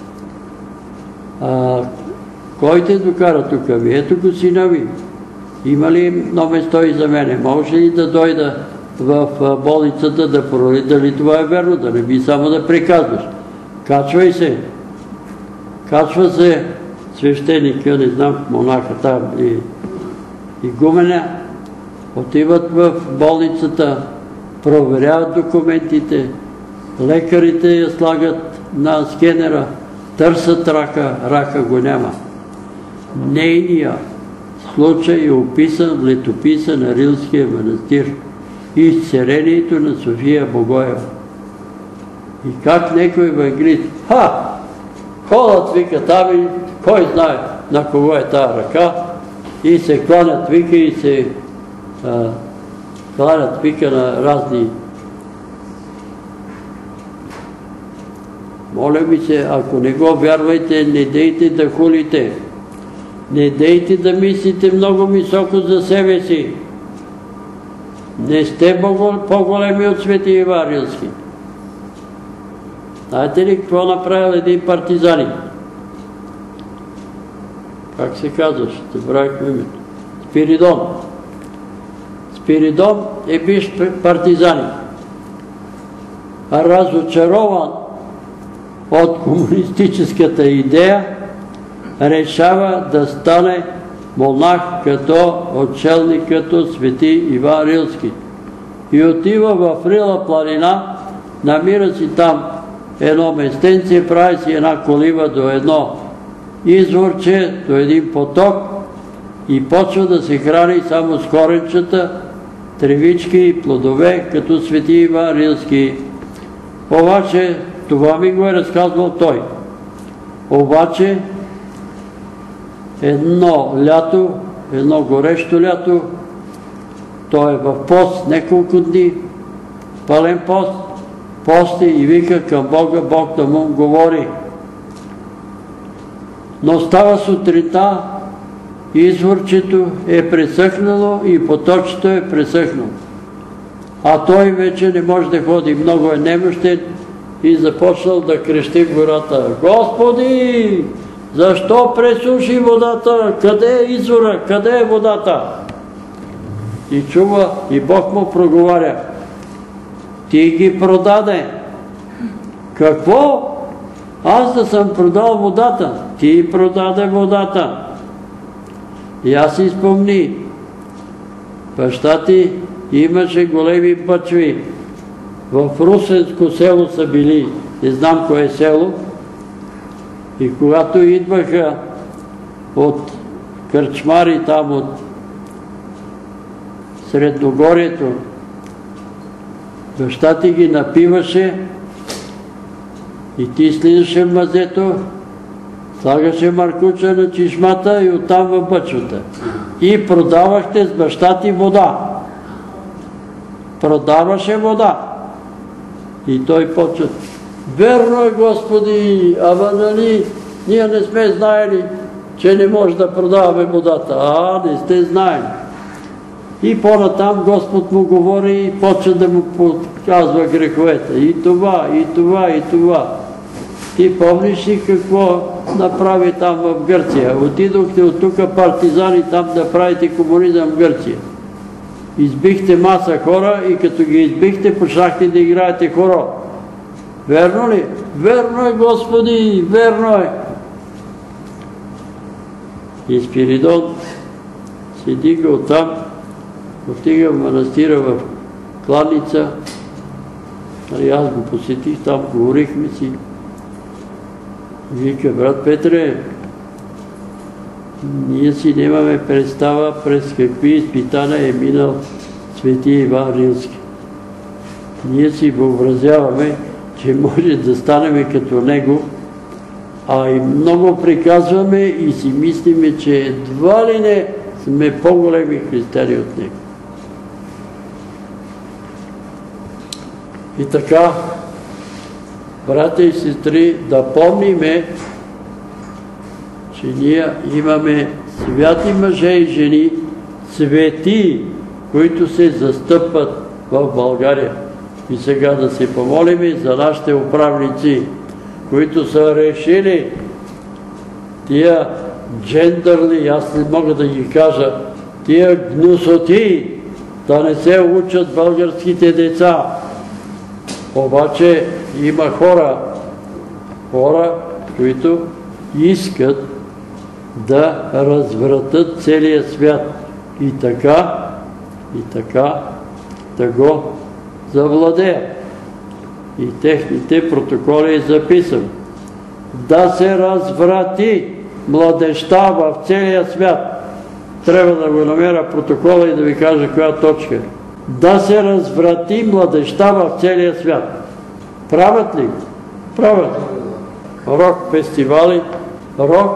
Кой те докара тук? Ето го сина ви. Има ли едно место и за мене? Може ли да дойда в болницата да провери дали това е верно, да не би само да приказваш? Качвай се. Качва се свещеника, не знам, монаха там и гуменя. Отиват в болницата, проверяват документите, лекарите я слагат на скенера, търсят рака го няма. Нейният случай е описан в летописа на Рилския манастир и изцелението на София Богоева. И как някой евангелист, ходят, вика там и кой знае на кого е тази ръка, и се кланят, вика, и се кланят, вика, на разни. Моля ви се, ако не го вярвайте, не дейте да хулите. Не дейте да мислите много високо за себе си. Не сте по-големи от Свети Иван Рилски. Знаете ли какво направил един партизанин? Как се казваш? Забравихме името. Спиридон. Спиридон е бивш партизанин. Разочарован от комунистическата идея, решава да стане монах като отшелник, като Свети Иван Рилски. И отива в Рила планина, намира си там едно местенце, прави си една колиба до едно изворче, до един поток и почва да се храни само с коренчета, тревички и плодове, като Свети Иван Рилски. Обаче, това ми го е разказвал той. Обаче, едно лято, едно горещо лято, той е в пост няколко дни, пълен пост, пости и вика към Бога, Бог да му говори. Но става сутринта, изворчето е пресъхнало и поточето е пресъхнало. А той вече не може да ходи, много е немощен и започнал да крещи в гората: Господи, защо пресуши водата? Къде е извора? Къде е водата? И чува, и Бог му проговаря: ти ги продаде. Какво? Аз да съм продал водата. Ти продаде водата. И аз си спомни, баща ти имаше големи бъчви. В Русенско село са били, не знам кое село, и когато идваха от кръчмари там, от Средногорието, баща ти ги напиваше и ти слизаше в мазето, слагаше маркуча на чешмата и оттам в бъчвата. И продавахте с баща ти вода. Продаваше вода. И той почва: верно е, Господи, ама нали ние не сме знаели, че не може да продаваме водата. Не сте знаели. И по-натам Господ му говори и почва да му подказва греховете. И това, и това, и това. Ти помниш ли какво направи там в Гърция? Отидохте от тук партизани там да правите комунизъм в Гърция. Избихте маса хора и като ги избихте, почнахте да играете хоро. Верно ли? Верно е, Господи, верно е. И Спиридон се дига оттам, отига в манастира в Кладница. Аз го посетих, там говорихме си. Вика: брат Петре, ние си нямаме представа през какви изпитания е минал Свети Иван Рилски. Ние си въобразяваме, че може да станем като него, а и много приказваме и си мислиме, че едва ли не сме по-големи християни от него. И така, братя и сестри, да помниме, че ние имаме святи мъже и жени, свети, които се застъпват в България. И сега да се помолим за нашите управници, които са решили тия джендърни, аз не мога да ги кажа, тия гнусоти, да не се учат българските деца. Обаче има хора, които искат да развратят целия свят и така да го завладеят. И техните протоколи е записан. Да се разврати младежта в целия свят. Трябва да го намеря протокола и да ви кажа коя точка. Да се разврати младежта в целия свят. Правят ли? Правят. Рок фестивали. Рок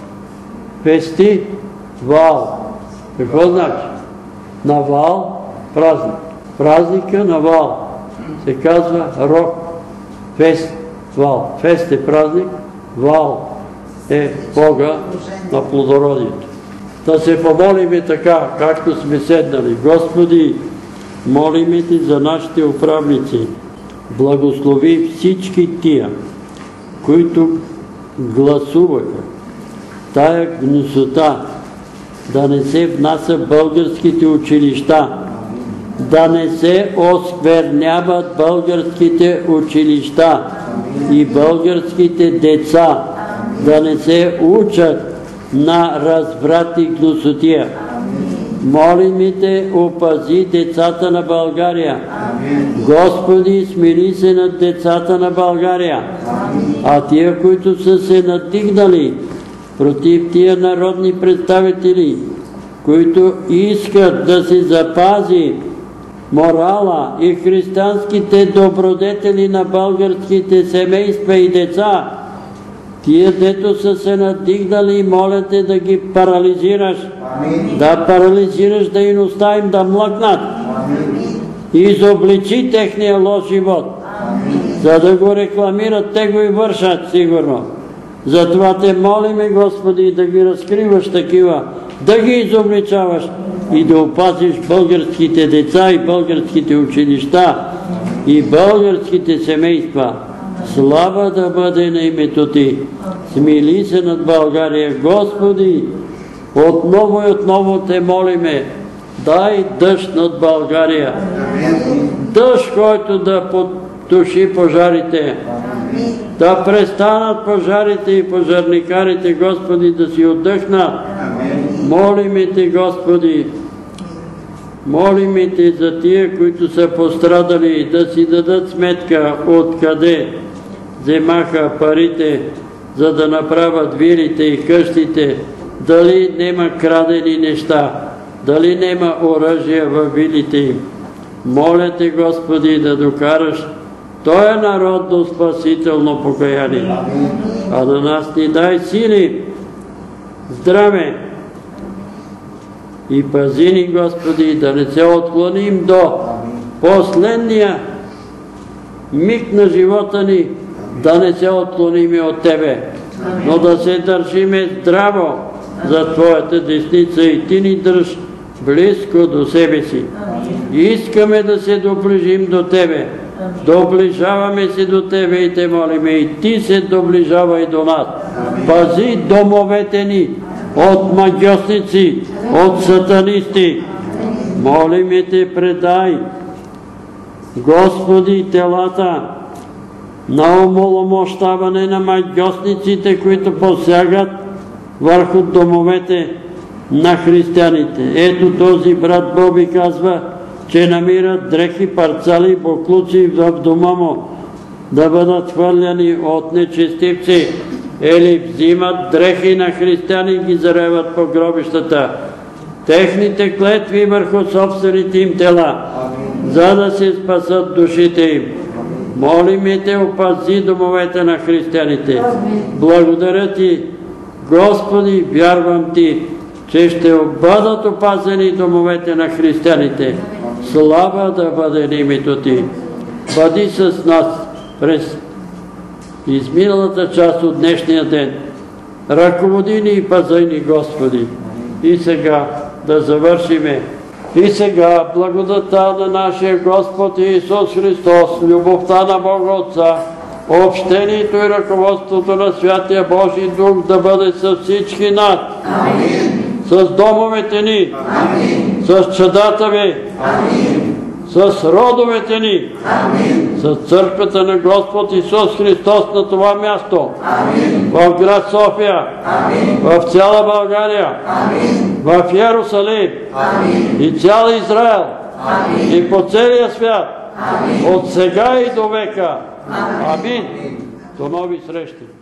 фестивал. Какво значи? Навал, празник. Празника навал се казва рок фестивал. Фест е празник, вал е Бога на плодородието. Да се помолиме така, както сме седнали. Господи, молиме Ти за нашите управници. Благослови всички тия, които гласуваха тая гнусота, да не се внася в българските училища, да не се оскверняват българските училища и българските деца, да не се учат на разврат и гнусотия. Молим Те, опази децата на България. Господи, смили се над децата на България. А тия, които са се надигнали против тия народни представители, които искат да се запази морала и християнските добродетели на българските семейства и деца, тия, дето са се надигнали, моля Те да ги парализираш. Да парализираш дейността им, да млъкнат. Изобличи техния лош живот. За да го рекламират, те го и вършат сигурно. Затова Те молиме, Господи, да ги разкриваш такива, да ги изобличаваш и да опазиш българските деца и българските училища и българските семейства. Слава да бъде на името Ти. Смили се над България, Господи. Отново и отново Те молиме. Дай дъжд над България. Дъжд, който да потуши пожарите. Да престанат пожарите и пожарникарите, Господи, да си отдъхнат. Молиме Те, Господи. Молиме Те за тия, които са пострадали, да си дадат сметка откъде вземаха парите, за да направят вилите и къщите. Дали нема крадени неща, дали нема оръжие във вилите им. Моля Те, Господи, да докараш този народ до спасително покаяние. А на нас ни дай сили, здраве и пази ни, Господи, да не се отклоним до последния миг на живота ни, да не се отклоним от Тебе, но да се държиме здраво за Твоята десница и Ти ни дръж близко до себе си. Искаме да се доближим до Тебе. Доближаваме се до Тебе и Те молиме, и Ти се доближавай до нас. Пази домовете ни от магьосници, от сатанисти. Молиме Те, предай, Господи, телата на омаломощаване на магьосниците, които посягат върху домовете на християните. Ето този брат Боби казва, че намират дрехи, парцали, боклуци в дома му да бъдат хвърляни от нечестивци, или взимат дрехи на християни и ги зареват по гробищата. Техните клетви върху собствените им тела, за да се спасат душите им. Молиме Те, опази домовете на християните. Благодаря Ти, Господи, вярвам Ти, че ще бъдат опазени домовете на християните. Слава да бъде на името Ти. Бъди с нас през изминалата част от днешния ден. Ръководи ни и пази ни, Господи. И сега да завършиме. И сега благодата на нашия Господ Исус Христос, любовта на Бога Отца, общението и ръководството на Святия Божий Дух да бъде с всички нас. С домовете ни, с чадата ви, с родовете ни, с църквата на Господ Исус Христос на това място, в град София, в цяла България, в Йерусалим и цял Израел и по целия свят. от сега и до века. Амин. До нови срещи.